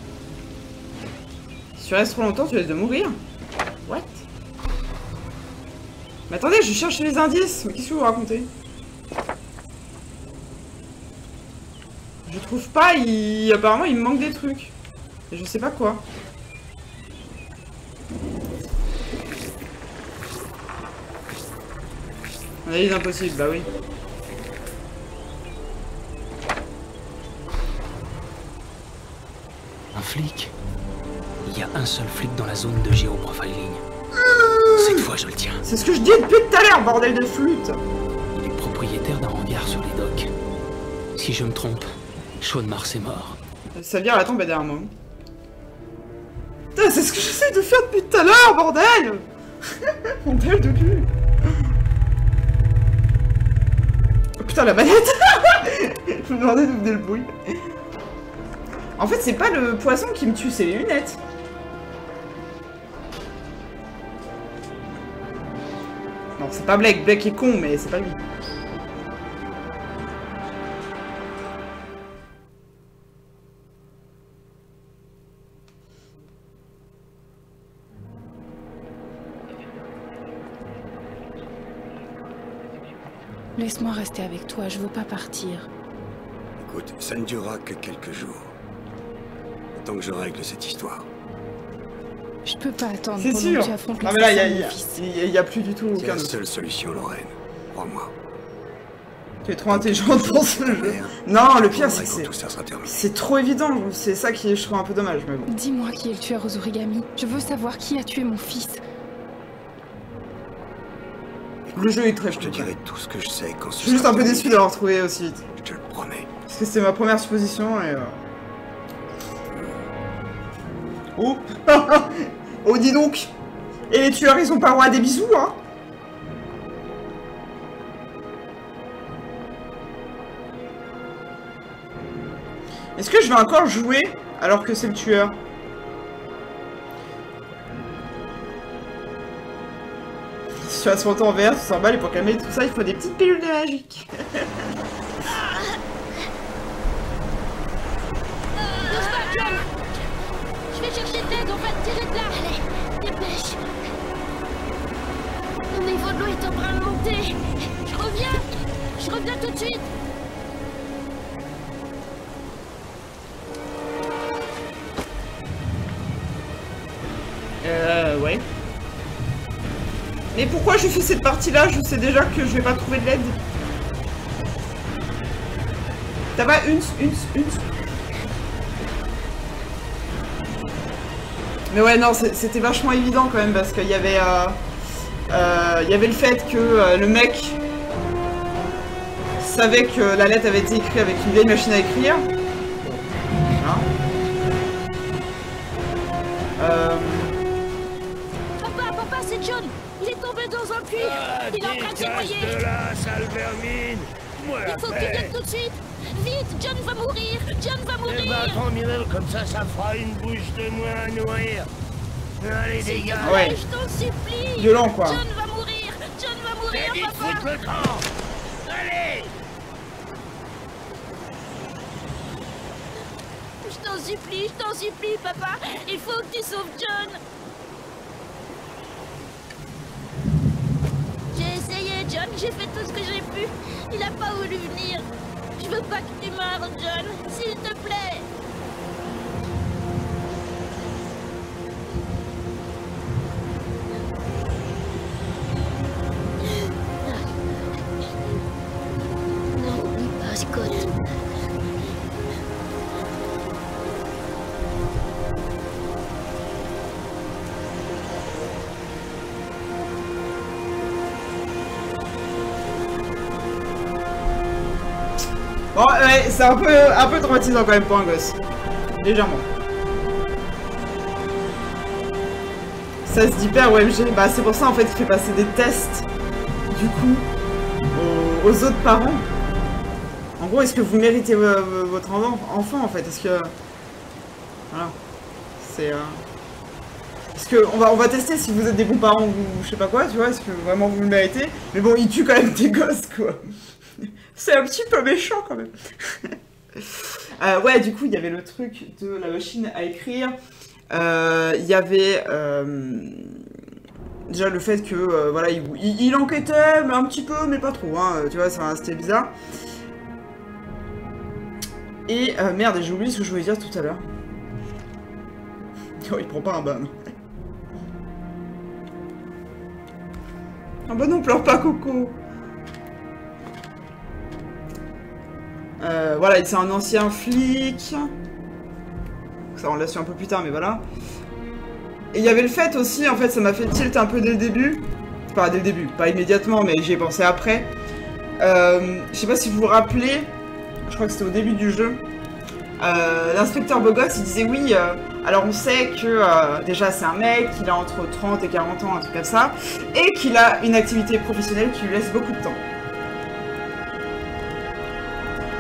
Si tu restes trop longtemps, tu risques de mourir. What? Mais attendez, je cherche les indices. Mais qu'est-ce que vous racontez? Je trouve pas, il... apparemment il me manque des trucs. Et je sais pas quoi. Analyse impossible, bah oui. Un flic? Il y a un seul flic dans la zone de géoprofiling. Cette fois, je le tiens. C'est ce que je dis depuis tout à l'heure, bordel de flûte. Il est propriétaire d'un hangar sur les docks. Si je me trompe, Sean Mars est mort. Ça vient à la tombe derrière moi. Putain, c'est ce que j'essaie de faire depuis tout à l'heure, bordel. Bordel de cul. putain, la manette. Je me demandais d'où venait le bruit. En fait, c'est pas le poisson qui me tue, c'est les lunettes. Non, c'est pas Blake. Blake est con, mais c'est pas lui. Laisse-moi rester avec toi, je veux pas partir. Écoute, ça ne durera que quelques jours. Tant que je règle cette histoire. Je peux pas attendre C'est pendant sûr. que tu affrontes Non le mais là, fils il de y, mon a- fils. y, a- y a plus du tout C'est aucun... la seule solution, Lorraine. Crois-moi. Tu es trop intelligente pour ce jeu. Non, le pire, c'est que c'est... Tout ça sera terminé. C'est trop évident, c'est ça qui est, je trouve un peu dommage, mais bon. Dis-moi qui est le tueur aux origamis. Je veux savoir qui a tué mon fils. Le jeu est très Je te dirai tout ce que je sais quand Je ce suis juste sera un peu terminé. déçu d'avoir trouvé aussi vite. Je te le promets. Parce que c'était ma première supposition et... Euh... Oh. Oh, dis donc. Et les tueurs, ils ont pas droit à des bisous, hein. Est-ce que je vais encore jouer alors que c'est le tueur? Situation en temps vert, tout s'emballe et pour calmer tout ça, il faut des petites pilules de magique. Bouge pas, John. Je vais chercher de l'aide, on va te tirer de là. Allez, dépêche. Le niveau de l'eau est en train de monter. Je reviens. Je reviens tout de suite. Euh, ouais. Mais pourquoi je fais cette partie-là? Je sais déjà que je vais pas trouver de l'aide. T'as pas une, une, une... Mais ouais, non, c'était vachement évident quand même, parce qu'il y avait... Euh, euh, il y avait le fait que euh, le mec savait que la lettre avait été écrite avec une vieille machine à écrire. Voilà. Euh... Papa, papa, c'est John. Il est tombé dans un puits. Il est en train de se noyer. de là, sale vermine. Moi la Il faut que tu paix. viennes tout de suite. Vite, John va mourir. John va Eh mourir. ben, tant mieux, comme ça, ça fera une bouche de moins à nourrir. Allez, S'il te dégage. plaît, Ouais. je t'en supplie. Violent, quoi. John va mourir. John va mourir, J'ai dit de papa. foutre le camp. Allez. Je t'en supplie, je t'en supplie, papa. Il faut que tu sauves John. J'ai essayé, John. J'ai fait tout ce que j'ai pu. Il a pas voulu venir. Je veux pas que tu meurs, John. S'il te plaît. Non, oublie pas, Scott. Bon, ouais, c'est un peu, un peu traumatisant quand même pour un gosse. Légèrement. Ça se dit père O M G. Bah c'est pour ça en fait qu'il fait passer des tests, du coup, aux, aux autres parents. En gros, est-ce que vous méritez euh, votre enfant, enfant en fait? Est-ce que... Voilà. C'est... Euh... Parce que on va, on va tester si vous êtes des bons parents ou je sais pas quoi, tu vois, est-ce que vraiment vous le méritez? Mais bon, il tue quand même des gosses, quoi. C'est un petit peu méchant, quand même. euh, ouais, du coup, il y avait le truc de la machine à écrire. Euh, Il y avait... Euh, déjà, le fait que, euh, voilà, il, il, il enquêtait, mais un petit peu, mais pas trop, hein, tu vois, c'était bizarre. Et, euh, merde, j'ai oublié ce que je voulais dire tout à l'heure. Oh, il prend pas un bain. Ah bah non, pleure pas, Coco. Euh, voilà, c'est un ancien flic. Ça, on l'a su un peu plus tard, mais voilà. Et il y avait le fait aussi, en fait, ça m'a fait tilt un peu dès le début. Pas dès le début, pas immédiatement, mais j'y ai pensé après. Euh, je sais pas si vous vous rappelez, je crois que c'était au début du jeu. Euh, L'inspecteur Bogot, il disait oui, euh, alors on sait que euh, déjà c'est un mec, il a entre trente et quarante ans, un truc comme ça, et qu'il a une activité professionnelle qui lui laisse beaucoup de temps.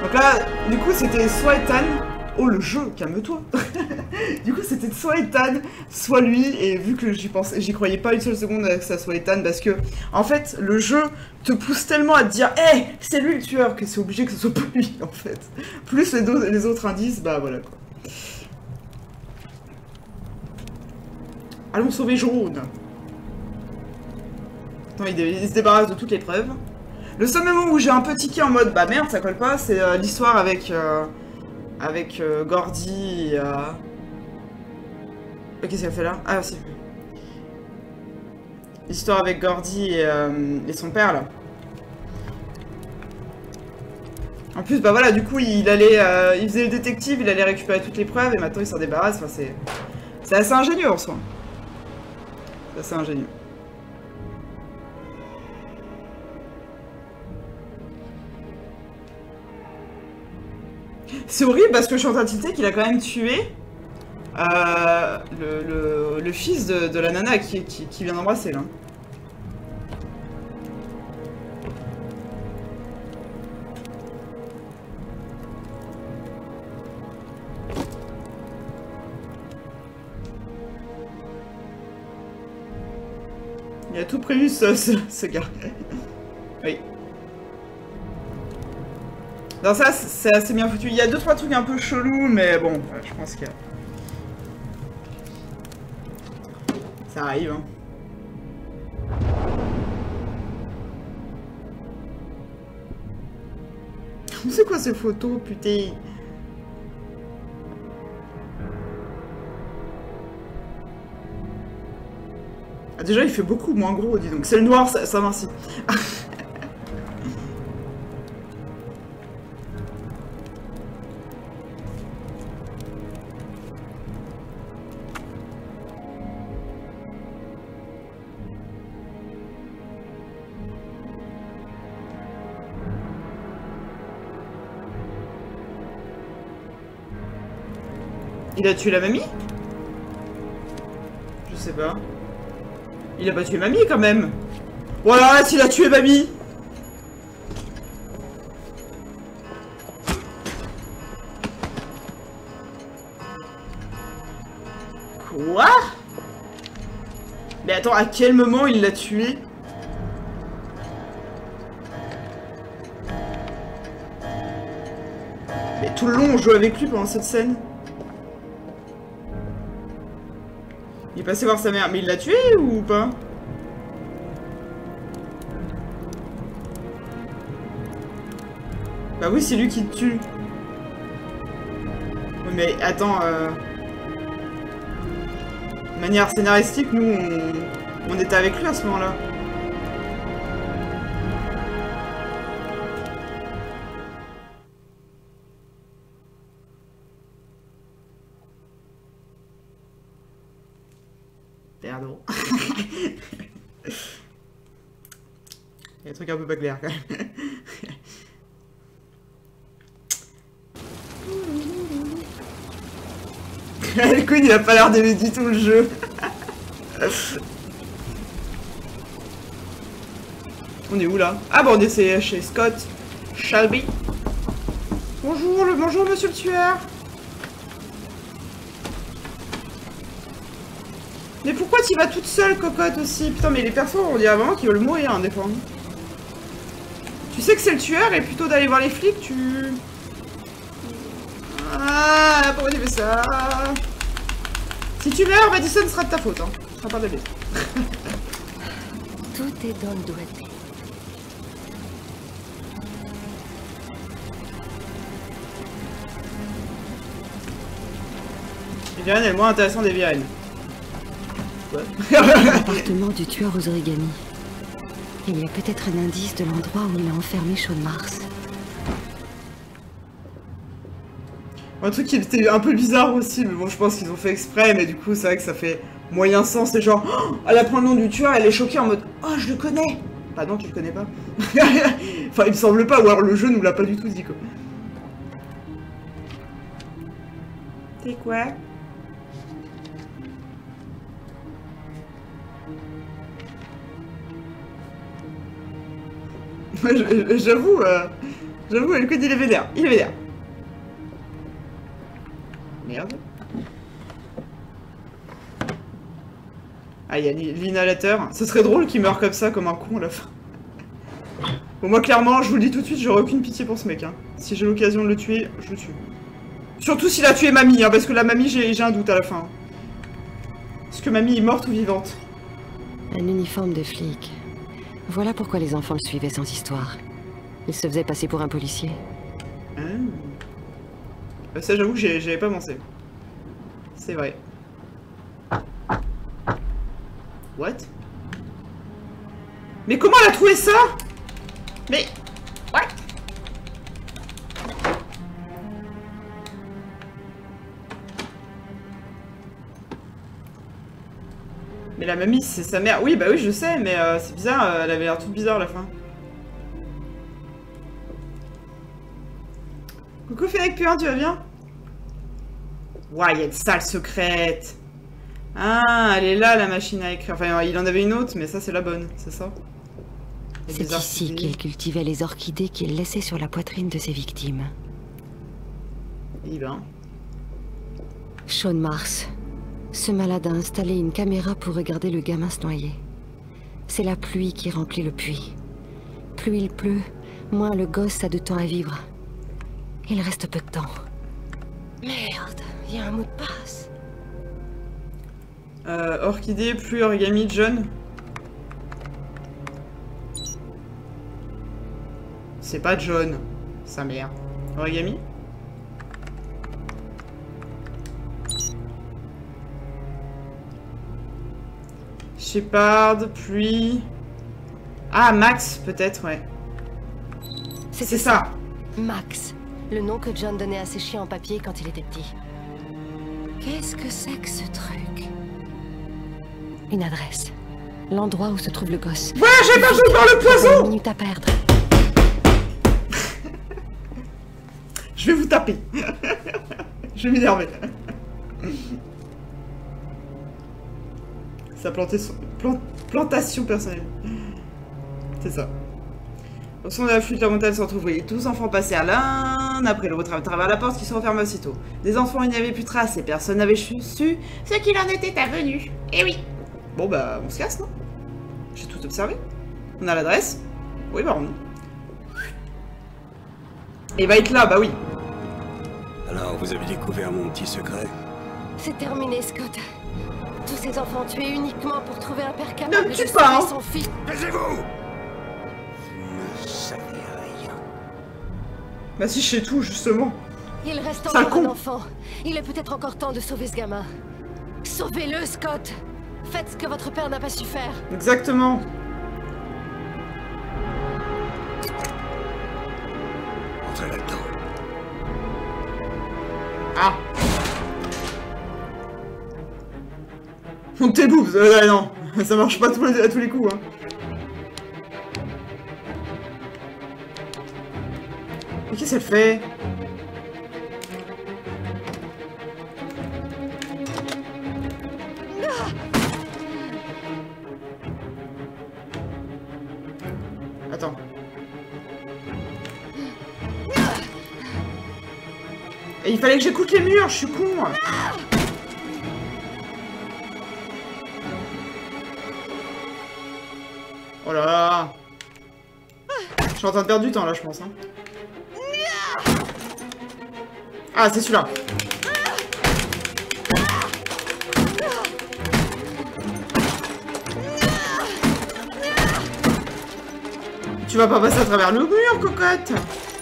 Donc là, du coup, c'était soit Ethan... Oh, le jeu, calme-toi. Du coup, c'était soit Ethan, soit lui, et vu que j'y pensais, j'y croyais pas une seule seconde que ça soit Ethan, parce que, en fait, le jeu te pousse tellement à te dire « Hé, hey, c'est lui le tueur !» que c'est obligé que ce soit pas lui, en fait. Plus les, do- les autres indices, bah voilà, quoi. Allons sauver Jaune. Attends, il, il se débarrasse de toutes les preuves. Le seul moment où j'ai un peu tiqué en mode « Bah merde, ça colle pas », c'est euh, l'histoire avec... Euh, Avec euh, Gordy et... Euh... Qu'est-ce qu'elle fait là? Ah, si. L'histoire avec Gordy et, euh, et son père, là. En plus, bah voilà, du coup, il allait... Euh, il faisait le détective, il allait récupérer toutes les preuves, et maintenant il s'en débarrasse. Enfin, c'est... C'est assez ingénieux, en soi. C'est assez ingénieux. C'est horrible parce que je suis en train de citer qu'il a quand même tué euh, le, le, le fils de, de la nana qui, qui, qui vient d'embrasser, là. Il a tout prévu, ce, ce, ce gars. Oui. Non, ça, c'est assez bien foutu. Il y a deux trois trucs un peu chelous, mais bon, ouais, je pense que... Ça arrive, hein. C'est quoi ces photos, putain? Ah, déjà, il fait beaucoup moins gros, dis donc. C'est le noir, ça, ça merci. Il a tué la mamie? Je sais pas. Il a pas tué mamie quand même. Voilà, s'il a tué mamie. Quoi? Mais attends, à quel moment il l'a tué? Mais tout le long on joue avec lui pendant cette scène. Il est passé voir sa mère, mais il l'a tué ou pas? Bah oui, c'est lui qui te tue. Oui, mais attends, euh... de manière scénaristique, nous, on... on était avec lui à ce moment-là. Pardon. Il y a des trucs un peu pas clairs quand même. Le Queen, il a pas l'air d'aimer du tout le jeu. On est où là? Ah bon, on est chez Scott Shelby. Bonjour, le bonjour monsieur le tueur. Mais pourquoi tu vas toute seule, cocotte, aussi? Putain, mais les persos, on dirait vraiment qu'ils veulent mourir, hein, des fois. Tu sais que c'est le tueur, et plutôt d'aller voir les flics, tu... Ah, pourquoi tu fais ça? Si tu meurs, Madison, ce sera de ta faute, hein. Ce sera pas de la bête. Tout est dans le doigté. Les Virennes est moins intéressant des Virennes. L'appartement du tueur aux origamis. Il y a peut-être un indice de l'endroit où il a enfermé Shaun Mars. Un truc qui était un peu bizarre aussi, mais bon, je pense qu'ils ont fait exprès, mais du coup, c'est vrai que ça fait moyen sens. C'est genre, oh, elle apprend le nom du tueur, elle est choquée en mode, oh, je le connais. Bah non, tu le connais pas. Enfin, il me semble pas, ou alors le jeu nous l'a pas du tout dit, quoi. C'est quoi? J'avoue, euh, J'avoue, le code il est vénère. Il est vénère. Merde. Ah, il y a l'inhalateur. Ce serait drôle qu'il meure comme ça, comme un con à la fin. Bon, moi, clairement, je vous le dis tout de suite, j'aurais aucune pitié pour ce mec. Hein. Si j'ai l'occasion de le tuer, je le tue. Surtout s'il a tué Mamie, hein, parce que la Mamie, j'ai un doute à la fin. Est-ce que Mamie est morte ou vivante? Un uniforme de flic. Voilà pourquoi les enfants le suivaient sans histoire. Il se faisait passer pour un policier. Ah. Bah ça, j'avoue que j'avais pas pensé. C'est vrai. What? Mais comment elle a trouvé ça? Mais... What? Mais la mamie, c'est sa mère. Oui, bah oui, je sais, mais euh, c'est bizarre, euh, elle avait l'air toute bizarre à la fin. Coucou Fennec Puin, tu vas bien? Ouah, il y a une salle secrète. Ah, elle est là, la machine à écrire. Enfin, il en avait une autre, mais ça, c'est la bonne, c'est ça? C'est ici qu'il cultivait les orchidées qu'il laissait sur la poitrine de ses victimes. Eh ben... Sean Mars. Ce malade a installé une caméra pour regarder le gamin se noyer. C'est la pluie qui remplit le puits. Plus il pleut, moins le gosse a de temps à vivre. Il reste peu de temps. Merde, il y a un mot de passe. Euh, orchidée, pluie, origami, John. C'est pas John, sa mère. Origami? Shepard, pluie... Ah, Max, peut-être, ouais. C'est ça. Max, le nom que John donnait à ses chiens en papier quand il était petit. Qu'est-ce que c'est que ce truc? Une adresse. L'endroit où se trouve le gosse. Ouais, j'ai pas besoin de voir le poison! Une minute à perdre. Je vais vous taper. Je vais m'énerver. Sa plantation, plant, plantation personnelle. C'est ça. Au son de la flûte, la montagne se retrouve. Oui, douze enfants passèrent l'un après l'autre à travers la porte qui se referma aussitôt. Des enfants, il n'y avait plus de traces et personne n'avait su ce qu'il en était avenu. Eh oui. Bon bah, on se casse, non? J'ai tout observé. On a l'adresse. Oui, bah on... Et va être là, bah oui. Alors, vous avez découvert mon petit secret? C'est terminé, Scott. Tous ces enfants tués uniquement pour trouver un père capable de sauver son fils. Taisez-vous! Vous ne savez rien. Bah si, je sais tout, justement. Il reste Sale encore un con. enfant. Il est peut-être encore temps de sauver ce gamin. Sauvez-le, Scott. Faites ce que votre père n'a pas su faire. Exactement. Entrez là-dedans. Ah. Monte tes boobs. Euh, non, ça marche pas tous les, à tous les coups. Hein. Mais qu'est-ce qu'elle fait? Attends. Et il fallait que j'écoute les murs, je suis con. Oh là là. Je suis en train de perdre du temps là, je pense. Hein. Ah, c'est celui-là. Tu vas pas passer à travers le mur, cocotte.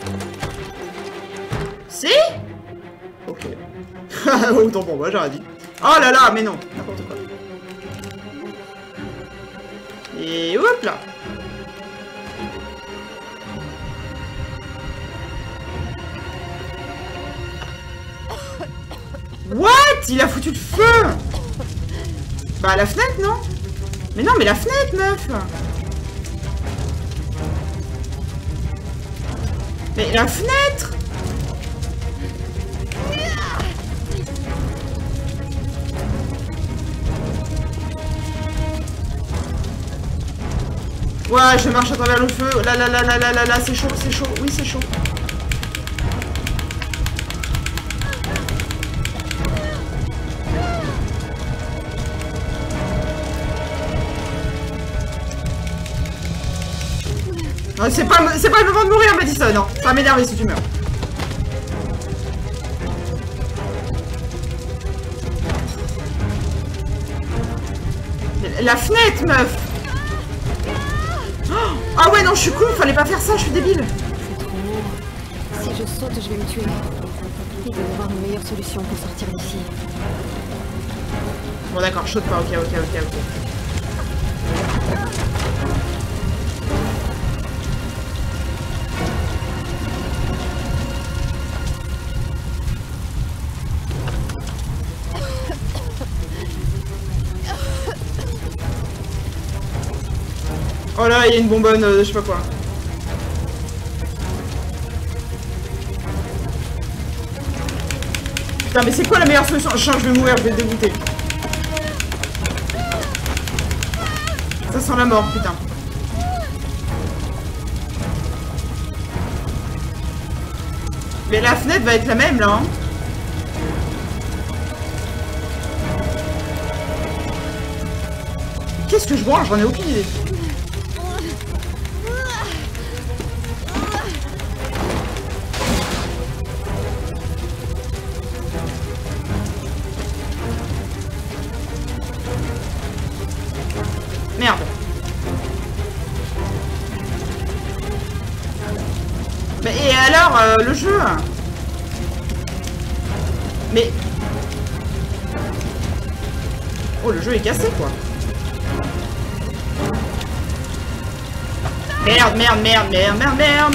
Si? Ok. Autant pour moi, j'aurais dit. Oh là là, mais non, n'importe quoi. Et hop là. What? Il a foutu le feu. Bah la fenêtre, non? Mais non, mais la fenêtre, meuf. Mais la fenêtre. Ouais, je marche à travers le feu. Là, là, là, là, là, là, là, c'est chaud, c'est chaud. Oui, c'est chaud. C'est pas, c'est pas le moment de mourir, Madison, non. Ça va m'énerver si tu meurs. La fenêtre, meuf. Oh, ah ouais, non, je suis con, fallait pas faire ça, je suis débile. C'est trop lourd. Si je saute, je vais me tuer. Il doit y avoir une meilleure solution pour sortir d'ici. Bon d'accord, je saute pas, ok, ok, ok, ok. Oh là, il y a une bonbonne, euh, je sais pas quoi. Putain, mais c'est quoi la meilleure solution? Je change, je vais mourir, je vais te dégoûter. Ça sent la mort, putain. Mais la fenêtre va être la même, là, hein. Qu'est-ce que je vois? J'en ai aucune idée. Merde. Mais et alors, euh, le jeu? Mais... Oh, le jeu est cassé, quoi. Merde, merde, merde, merde, merde, merde.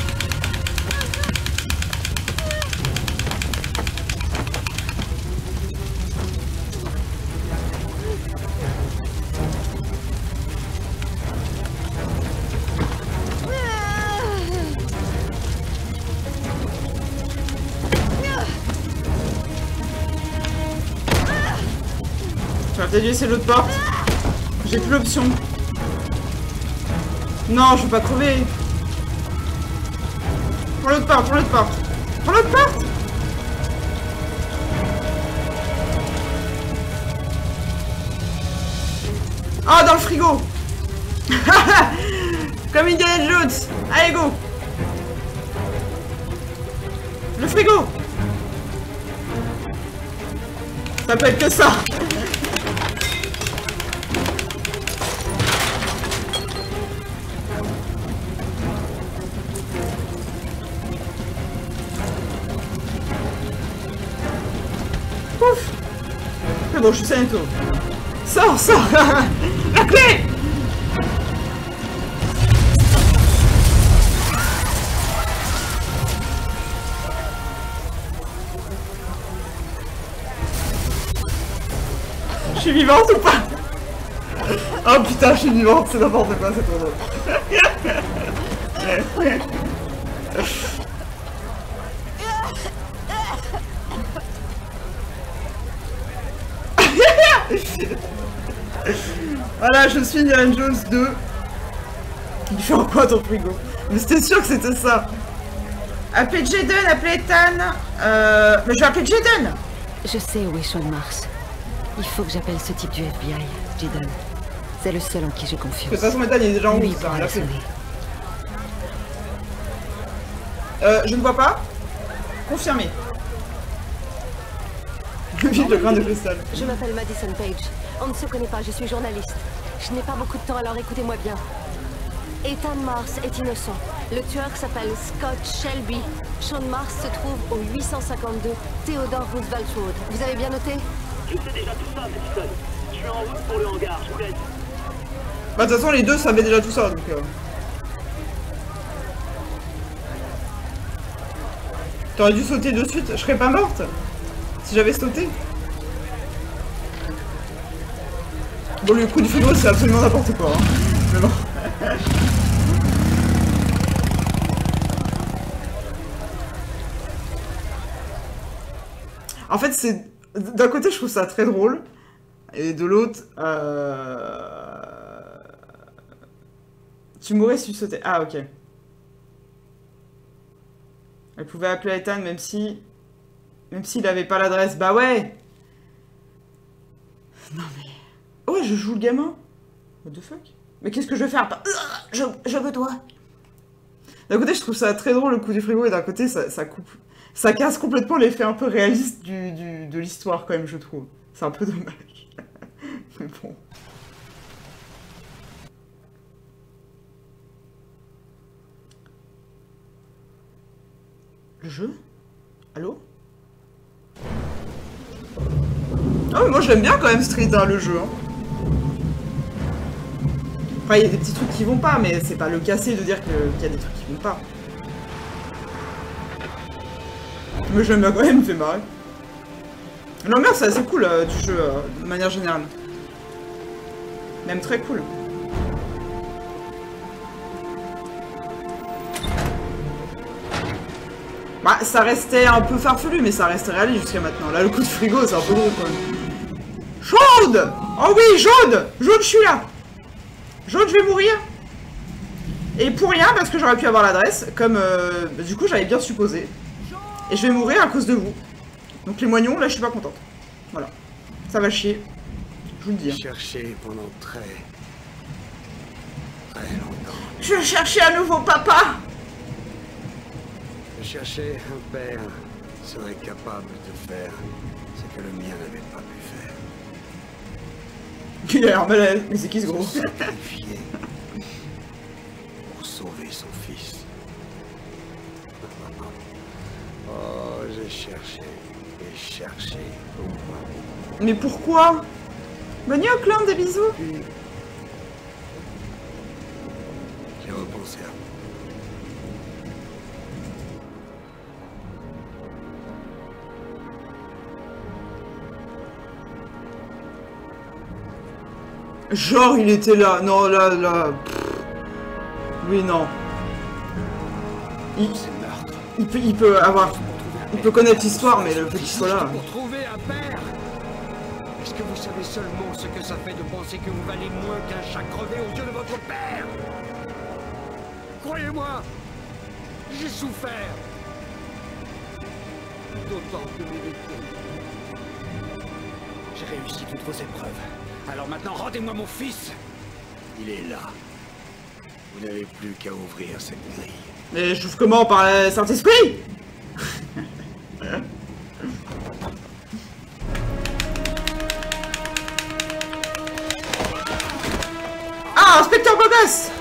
J'aurais peut-être dû essayer l'autre porte. J'ai plus l'option. Non, je veux pas crever. Prends l'autre porte, prends l'autre porte. Prends l'autre porte. Oh, dans le frigo. Comme Indiana Jones. Allez, go. Le frigo. Ça peut être que ça. Ouf. C'est bon, je suis sain et tout. Sors, sors. La clé. Je suis vivante ou pas? Oh putain, je suis vivante, c'est n'importe quoi, c'est trop drôle. Voilà, je suis Indiana Jones deux. Il fait en quoi ton frigo? Mais c'était sûr que c'était ça. Appelez Jaden, appelez Ethan. Euh... Mais je vais appeler Jaden. Je sais où est Sean Mars. Il faut que j'appelle ce type du F B I, Jaden. C'est le seul en qui j'ai confiance. De toute façon, Ethan, il est déjà en Lui, route, il ça, pourra l'a le fait. sauver. Euh, je ne vois pas. Confirmé. Vite le grain de cristal. Je m'appelle Madison Page. On ne se connaît pas, je suis journaliste. Je n'ai pas beaucoup de temps, alors écoutez-moi bien. Ethan Mars est innocent. Le tueur s'appelle Scott Shelby. Sean Mars se trouve au huit cent cinquante-deux Theodore Roosevelt Road. Vous avez bien noté? Je sais déjà tout ça, Madison. Je suis en route pour le hangar, je vous laisse. Bah de toute façon les deux savaient déjà tout ça donc euh... T'aurais dû sauter de suite, je serais pas morte si j'avais sauté. Bon le coup du frigo c'est absolument n'importe quoi hein. Mais bon. En fait c'est... D'un côté je trouve ça très drôle. Et de l'autre, euh... tu mourrais si tu sautais. Ah, ok. Elle pouvait appeler Ethan même si... Même s'il avait pas l'adresse. Bah ouais. Non mais... Ouais, je joue le gamin. What the fuck? Mais qu'est-ce que je vais faire? Je, je veux toi. D'un côté, je trouve ça très drôle, le coup du frigo, et d'un côté, ça, ça coupe... Ça casse complètement l'effet un peu réaliste du, du, de l'histoire, quand même, je trouve. C'est un peu dommage. Mais bon... Le jeu? Allô? Ah mais moi je l'aime bien quand même Street, hein, le jeu. Hein. Enfin il y a des petits trucs qui vont pas, mais c'est pas le casser de dire qu'il y a des trucs qui vont pas. Mais j'aime bien quand même, il me fait marrer. L'ambiance c'est assez cool euh, du jeu, euh, de manière générale. Même très cool. Bah, ça restait un peu farfelu, mais ça restait réaliste jusqu'à maintenant. Là, le coup de frigo, c'est un peu gros, quand même. Jaune! Oh oui, jaune! Jaune, je suis là! Jaune, je vais mourir! Et pour rien, parce que j'aurais pu avoir l'adresse, comme, euh, bah, du coup, j'avais bien supposé. Et je vais mourir à cause de vous. Donc les moignons, là, je suis pas contente. Voilà. Ça va chier. Je vous le dis. Hein. Cherché pendant très... très longtemps. Je cherchais un nouveau papa! Je cherchais un père qui serait capable de faire ce que le mien n'avait pas pu faire. Il a l'air malade, mais c'est qui ce gros? Se sacrifier pour sauver son fils. Oh, j'ai cherché et cherché. Mais pourquoi? Bagnoc, là, des bisous. J'ai repensé à vous. Genre, il était là. Non, là, là... Pff. Oui, non. Il... Il, peut, il peut avoir... Il peut connaître l'histoire, mais le fait qu'il soit là... Pour trouver un père. Est-ce que vous savez seulement ce que ça fait de penser que vous valez moins qu'un chat crevé aux yeux de votre père? Croyez-moi, j'ai souffert. D'autant que mérité. J'ai réussi toutes vos épreuves. Alors maintenant, rendez-moi mon fils. Il est là. Vous n'avez plus qu'à ouvrir cette grille. Mais je trouve comment par le Saint-Esprit? Ah, inspecteur Bogas!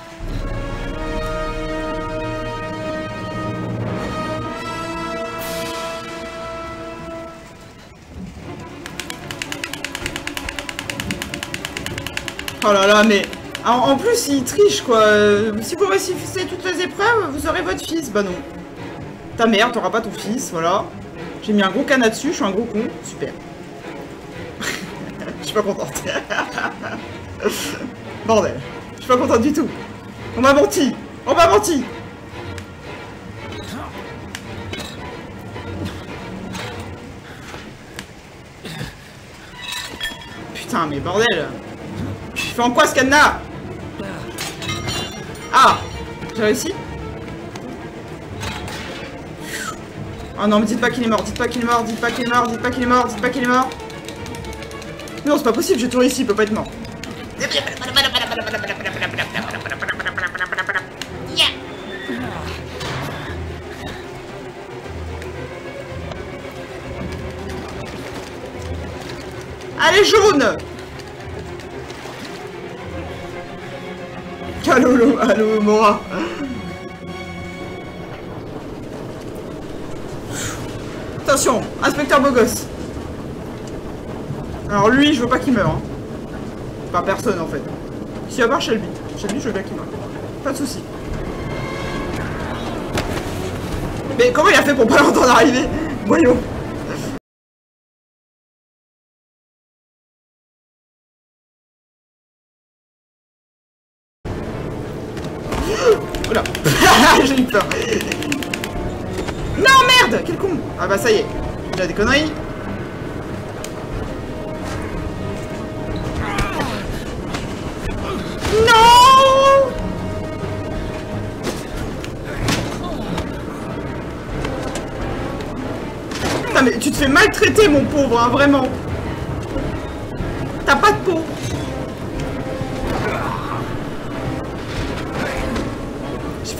Oh là là, mais... En, en plus, il triche, quoi. Euh, si vous réussissez toutes les épreuves, vous aurez votre fils. Bah non. Ta mère, t'auras pas ton fils, voilà. J'ai mis un gros canard dessus, je suis un gros con. Super. Je suis pas contente. Bordel. Je suis pas contente du tout. On m'a menti. On m'a menti. Putain, mais bordel. Je fais en quoi ce cadenas? Ah, j'ai réussi. Oh non, me dites pas qu'il est mort, dites pas qu'il est mort, dites pas qu'il est mort, dites pas qu'il est mort, dites pas qu'il est mort. Non, c'est pas possible, j'ai tout réussi, il peut pas être mort. Allez, jaune! Allô, allô, Mora. Attention, inspecteur beau gosse. Alors lui, je veux pas qu'il meure. Hein. Pas personne en fait. Si à part Shelby. Shelby, je veux bien qu'il meure. Pas de soucis. Mais comment il a fait pour pas l'entendre arriver? Voyons. Oula. J'ai eu peur. Non, merde. Quel con. Ah bah ça y est. J'ai des conneries. Non. Non mais tu te fais maltraiter mon pauvre, hein, vraiment. T'as pas de peau.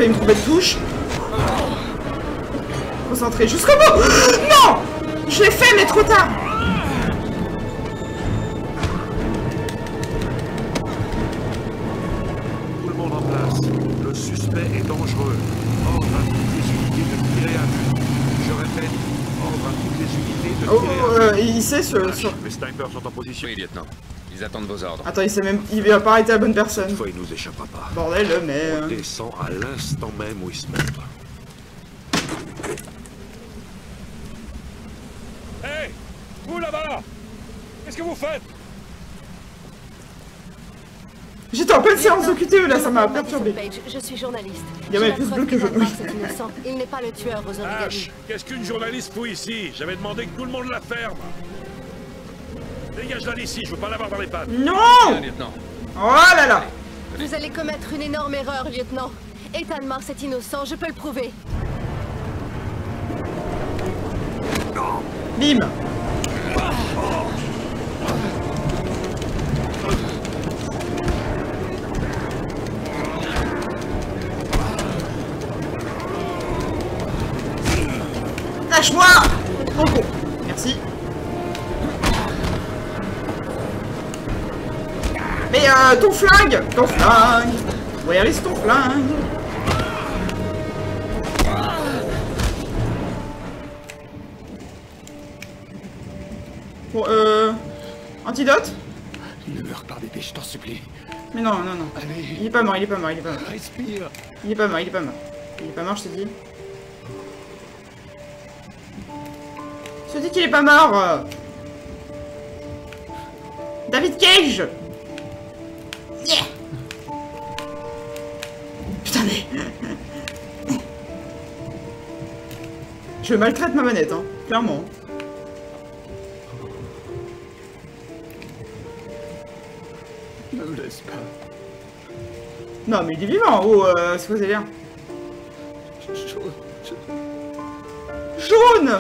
failli me tromper de touche. Concentré jusqu'au bout. Non! Je l'ai fait, mais trop tard. Tout le monde en place. Le suspect est dangereux. Ordre à toutes les unités de tirer à vue. Je répète, ordre à toutes les unités de tirer Oh, à euh, vue. il sait sur... sur... Les snipers sont en position. Oui, lieutenant. Ils attendent vos ordres. Attends, il sait même... Il va pas arrêter la bonne personne. Cette fois, il nous échappera pas. Bordel, mais... On descend à l'instant même où il se montre. Hé! Vous là-bas! Qu'est-ce que vous faites? J'étais en pleine séance de Q T E là, ça m'a perturbé. Je suis journaliste. Il y a même plus bleu que je. Oui. Il n'est pas le tueur aux origami. Qu'est-ce qu'une journaliste fout ici? J'avais demandé que tout le monde la ferme. Dégage-la d'ici, je veux pas l'avoir dans les pattes. Non! Lieutenant. Oh là là! Vous allez commettre une énorme erreur, lieutenant. Ethan Mars est innocent, je peux le prouver. Bim! Lâche-moi! Oh bon, merci. Mais euh, ton flingue! Ton flingue! Where is ton flingue? Bon, euh... Antidote? Ne meurs pas, bébé, je t'en supplie. Mais non, non, non. Allez. Il est pas mort, il est pas mort, il est pas mort. Respire. Il est pas mort, il est pas mort. Il est pas mort, je te dis. Je te dis qu'il est pas mort. David Cage. Yeah. Putain mais... Je maltraite ma manette, hein. Clairement. Ne me laisse pas. Non mais il est vivant, oh, euh, c'est quoi ce délire? Jaune. Jaune.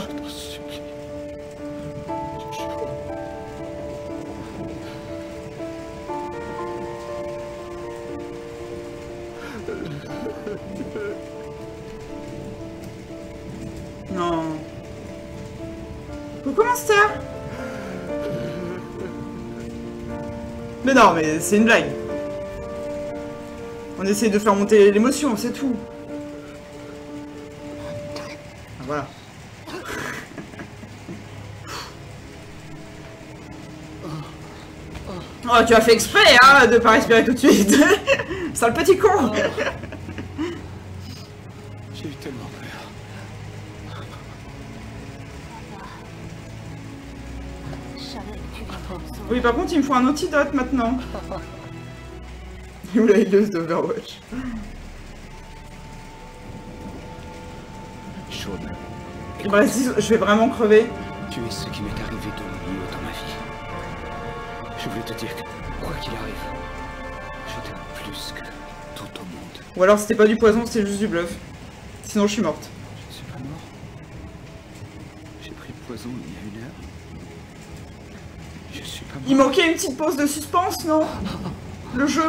Non. Coucou Monster. Mais non, mais c'est une blague. On essaie de faire monter l'émotion, c'est tout. Voilà. Oh, tu as fait exprès, hein, de pas respirer tout de suite. Sale petit con. J'ai eu tellement peur. Oui, par contre, il me faut un antidote maintenant. Où la hileuse d'Overwatch? Jaune. Il me reste dix... Je vais vraiment crever. Tu es ce qui m'est arrivé de mieux dans ma vie. Je voulais te dire que, quoi qu'il arrive, je t'aime plus que tout au monde. Ou alors c'était pas du poison, c'était juste du bluff. Sinon je suis morte. Je suis pas mort. J'ai pris le poison il y a une heure. Je suis pas mort. Il manquait une petite pause de suspense, non? Le jeu.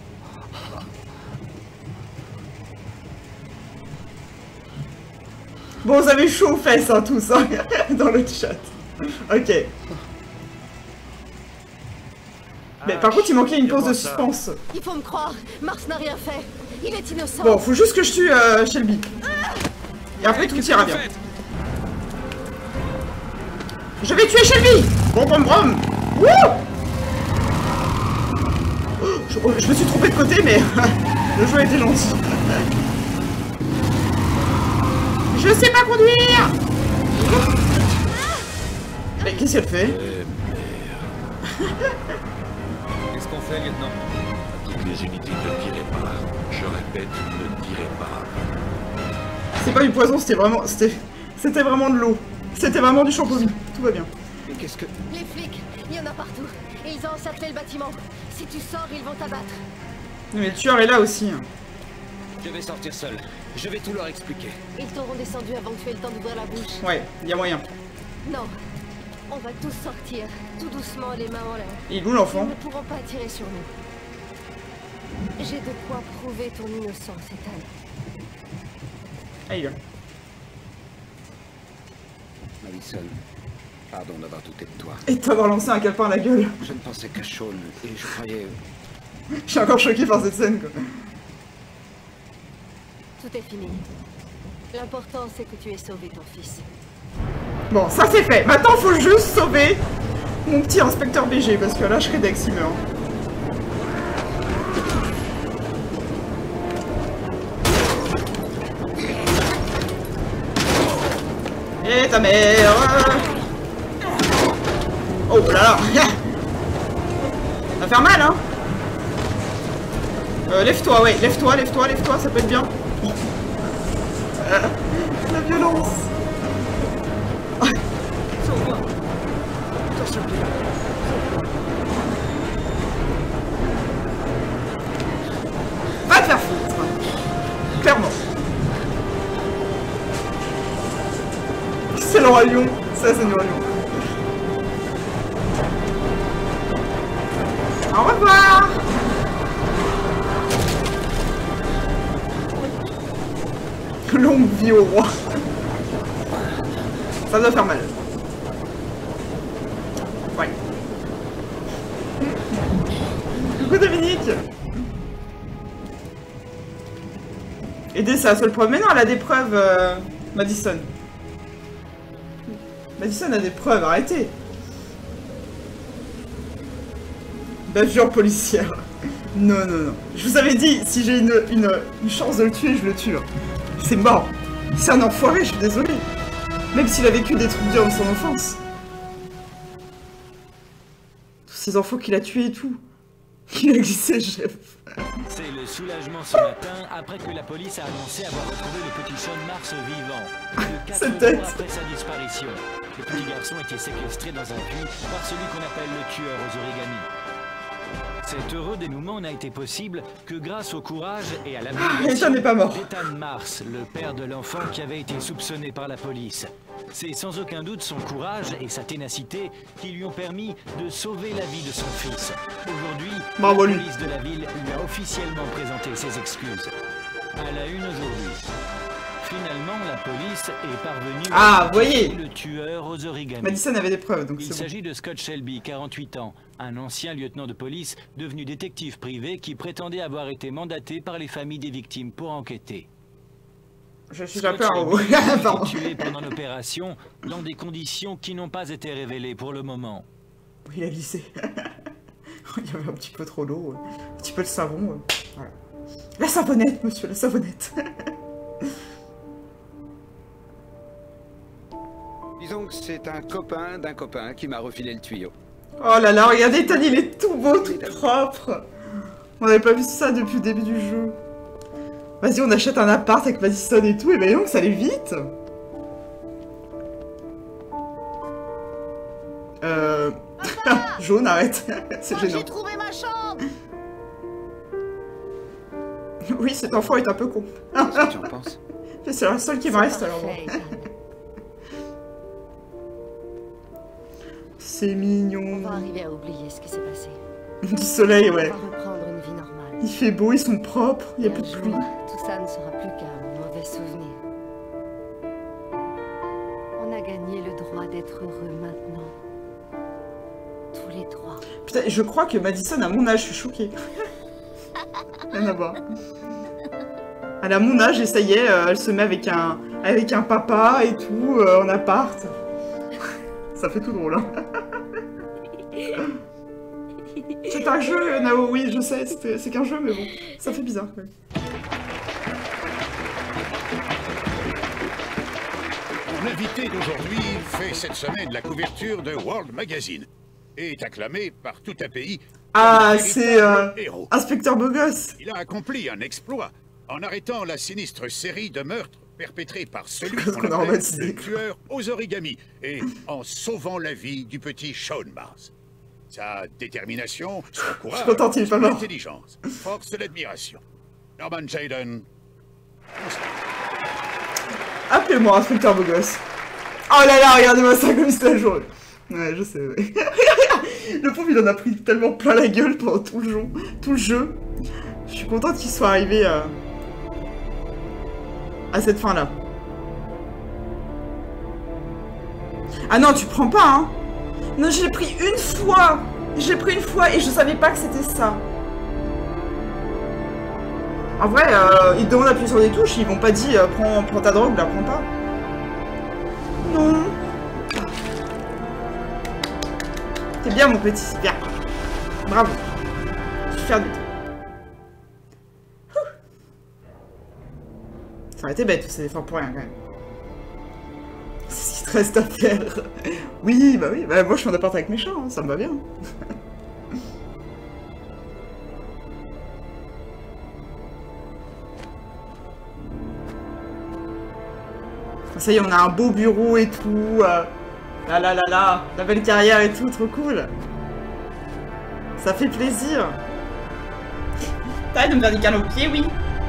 Bon, vous avez chaud aux fesses, hein, tous, hein, dans le chat. Ok. Mais par contre, il manquait une pause de suspense. Il faut me croire, Mars n'a rien fait. Il est innocent. Bon, faut juste que je tue euh, Shelby. Et après, tout ira bien. Je vais tuer Shelby. Brom brom brom. Wouh. je, je me suis trompé de côté, mais le jeu était gentil. Je sais pas conduire. Mais qu'est-ce qu'elle fait? Qu'est-ce qu'on fait, lieutenant? Toutes les unités ne tirez pas. Je répète, ne tirez pas. C'est pas du poison, c'était vraiment... C'était c'était vraiment de l'eau. C'était vraiment du shampoing. Tout va bien. Mais qu'est-ce que... Les flics, il y en a partout. Ils ont encerclé le bâtiment. Si tu sors, ils vont t'abattre. Mais le tueur est là aussi. Je vais sortir seul. Je vais tout leur expliquer. Ils t'auront descendu avant que tu aies le temps d'ouvrir la bouche. Ouais, il y a moyen. Non. On va tous sortir, tout doucement, les mains en l'air. Il est où l'enfant? Ils ne pourront pas tirer sur nous. J'ai de quoi prouver ton innocence, Ethan. Ah, il est là. Madison, pardon d'avoir douté de toi. Et de t'avoir lancé un calepin à la gueule. Je ne pensais qu'à Sean et je croyais... Je suis encore choqué par cette scène, quoi. Tout est fini. L'important, c'est que tu aies sauvé ton fils. Bon, ça c'est fait. Maintenant, faut juste sauver mon petit inspecteur B G, parce que là, je serais Dex, il meurt. Et ta mère. Oh là là. Ça va faire mal, hein. Euh, lève-toi, ouais, lève-toi, lève-toi, lève-toi, ça peut être bien. Euh, la violence. Va te faire foutre. Clairement. C'est le roi lion. Ça, c'est le roi lion. Au revoir. Longue vie au roi. Ça doit faire mal. Ouais. Coucou Dominique. Aider, c'est la seule preuve. Mais non, elle a des preuves, euh, Madison. Madison a des preuves, arrêtez. Bavure policière. Non, non, non. Je vous avais dit, si j'ai une, une, une chance de le tuer, je le tue. C'est mort. C'est un enfoiré, je suis désolée. Même s'il a vécu des trucs durs de son enfance. Tous ces enfants qu'il a tués et tout. Il a glissé, chef. C'est le soulagement ce matin après que la police a annoncé avoir retrouvé le petit Sean Mars vivant. Le quatre jours après sa disparition. Le petit garçon était séquestré dans un puits par celui qu'on appelle le tueur aux origamis. Cet heureux dénouement n'a été possible que grâce au courage et à la ça n'est pas mort. d'Ethan Mars, le père de l'enfant qui avait été soupçonné par la police. C'est sans aucun doute son courage et sa ténacité qui lui ont permis de sauver la vie de son fils. Aujourd'hui, la police de la ville lui a officiellement présenté ses excuses. À la une aujourd'hui. Finalement, la police est parvenue ah, à voyez le tueur aux origamis. Madison avait des preuves, donc Il s'agit bon. de Scott Shelby, quarante-huit ans, un ancien lieutenant de police devenu détective privé qui prétendait avoir été mandaté par les familles des victimes pour enquêter. Je suis Scott un peu un robot. Shelby a été tué pendant l'opération dans des conditions qui n'ont pas été révélées pour le moment. Il a glissé. Il y avait un petit peu trop d'eau, un petit peu de savon. Voilà. La savonnette, monsieur, la savonnette. Disons que c'est un copain d'un copain qui m'a refilé le tuyau. Oh là là, regardez, Ethan, il est tout beau, tout propre. On n'avait pas vu ça depuis le début du jeu. Vas-y, on achète un appart avec Madison et tout, et ben donc ça allait vite. Euh... Jaune, arrête. C'est gênant. J'ai trouvé ma chambre. Oui, cet enfant est un peu con. Qu'est-ce que tu en penses? C'est la seule qui me reste alors. C'est mignon. On va arriver à oublier ce qui s'est passé. Du soleil, ouais. On va reprendre une vie normale. Il fait beau, ils sont propres, il n'y a plus de pluie. Tout ça ne sera plus qu'un mauvais souvenir. On a gagné le droit d'être heureux maintenant. Tous les trois. Putain, je crois que Madison a mon âge, je suis choquée. Rien à voir. Elle a mon âge et ça y est, euh, elle se met avec un, avec un papa et tout, euh, en appart. Ça fait tout drôle, hein. C'est un jeu, Nao, oui, je sais, c'est qu'un jeu, mais bon, ça fait bizarre, quand même. Mon invité d'aujourd'hui fait cette semaine la couverture de World Magazine et est acclamé par tout un pays. Ah, c'est euh, Inspecteur Beau Gosse. Il a accompli un exploit en arrêtant la sinistre série de meurtres perpétrés par celui qu'on qu'on a appelle rebaptisé. le tueur aux origamis et en sauvant la vie du petit Sean Mars. Sa détermination, son courage, Je suis contente, il est pas son mort. intelligence force l'admiration. Norman Jayden. Appelez-moi Inspecteur Beau Gosse. Oh là là, regardez-moi ça comme c'est la journée. Ouais, je sais, ouais. Le pauvre, il en a pris tellement plein la gueule pendant tout le jeu. Tout le jeu. Je suis contente qu'il soit arrivé à... à cette fin-là. Ah non, tu prends pas, hein. Non, je l'ai pris une fois. Je l'ai pris une fois et je savais pas que c'était ça. En vrai, euh, ils te demandent d'appuyer sur des touches, ils vont pas dire euh, prends, prends ta drogue, la prends pas. Non. T'es bien mon petit, c'est bien. Bravo. Je suis fière de toi. Ça aurait été bête tous ces efforts pour rien quand même. C'est ce qui te reste à faire. Oui, bah oui, bah moi je suis en appart avec mes chats, hein, ça me va bien. Ça y est, on a un beau bureau et tout. Euh, là là là là, la belle carrière et tout, trop cool. Ça fait plaisir. T'arrêtes de me faire des câlins aux pieds, oui.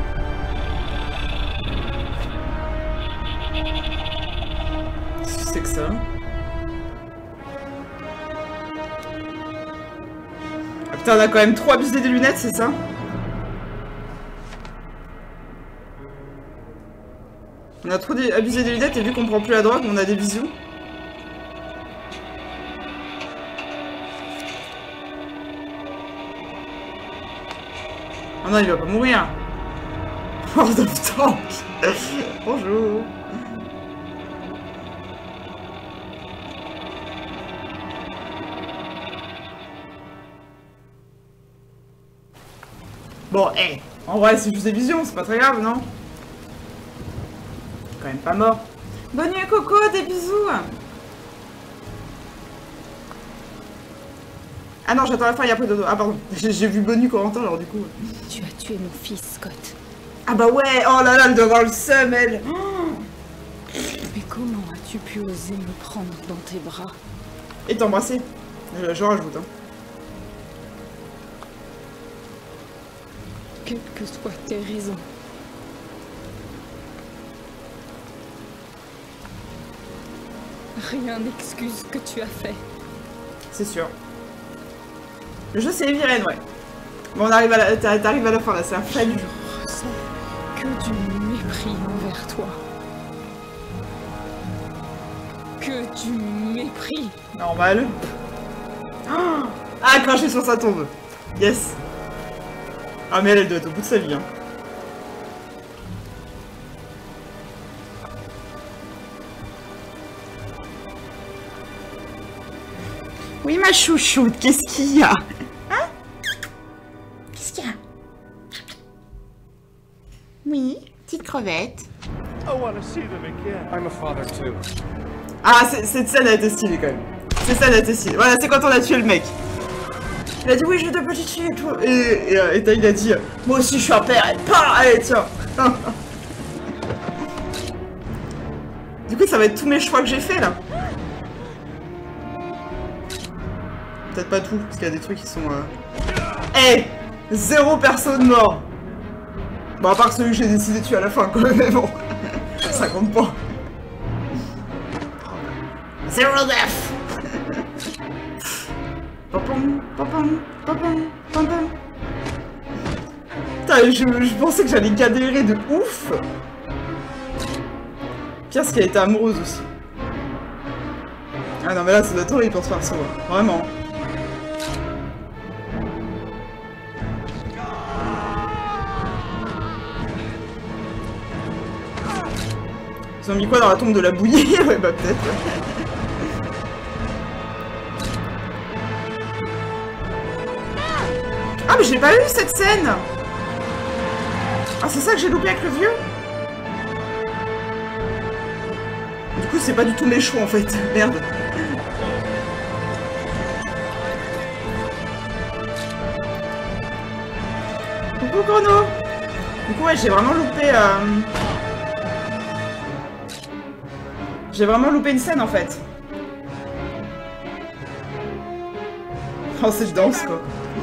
Qu'est-ce que c'est que ça? Ah putain, on a quand même trop abusé des lunettes, c'est ça? On a trop abusé des lunettes et vu qu'on prend plus la drogue, on a des bisous. Oh non, il va pas mourir. Oh, putain. Bonjour. Bon, hé, hey, en vrai, c'est juste des visions, c'est pas très grave, non? Quand même pas mort. Bonne nuit Coco, des bisous. Ah non, j'attends la fin et après dodo. Ah pardon, j'ai vu bonne nuit Corentin alors du coup. Tu as tué mon fils, Scott. Ah bah ouais, oh là là, elle doit avoir le seum, elle. Oh, mais comment as-tu pu oser me prendre dans tes bras? Et t'embrasser. Je, je rajoute, hein. Quelles que soient tes raisons. Rien n'excuse ce que tu as fait. C'est sûr. Le jeu c'est Heavy Rain, ouais. Bon, on arrive à la, t'arrives à la fin là, c'est un fallu. Je ressens que du mépris envers toi. Que du mépris. Normal. Oh, ah, cracher sur sa tombe. Yes. Ah mais elle, elle doit être au bout de sa vie, hein. Oui, ma chouchoute, qu'est-ce qu'il y a? Hein? Qu'est-ce qu'il y a? Oui, petite crevette. Ah, cette scène a été stylée quand même. Cette scène a été stylée. Voilà, c'est quand on a tué le mec. Il a dit oui, je te petit tuer et tout. Et, et, et, et il a dit moi aussi je suis un père. Et pas, allez, tiens. Du coup, ça va être tous mes choix que j'ai fait là. Peut-être pas tout, parce qu'il y a des trucs qui sont... Euh... Eh hey, zéro personne mort. Bon, à part celui que j'ai décidé de tuer à la fin, quoi, mais bon. Ça compte pas. Zéro death. Papam, papam, papam, papam. Putain, je, je pensais que j'allais galérer de ouf. Pire, ce qui a été amoureuse aussi. Ah non, mais là, ça doit être horrible pour ce perso, vraiment. Ils ont mis quoi dans la tombe de la bouillie? Ouais, bah peut-être. Ah, mais j'ai pas eu cette scène! Ah, c'est ça que j'ai loupé avec le vieux? Du coup, c'est pas du tout mes choix en fait. Merde. Coucou Chrono! Du coup, ouais, j'ai vraiment loupé. Euh... J'ai vraiment loupé une scène en fait. Oh, c'est danse quoi.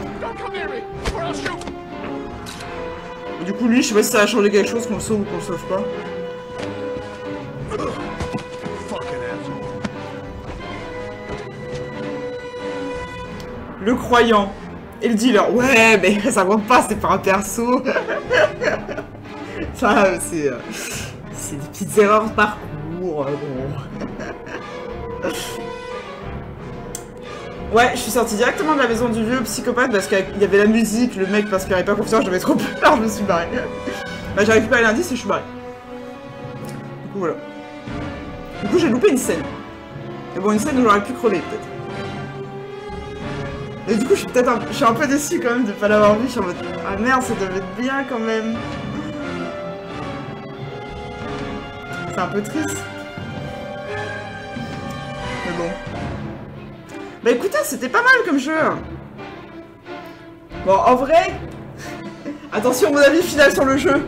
Du coup, lui, je sais pas si ça a changé quelque chose, qu'on le sauve ou qu'on le sauve pas. Le croyant. Et le dealer. Ouais, mais ça compte pas, c'est pas un perso. Ça, c'est... C'est des petites erreurs de parcours, bon. Ouais, je suis sortie directement de la maison du vieux psychopathe parce qu'il y avait la musique, le mec parce qu'il n'avait pas confiance, j'avais trop peur, je me suis barrée. Bah j'ai récupéré l'indice et je suis barrée. Du coup voilà. Du coup j'ai loupé une scène. Mais bon, une scène où j'aurais pu crever peut-être. Et du coup je suis peut-être un... Je suis un peu déçue quand même de pas l'avoir vu, je suis en mode ah merde, ça devait être bien quand même. C'est un peu triste. Mais bon. Bah écoutez, c'était pas mal comme jeu. Bon, en vrai... Attention, mon avis final sur le jeu.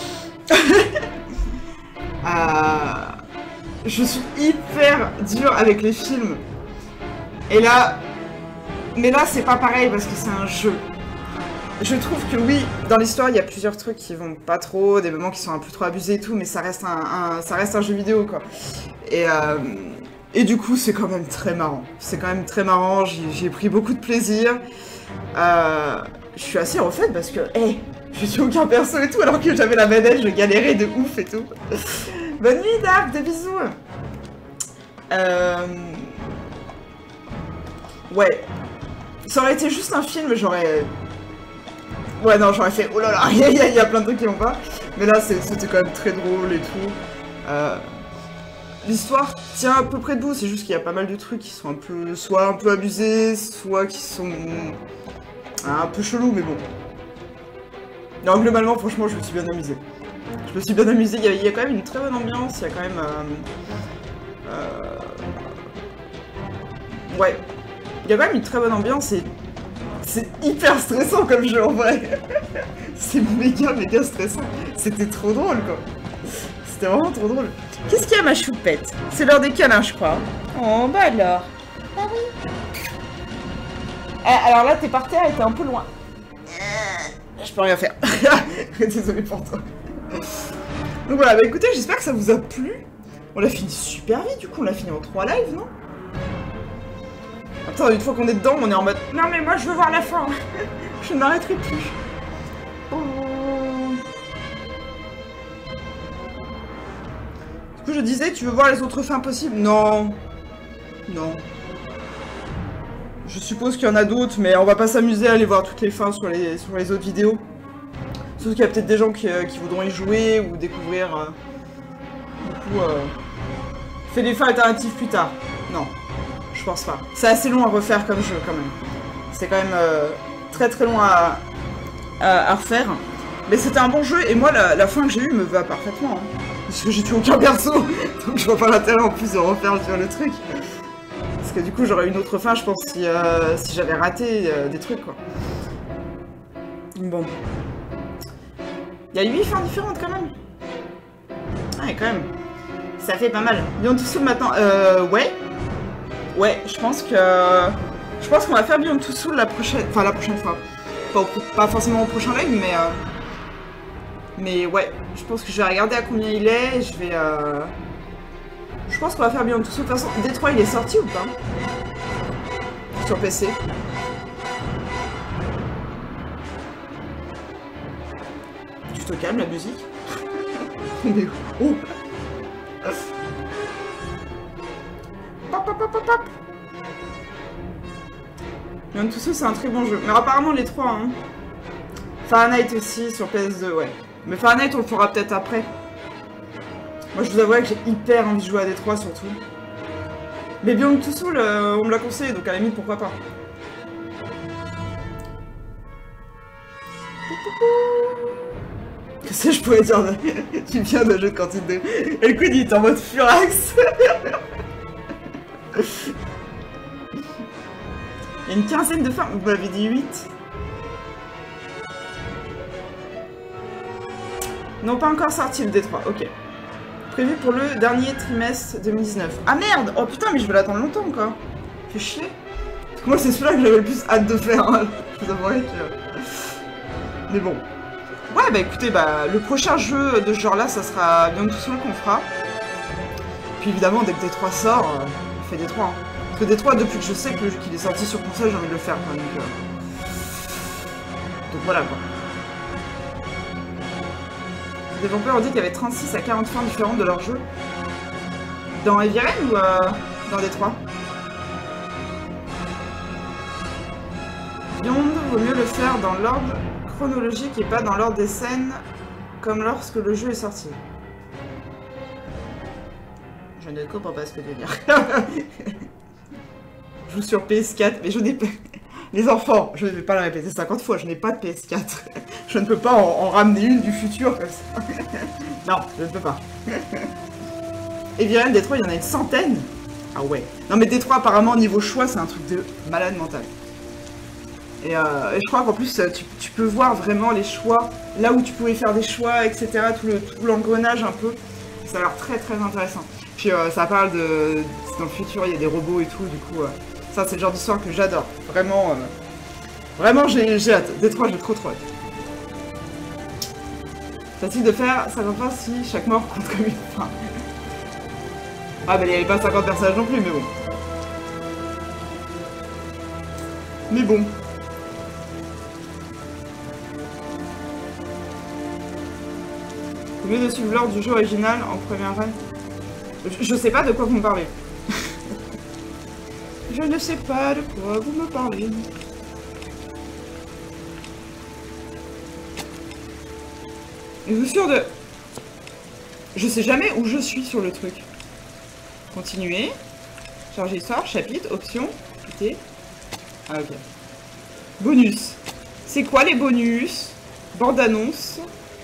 euh... Je suis hyper dur avec les films. Et là... Mais là, c'est pas pareil parce que c'est un jeu. Je trouve que oui, dans l'histoire, il y a plusieurs trucs qui vont pas trop, des moments qui sont un peu trop abusés et tout, mais ça reste un, un, ça reste un jeu vidéo, quoi. Et... Euh... Et du coup, c'est quand même très marrant. C'est quand même très marrant, j'ai pris beaucoup de plaisir. Euh, je suis assez refaite parce que, hé, hey, je suis aucun perso et tout, alors que j'avais la manette, je galérais de ouf et tout. Bonne nuit, Dab, des bisous. Euh... Ouais. Ça aurait été juste un film, j'aurais... Ouais, non, j'aurais fait, oh là là, il y, y a plein de trucs qui vont pas. Mais là, c'était quand même très drôle et tout. Euh... L'histoire tient à peu près debout, c'est juste qu'il y a pas mal de trucs qui sont un peu, soit un peu abusés, soit qui sont un peu chelous, mais bon. Non, globalement, franchement, je me suis bien amusée. Je me suis bien amusée, il y a, il y a quand même une très bonne ambiance, il y a quand même... Euh, euh, ouais. Il y a quand même une très bonne ambiance et c'est hyper stressant comme jeu en vrai. C'est méga méga stressant. C'était trop drôle quoi. C'était vraiment trop drôle. Qu'est-ce qu'il y a ma choupette? C'est l'heure des câlins je crois. Oh bah alors. Ah oui. Eh, alors là t'es par terre et t'es un peu loin. Je peux rien faire. Désolée pour toi. Donc voilà, bah écoutez, j'espère que ça vous a plu. On l'a fini super vite du coup, on l'a fini en trois lives, non? Attends, une fois qu'on est dedans, on est en mode... Non mais moi je veux voir la fin. Je n'arrêterai plus. Oh. Du coup je disais, tu veux voir les autres fins possibles? Non. Non. Je suppose qu'il y en a d'autres, mais on va pas s'amuser à aller voir toutes les fins sur les, sur les autres vidéos. Sauf qu'il y a peut-être des gens qui, euh, qui voudront y jouer ou découvrir... Euh... Du coup, euh... fais des fins alternatives plus tard. Non. Je pense pas. C'est assez long à refaire comme jeu quand même. C'est quand même euh, très très long à, à, à refaire. Mais c'était un bon jeu et moi la, la fin que j'ai eue me va parfaitement. Hein. Parce que j'ai tué aucun perso. Donc je vois pas l'intérêt en plus de refaire le truc. Parce que du coup j'aurais une autre fin je pense si, euh, si j'avais raté euh, des trucs quoi. Bon. Il y a huit fins différentes quand même. Ah et quand même. Ça fait pas mal. Beyond Two Souls maintenant. Euh ouais. Ouais, je pense que... Je pense qu'on va faire Beyond Two Souls la prochaine... Enfin, la prochaine fois. Pas, au... pas forcément au prochain live, mais... Euh... Mais ouais, je pense que je vais regarder à combien il est, et je vais... Euh... Je pense qu'on va faire Beyond Two Souls. De toute façon, D trois, il est sorti ou pas? Sur P C. Tu te calmes, la musique? Mais... Oh. Pop, pop, pop, pop, pop. Beyond Two Souls c'est un très bon jeu. Mais apparemment les trois hein. Fahrenheit aussi sur P S deux ouais. Mais Fahrenheit on le fera peut-être après. Moi je vous avouerai que j'ai hyper envie de jouer à D trois surtout. Mais Beyond Two Souls euh, on me l'a conseillé donc à la limite pourquoi pas. Qu'est-ce que je pourrais dire de... Tu viens d'un jeu de cantine de... Et le coup il est en mode furax. Il y a une quinzaine de fins, vous m'avez dit huit. Non, pas encore sorti le D trois, ok. Prévu pour le dernier trimestre deux mille dix-neuf. Ah merde! Oh putain, mais je vais l'attendre longtemps encore. Fait chier. Parce que moi, c'est celui-là que j'avais le plus hâte de faire. Hein. Je vous avouerai que... Mais bon. Ouais, bah écoutez, bah, le prochain jeu de ce genre-là, ça sera Beyond Two Souls qu'on fera. Puis évidemment, dès que D trois sort, euh, on fait D trois. Hein. Parce que D trois, depuis que je sais qu'il est sorti sur console, j'ai envie de le faire. Quoi, donc, euh... donc voilà quoi. Les développeurs ont dit qu'il y avait trente-six à quarante fins différentes de leur jeu. Dans Heavy Rain ou euh, dans Détroit? Beyond, vaut mieux le faire dans l'ordre chronologique et pas dans l'ordre des scènes, comme lorsque le jeu est sorti. Je ne comprends pas ce que tu veux dire. Je joue sur P S quatre, mais je n'ai pas... Les enfants, je ne vais pas le répéter cinquante fois, je n'ai pas de P S quatre. Je ne peux pas en, en ramener une du futur comme ça. Non, je ne peux pas. Heavy Rain, Détroit, il y en a une centaine. Ah ouais. Non mais Détroit, apparemment, niveau choix, c'est un truc de malade mental. Et, euh, et je crois qu'en plus, tu, tu peux voir vraiment les choix, là où tu pouvais faire des choix, et cetera. Tout, le, tout l'engrenage un peu. Ça a l'air très très intéressant. Puis euh, ça parle de... Dans le futur, il y a des robots et tout, du coup... Euh, ça, c'est le genre d'histoire que j'adore. Vraiment, euh, vraiment, j'ai, j'ai hâte. Détroit, j'ai trop trop hâte. Facile de faire, ça va pas si chaque mort compte comme une fin. Ah, bah il n'y avait pas cinquante personnages non plus, mais bon. Mais bon. Au lieu de suivre l'ordre du jeu original en première run. Je, je sais pas de quoi vous me parlez. Je ne sais pas de quoi vous me parlez. Je suis sûre de... Je sais jamais où je suis sur le truc. Continuer. Charger histoire, chapitre, option, quitter. Ah ok. Bonus. C'est quoi les bonus? Bande-annonce.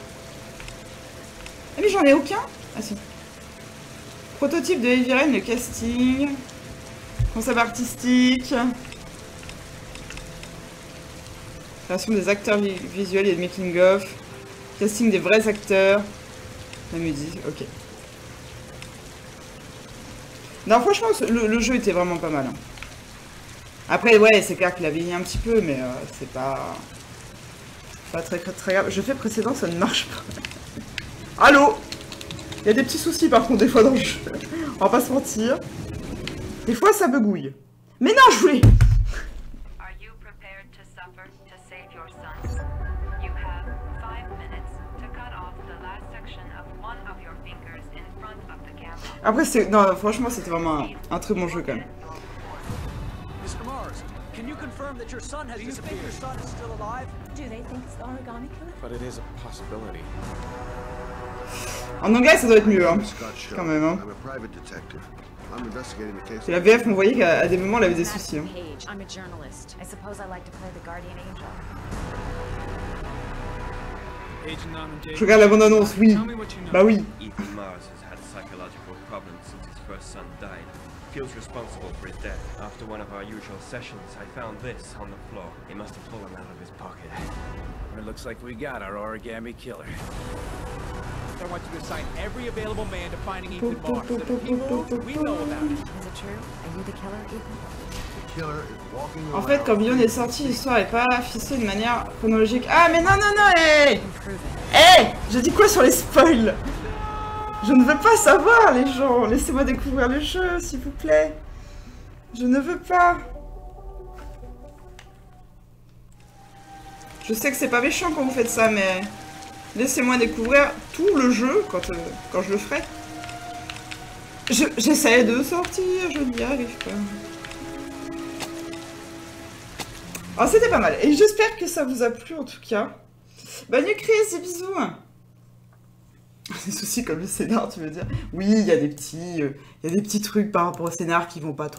Ah mais j'en ai aucun. Ah si. Prototype de Heavy Rain, le casting. Concept artistique. Création des acteurs vi visuels et de making-of. Casting des vrais acteurs. La musique, ok. Non, franchement, le, le jeu était vraiment pas mal. Hein. Après, ouais, c'est clair qu'il a vieilli un petit peu, mais euh, c'est pas... Pas très, très, très grave. Je fais précédent, ça ne marche pas. Allô? Il y a des petits soucis, par contre, des fois dans le jeu. On va pas se mentir. Des fois, ça begouille. Mais non, je voulais... Après, c'est... Non, franchement, c'était vraiment un, un très bon jeu, quand même. Mister Mars, can you confirm that your son has disappeared? Your son is still alive? Do they think it's the origami killer? But it is a possibility. En anglais, ça doit être mieux, hein. Quand même, hein. Et la V F, on voyait qu'à des moments, elle avait des soucis. Hein. Je regarde la bande-annonce, oui. Bah oui. Son died. Feels responsible for his death. After one of our usual sessions, I found this on the floor. He must have pulled him out of his pocket. It looks like we got our origami killer. I want you to assign every available man to finding Ethan Mars. If he moves, we know about it. Is it true? Are you the killer, Ethan? En fait, quand Beyond est sorti, l'histoire est pas ficelée de manière chronologique. Ah, mais non, non, non, hé hey Hé hey J'ai dit quoi sur les spoils? Je ne veux pas savoir, les gens. Laissez-moi découvrir le jeu, s'il vous plaît. Je ne veux pas. Je sais que c'est pas méchant quand vous faites ça, mais... Laissez-moi découvrir tout le jeu quand, euh, quand je le ferai. J'essaie de sortir, je n'y arrive pas. Alors, c'était pas mal. Et j'espère que ça vous a plu, en tout cas. Bonne nuit, Chris, des bisous. Des soucis comme le scénar, tu veux dire? Oui, il y a des petits, euh, il y a des petits trucs par rapport au scénar qui vont pas trop.